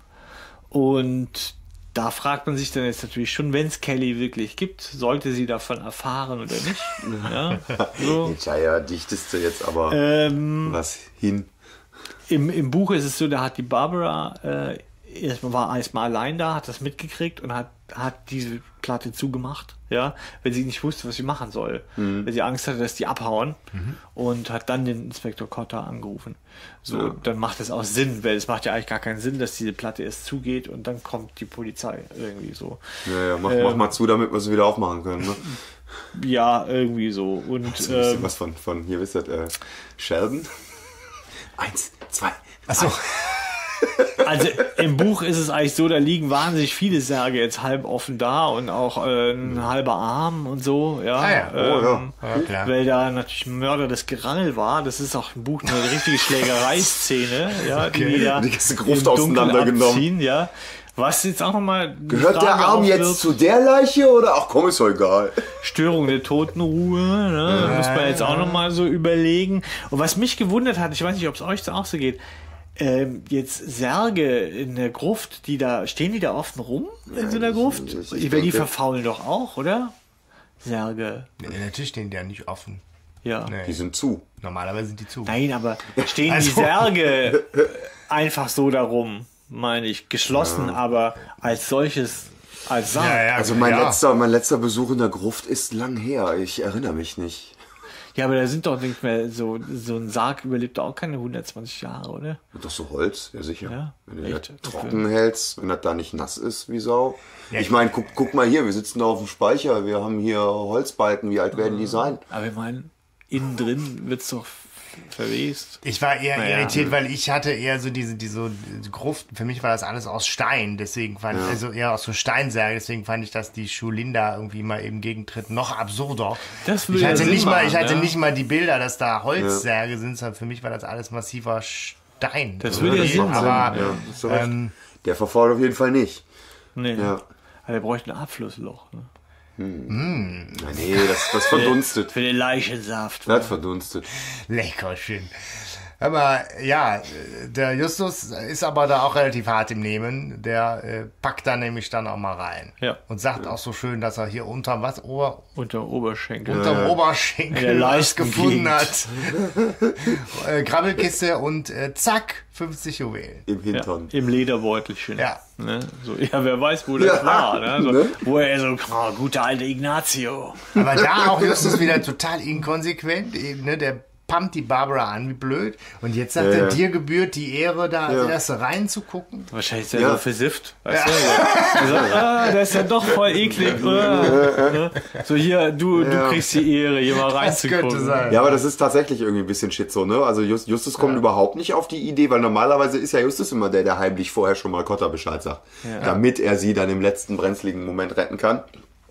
Und da fragt man sich dann jetzt natürlich schon, wenn es Kelly wirklich gibt, sollte sie davon erfahren oder nicht. Ja, so.
Ja, ja, dichtest du jetzt aber
ähm,
was hin.
im, Im Buch ist es so, da hat die Barbara äh, erstmal war erstmal allein da, hat das mitgekriegt und hat, hat diese Platte zugemacht, ja, weil sie nicht wusste, was sie machen soll.
Mhm.
Weil sie Angst hatte, dass die abhauen und hat dann den Inspektor Cotter angerufen. So,
Ja.
dann macht es auch Sinn, weil es macht ja eigentlich gar keinen Sinn, dass diese Platte erst zugeht und dann kommt die Polizei irgendwie so.
Ja, ja, mach,
Ähm,
mach mal zu, damit wir sie wieder aufmachen können. Ne?
Ja, irgendwie so. Und
So ein bisschen
ähm,
was von, von hier wisst ihr, äh, Sheldon. Eins, zwei,
Achso.
also im Buch ist es eigentlich so, da liegen wahnsinnig viele Särge jetzt halb offen da und auch äh, ein halber Arm und so, ja.
Ah ja.
Oh, ja.
ähm,
Ja, klar.
Weil da natürlich Mörder des Gerangel war. Das ist auch im Buch eine richtige Schlägereiszene, ja, die die da
Die ganze Gruft
im Dunkeln
auseinandergenommen.
abziehen, ja. Was jetzt auch nochmal
Gehört der Arm jetzt zu der Leiche oder? Ach komm, ist doch egal.
Störung der Totenruhe, ne?
Ja,
muss man jetzt auch
ja.
nochmal so überlegen. Und was mich gewundert hat, ich weiß nicht, ob es euch so auch so geht, ähm, jetzt Särge in der Gruft, die da, stehen die da offen rum in so einer Gruft?
ich- ich
Weil die
denke-
verfaulen doch auch, oder? Särge,
Nee, natürlich stehen die ja nicht offen.
ja.
Nee.
Die sind zu.
Normalerweise sind die zu.
Nein, aber stehen
Also-
die Särge einfach so darum, meine ich, geschlossen, aber als solches, als Sarg.
Ja, ja,
Also mein,
ja.
letzter, mein letzter Besuch in der Gruft ist lang her. Ich erinnere mich nicht.
Ja, aber da sind doch nicht mehr so, so ein Sarg überlebt doch auch keine hundertzwanzig Jahre, oder?
Doch so Holz, ja sicher.
Ja,
Wenn du
echt?
das trocken hältst, wenn das da nicht nass ist wie Sau.
Ja,
ich
ich-
meine, guck, guck mal hier, wir sitzen da auf dem Speicher, wir haben hier Holzbalken, wie alt werden die sein?
Aber ich meine, innen drin wird's doch verwest.
Ich war eher
Naja.
irritiert, weil ich hatte eher so diese, diese Gruft, für mich war das alles aus Stein, deswegen fand ich, also eher aus so Steinsärge, deswegen fand ich, dass die Schulinda irgendwie mal eben gegentritt, noch absurder.
Das
Ich
würde ja
hatte
Sinn
nicht mal, ich
machen,
hatte
ja.
nicht mal die Bilder, dass da Holzsärge sind, sondern für mich war das alles massiver Stein.
Das würde ja
Irgendwie.
Sinn
aber,
Ja, hast du recht.
ähm,
Der verfault auf jeden Fall nicht.
Nee.
Ja.
Aber er bräuchte ein Abflussloch. Ne?
Na, nee, das, das verdunstet.
Für den Leichensaft.
Das verdunstet.
lecker schön. Aber ja, der Justus ist aber da auch relativ hart im Nehmen. Der äh, packt da nämlich dann auch mal rein.
Ja.
Und sagt auch so schön, dass er hier unter was? Ober,
Unter Oberschenkel.
unterm
In der
Oberschenkel was gefunden
Leistengegend.
hat. äh, Krabbelkiste und äh, zack, fünfzig Juwelen.
Im
Ja,
Hintern.
im Lederbeutelchen.
Ja.
Ne? So, ja, wer weiß, wo das
Ja,
war. Ne? So,
ne?
Wo er so, oh, guter alter Ignazio.
Aber da auch Justus wieder total inkonsequent. eben, Ne? Der pumpt die Barbara an, wie blöd. Und jetzt sagt
Ja,
er,
ja.
dir gebührt die Ehre, da als
Ja.
Erste reinzugucken.
Wahrscheinlich ist er
Ja.
so versifft. Weißt du? So, also, ah, das ist ja doch voll eklig. Ah, ne? So hier, du, du
Ja.
kriegst die Ehre, hier mal
Das könnte
reinzugucken.
sein.
Ja, aber das ist tatsächlich irgendwie ein bisschen Schizo, ne? Also Just, Justus kommt überhaupt nicht auf die Idee, weil normalerweise ist ja Justus immer der, der heimlich vorher schon mal Cotter Bescheid sagt. Damit er sie dann im letzten brenzligen Moment retten kann.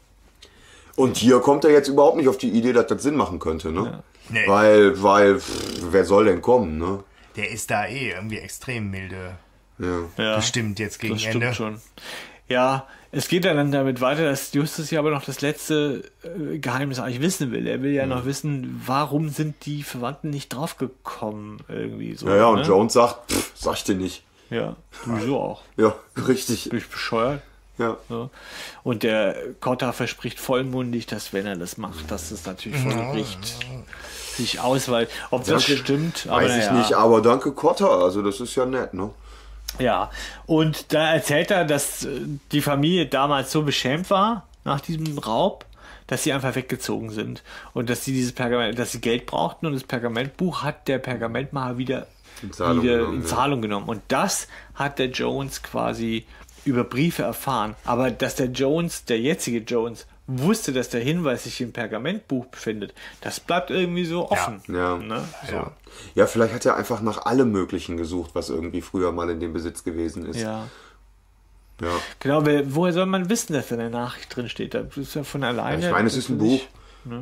Und hier kommt er jetzt überhaupt nicht auf die Idee, dass das Sinn machen könnte, ne?
Nee.
Weil, weil, pff, wer soll denn kommen, ne?
Der ist da eh irgendwie extrem milde
Ja.
Ja.
bestimmt jetzt gegen
Das stimmt
Ende.
schon. Ja, es geht ja dann damit weiter, dass Justus ja aber noch das letzte äh, Geheimnis eigentlich wissen will. Er will ja noch wissen, warum sind die Verwandten nicht draufgekommen irgendwie so.
Ja, ja, und
ne?
Jones sagt, pff, sag ich dir nicht.
Ja, sowieso auch.
Ja, richtig.
Bin ich bescheuert.
Ja.
So. Und der Cotta verspricht vollmundig, dass wenn er das macht, dass es natürlich voll Gericht sich ausweitet. Ob das
Danke.
stimmt, aber
Weiß ich
naja.
nicht, aber danke Cotter, also das ist ja nett, ne?
Ja, und da erzählt er, dass äh, die Familie damals so beschämt war nach diesem Raub, dass sie einfach weggezogen sind und dass sie dieses Pergament, dass sie Geld brauchten und das Pergamentbuch hat der Pergamentmacher wieder
In Zahlung
wieder
genommen,
in
ja.
Zahlung genommen. Und das hat der Jones quasi über Briefe erfahren. Aber dass der Jones, der jetzige Jones, wusste, dass der Hinweis sich im Pergamentbuch befindet. Das bleibt irgendwie so offen.
Ja.
Ne? So.
Ja.
Ja, vielleicht hat er einfach nach allem Möglichen gesucht, was irgendwie früher mal in dem Besitz gewesen ist.
Ja.
Ja.
Genau, weil, woher soll man wissen, dass da eine Nachricht drin steht? Das ist ja von alleine.
Ich meine, es ist ein Buch.
Ne?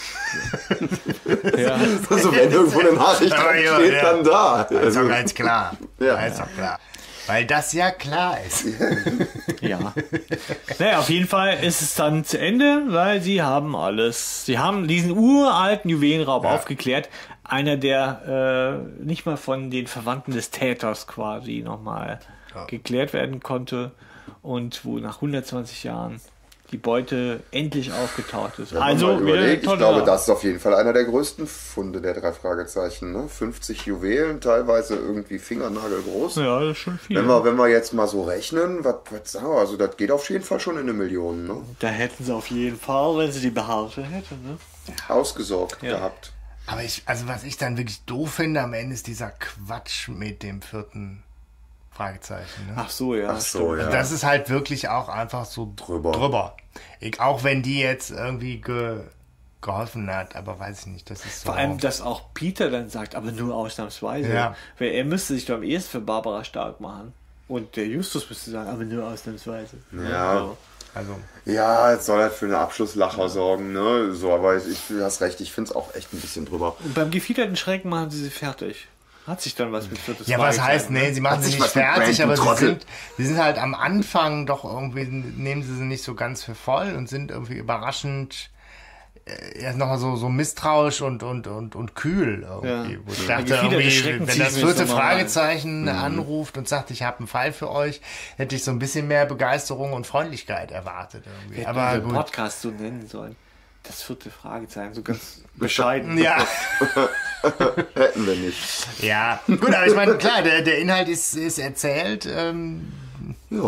Ja.
Also wenn irgendwo eine Nachricht
Aber
drin
ja,
steht,
ja.
dann da.
Das ist
Also,
doch ganz klar.
Ja.
Das ist doch klar. Weil das ja klar ist.
Ja. Naja, auf jeden Fall ist es dann zu Ende, weil sie haben alles. Sie haben diesen uralten Juwelenraub
Ja.
aufgeklärt. Einer, der äh, nicht mal von den Verwandten des Täters quasi nochmal
Ja.
geklärt werden konnte. Und wo nach hundertzwanzig Jahren die Beute endlich aufgetaucht ist.
wenn man
Also,
mal
wieder eine
überlegt, ich
tolle
glaube,
Sache.
das ist auf jeden Fall einer der größten Funde der drei Fragezeichen. Ne? fünfzig Juwelen, teilweise irgendwie fingernagelgroß.
Ja, das ist schon viel.
Wenn wir, wenn wir jetzt mal so rechnen, was, was sagen wir, also das geht auf jeden Fall schon in eine Million, ne?
Da hätten sie auf jeden Fall, wenn sie die behalten hätten, ne?
Ausgesorgt
Ja.
gehabt.
Aber ich, also was ich dann wirklich doof finde am Ende ist dieser Quatsch mit dem vierten Fragezeichen. Ne?
Ach so, ja.
Ach so,
stimmt.
ja.
Das ist halt wirklich auch einfach so
Drüber.
drüber. Ich, auch wenn die jetzt irgendwie ge, geholfen hat, aber weiß ich nicht, das ist so.
Vor allem, dass auch Peter dann sagt, aber nur ausnahmsweise.
Ja.
Weil er müsste sich doch am ehesten für Barbara stark machen. Und der Justus müsste sagen, aber nur ausnahmsweise.
Ja.
So.
Also,
Ja, jetzt soll halt für eine Abschlusslacher sorgen, ne? So, aber ich, du hast recht, ich finde es auch echt ein bisschen drüber.
Und beim gefiederten Schrecken machen sie sie fertig. Hat sich dann was mit viertes
ja, was
Fragezeichen,
heißt, nee, sie machen
Hat
sie
sich
nicht
was mit
fertig,
Brand,
aber
du
sie
Trottel.
sind, sie sind halt am Anfang doch irgendwie, nehmen sie sie nicht so ganz für voll und sind irgendwie überraschend äh, ja, nochmal so, so misstrauisch und, und, und, und kühl irgendwie.
Ja.
Wo ich
Ja.
dachte,
Gefiederte
irgendwie,
Schrecken
wenn
ziehen
das
wir
vierte
jetzt noch mal rein.
Fragezeichen anruft und sagt, ich habe einen Fall für euch, hätte ich so ein bisschen mehr Begeisterung und Freundlichkeit erwartet irgendwie.
Wir
Aber
hätten unseren
gut.
Podcast so nennen sollen. Das vierte Fragezeichen, so ganz bescheiden.
Ja.
Hätten wir nicht.
Ja, gut, aber ich meine, klar, der, der Inhalt ist, ist erzählt. Ähm,
Ja.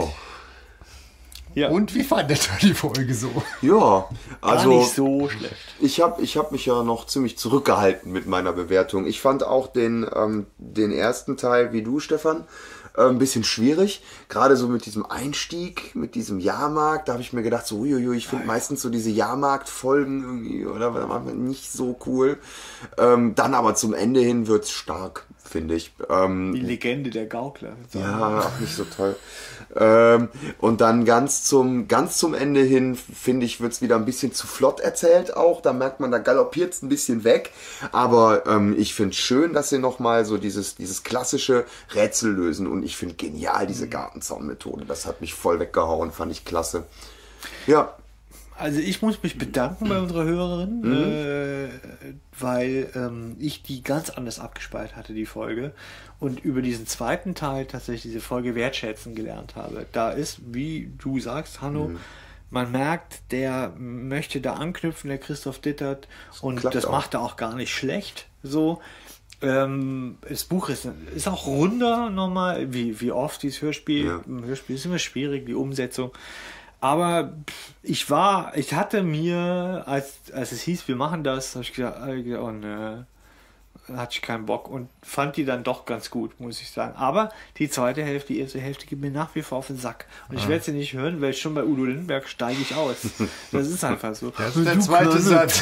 Ja.
und wie fandet ihr die Folge so?
Ja,
Gar
also
nicht so schlecht.
ich habe ich hab mich ja noch ziemlich zurückgehalten mit meiner Bewertung. Ich fand auch den, ähm, den ersten Teil, wie du, Stefan, äh, ein bisschen schwierig. Gerade so mit diesem Einstieg, mit diesem Jahrmarkt, da habe ich mir gedacht, so uiuiui, ich finde meistens so diese Jahrmarktfolgen irgendwie, oder manchmal nicht so cool. Ähm, dann aber zum Ende hin wird's stark, finde ich. Ähm,
Die Legende der Gaukler. So.
Ja, auch nicht so toll. Ähm, und dann ganz zum, ganz zum Ende hin, finde ich, wird es wieder ein bisschen zu flott erzählt auch. Da merkt man, da galoppiert es ein bisschen weg. Aber ähm, ich finde es schön, dass sie nochmal so dieses, dieses klassische Rätsel lösen. Und ich finde genial diese Gartenzaun-Methode. Das hat mich voll weggehauen, fand ich klasse. Ja,
Also ich muss mich bedanken bei unserer Hörerin, äh, weil ähm, ich die ganz anders abgespeichert hatte, die Folge. Und über diesen zweiten Teil tatsächlich diese Folge wertschätzen gelernt habe. Da ist, wie du sagst, Hanno, man merkt, der möchte da anknüpfen, der Christoph Dittert. Und
klappt
das
auch.
macht er auch gar nicht schlecht. So. Ähm, das Buch ist, ist auch runder nochmal, wie, wie oft dieses Hörspiel.
Ja.
Im Hörspiel ist immer schwierig, die Umsetzung. Aber ich war, ich hatte mir, als, als es hieß, wir machen das, habe ich gedacht, oh ne, hatte ich keinen Bock und fand die dann doch ganz gut, muss ich sagen. Aber die zweite Hälfte, die erste Hälfte geht mir nach wie vor auf den Sack. Und ich werde sie nicht hören, weil schon bei Udo Lindenberg steige ich aus. Das ist einfach so.
Das ist der zweite Satz.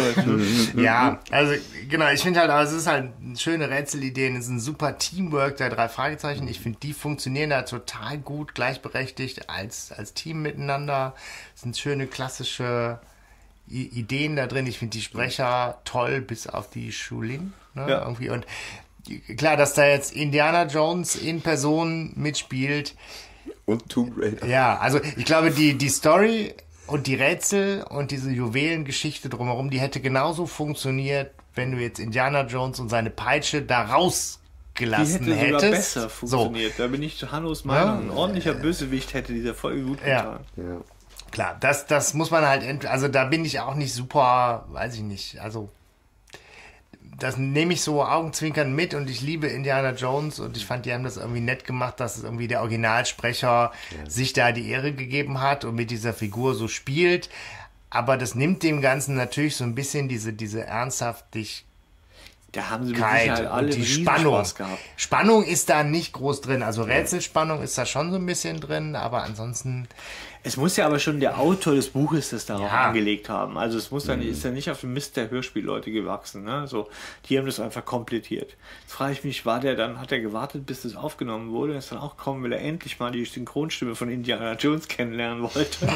Ja, also genau, ich finde halt, also es ist halt eine schöne Rätselidee, es ist ein super Teamwork der drei Fragezeichen. Ich finde, die funktionieren da total gut, gleichberechtigt als, als Team miteinander. Es sind schöne klassische I- Ideen da drin. Ich finde die Sprecher toll, bis auf die Schulin. Ne,
Ja.
irgendwie. Und klar, dass da jetzt Indiana Jones in Person mitspielt,
und Tomb Raider.
ja, also ich glaube, die, die Story und die Rätsel und diese Juwelengeschichte drumherum, die hätte genauso funktioniert, wenn du jetzt Indiana Jones und seine Peitsche da
Die
rausgelassen
hätte sogar
hättest.
besser funktioniert. Da bin ich Hannos Meinung. Ein ordentlicher Bösewicht hätte dieser Folge gut
Ja.
getan.
Ja.
So, klar, das, das muss man halt, ent- also da bin ich auch nicht super, weiß ich nicht, also das nehme ich so augenzwinkern mit und ich liebe Indiana Jones und ich fand, die haben das irgendwie nett gemacht, dass es irgendwie der Originalsprecher sich da die Ehre gegeben hat und mit dieser Figur so spielt. Aber das nimmt dem Ganzen natürlich so ein bisschen diese, diese Ernsthaftigkeit
Da haben sie mit Sicherheit alle
und die
riesen
Spannung.
Spaß gehabt.
Spannung ist da nicht groß drin. Also Rätselspannung ist da schon so ein bisschen drin, aber ansonsten.
Es muss ja aber schon der Autor des Buches das darauf
Ja.
angelegt haben. Also es muss dann, ist ja nicht auf dem Mist der Hörspielleute gewachsen. Ne? So, die haben das einfach komplettiert. Jetzt frage ich mich, war der dann, hat er gewartet, bis das aufgenommen wurde? Ist dann auch kommen, weil er endlich mal die Synchronstimme von Indiana Jones kennenlernen wollte.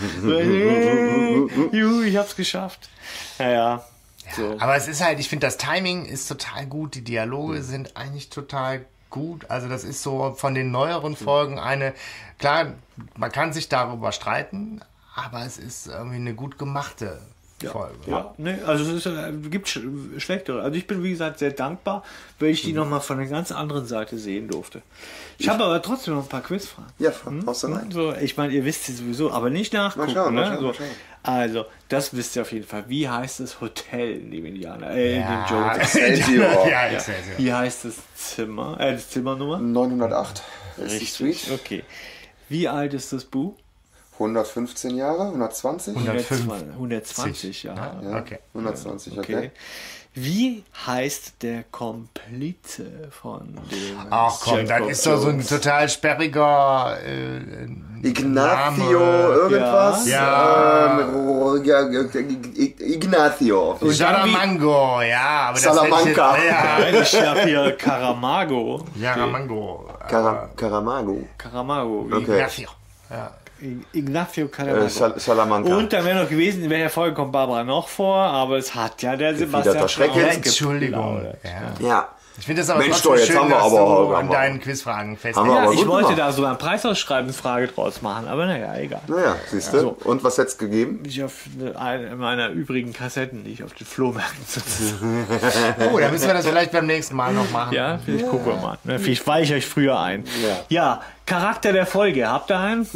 Juhu, ich hab's geschafft. Naja. So.
Aber es ist halt, ich finde, das Timing ist total gut. Die Dialoge sind eigentlich total gut. Also das ist so von den neueren Folgen eine, klar, man kann sich darüber streiten, aber es ist irgendwie eine gut gemachte Folge.
Ja, nee, also es ist, äh, gibt sch schlechtere. Also ich bin, wie gesagt, sehr dankbar, weil ich die
Mhm.
nochmal von einer ganz anderen Seite sehen durfte. Ich habe aber trotzdem noch ein paar Quizfragen.
Ja, haust du rein.
So, ich meine, ihr wisst sie sowieso, aber nicht nachgucken.
Mal schauen, mal
ne?
schauen,
so.
mal schauen.
Also, das wisst ihr auf jeden Fall. Wie heißt das Hotel in dem Indianer? Äh, in dem
Ja,
Jones?
Excelsior.
ja, Excelsior.
Wie heißt das Zimmer? Äh, das Zimmernummer?
neunhundertacht. Das ist die Suite.
Okay. Wie alt ist das Buch?
hundertfünfzehn Jahre, hundertzwanzig?
hundertfünfzig.
hundertzwanzig Jahre.
Ja,
Okay.
hundertzwanzig,
Okay.
okay.
Wie heißt der Komplize von dem
Ach komm, das
Jacob
ist doch so ein
Jones?
total sperriger äh,
Ignacio,
Name.
irgendwas?
Ja.
Ähm, ja, Ignacio.
Und Salamango, ja. Aber
Salamanca.
Das hätte ich jetzt,
Nein, ich habe hier Caramago.
ja, Salamango.
Cara Caramago.
Caramago.
Okay.
Ignacio. Ja.
Ignacio Caramago.
Äh, Sal Salamanca.
Und dann wäre noch gewesen, in welcher Folge kommt Barbara noch vor, aber es hat ja der Sebastian
Schrecken.
Schrecken
Ja, Entschuldigung. Ja.
Ja.
Ich finde das aber
Mensch,
trotzdem
doch, jetzt
schön,
haben wir
dass
aber
du
auch-
an
haben wir-
deinen Quizfragen festhältst.
Haben wir
Ja,
aber
ich
gut
wollte
gemacht.
da so ein Preisausschreibensfrage draus machen, aber naja, egal.
Naja, siehst du.
So.
Und was hätt's gegeben?
Ich auf eine meiner übrigen Kassetten, die ich auf den Flohmärkten sitze.
Oh, dann müssen wir das vielleicht beim nächsten Mal noch machen.
Ja, vielleicht gucken wir mal. Ne? Vielleicht weiche ich euch früher ein. Ja, Charakter der Folge. Habt ihr einen?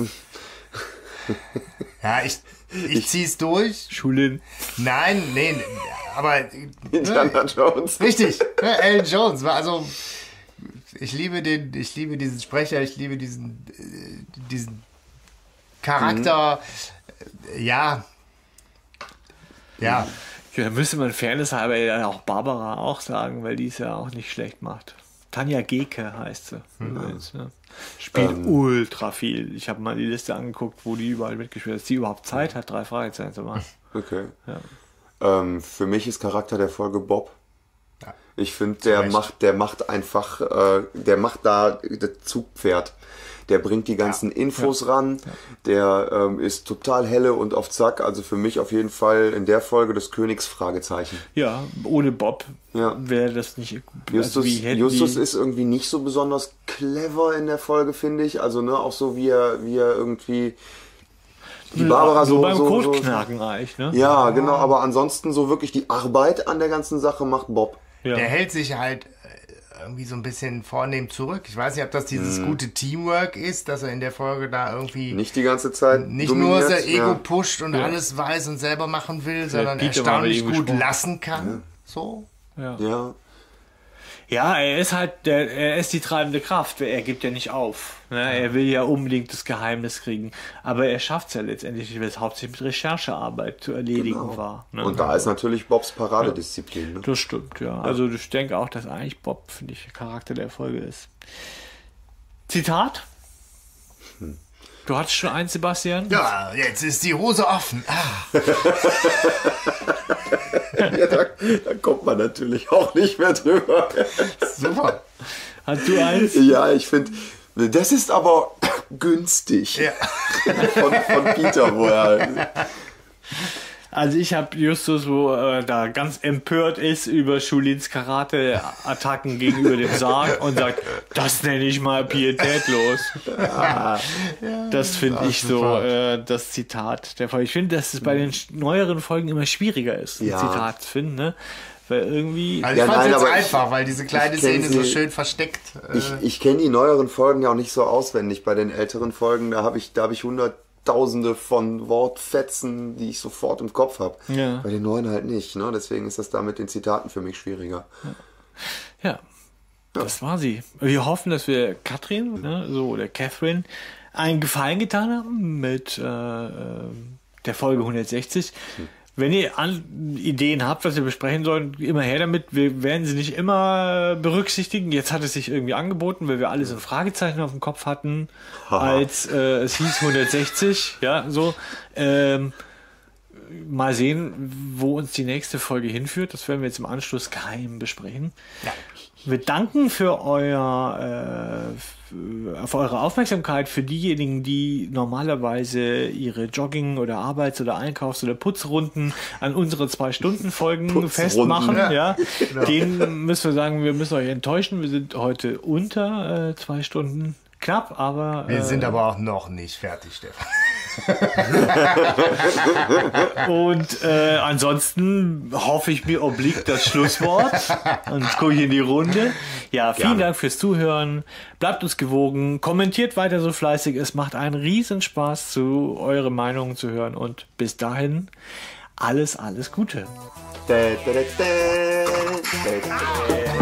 Ja, ich, ich zieh's durch.
Schulin.
Nein, nee, aber
Indiana Jones.
richtig. Ne, Alan Jones war also. Ich liebe den, ich liebe diesen Sprecher, ich liebe diesen, äh, diesen Charakter. Ja. Ja.
Ja, da müsste man Fairness halber ja auch Barbara auch sagen, weil die es ja auch nicht schlecht macht. Tanja Geke heißt sie. Übrigens, ne? Spielt ultra viel. Ich habe mal die Liste angeguckt, wo die überall mitgespielt hat. Dass die überhaupt Zeit hat, drei Fragezeichen zu machen.
Okay. Ähm, für mich ist Charakter der Folge Bob.
Ja.
Ich finde, der
Recht.
macht, der macht einfach, äh, der macht da das Zugpferd. Der bringt die ganzen Infos ran. Der ähm, ist total helle und auf Zack. Also für mich auf jeden Fall in der Folge des Königs Fragezeichen.
Ja, ohne Bob
Ja.
wäre das nicht.
Justus,
also wie hätten
Justus
die,
ist irgendwie nicht so besonders clever in der Folge, finde ich. Also ne, auch so wie er, wie er irgendwie die Barbara
so
so,
beim
so, so
Kotknacken eigentlich, ne?
Ja, genau, aber ansonsten so wirklich die Arbeit an der ganzen Sache macht Bob.
Ja.
Der hält sich halt äh, irgendwie so ein bisschen vornehm zurück. Ich weiß nicht, ob das dieses gute Teamwork ist, dass er in der Folge da irgendwie
Nicht die ganze Zeit
nicht nur
dominiert.
sein Ego
ja.
pusht und alles weiß und selber machen will, sondern
Peter mal mit
erstaunlich
ihm
gut
gesprochen.
lassen kann. So.
Ja.
Ja,
Ja, er ist halt, der, er ist die treibende Kraft. Er gibt ja nicht auf. Ne? Er will ja unbedingt das Geheimnis kriegen. Aber er schafft es ja letztendlich, weil es hauptsächlich mit Recherchearbeit zu erledigen war. Ne?
und da ist natürlich Bobs Paradedisziplin. Ne?
Das stimmt, ja. Also ich denke auch, dass eigentlich Bob, finde ich, Charakter der Folge ist. Zitat? Du hattest schon eins, Sebastian?
Ja, jetzt ist die Hose offen. Ah,
Ja, da, da kommt man natürlich auch nicht mehr drüber.
super.
Hast du eins?
Ja, ich finde, das ist aber günstig
Ja.
von, von Peter, wo er...
Also ich habe Justus, wo er da ganz empört ist über Schulins Karate-Attacken gegenüber dem Sarg und sagt, das nenne ich mal pietätlos. Ja, das finde ich so äh, das Zitat der Folge. Ich finde, dass es bei den neueren Folgen immer schwieriger ist, ein
Ja.
Zitat zu finden, ne? Weil irgendwie...
Also ich
Ja,
fand es
nein,
jetzt
aber ich-
einfach, weil diese kleine
ich kenn
Szene so
sie-
schön versteckt. Äh,
Ich, ich kenne die neueren Folgen ja auch nicht so auswendig. Bei den älteren Folgen, da habe ich, da habe ich hunderttausende von Wortfetzen, die ich sofort im Kopf habe.
Ja.
Bei den neuen halt nicht. Ne? Deswegen ist das da mit den Zitaten für mich schwieriger.
Ja, das war sie. Wir hoffen, dass wir Katrin, ne, so, oder Catherine, einen Gefallen getan haben mit äh, äh, der Folge hundertsechzig. Wenn ihr an Ideen habt, was wir besprechen sollen, immer her damit. Wir werden sie nicht immer berücksichtigen. Jetzt hat es sich irgendwie angeboten, weil wir alle so ein Fragezeichen auf dem Kopf hatten, als äh, es hieß hundertsechzig. Ja, so. Ähm, mal sehen, wo uns die nächste Folge hinführt. Das werden wir jetzt im Anschluss geheim besprechen.
Ja.
Wir danken für euer äh, für eure Aufmerksamkeit, für diejenigen, die normalerweise ihre Jogging- oder Arbeits- oder Einkaufs- oder Putzrunden an unsere Zwei-Stunden-Folgen festmachen. Ja. Ja. Genau. Den müssen wir sagen, wir müssen euch enttäuschen. Wir sind heute unter äh, zwei Stunden knapp, aber...
Wir
äh,
sind aber auch noch nicht fertig, Stefan.
Und äh, ansonsten hoffe ich, mir obliegt das Schlusswort. Und jetzt gucke ich in die Runde. Ja, vielen Gerne. Dank fürs Zuhören. Bleibt uns gewogen. Kommentiert weiter so fleißig. Es macht einen riesen Spaß, zu eure Meinungen zu hören. Und bis dahin, alles, alles Gute. Da, da, da, da, da, da.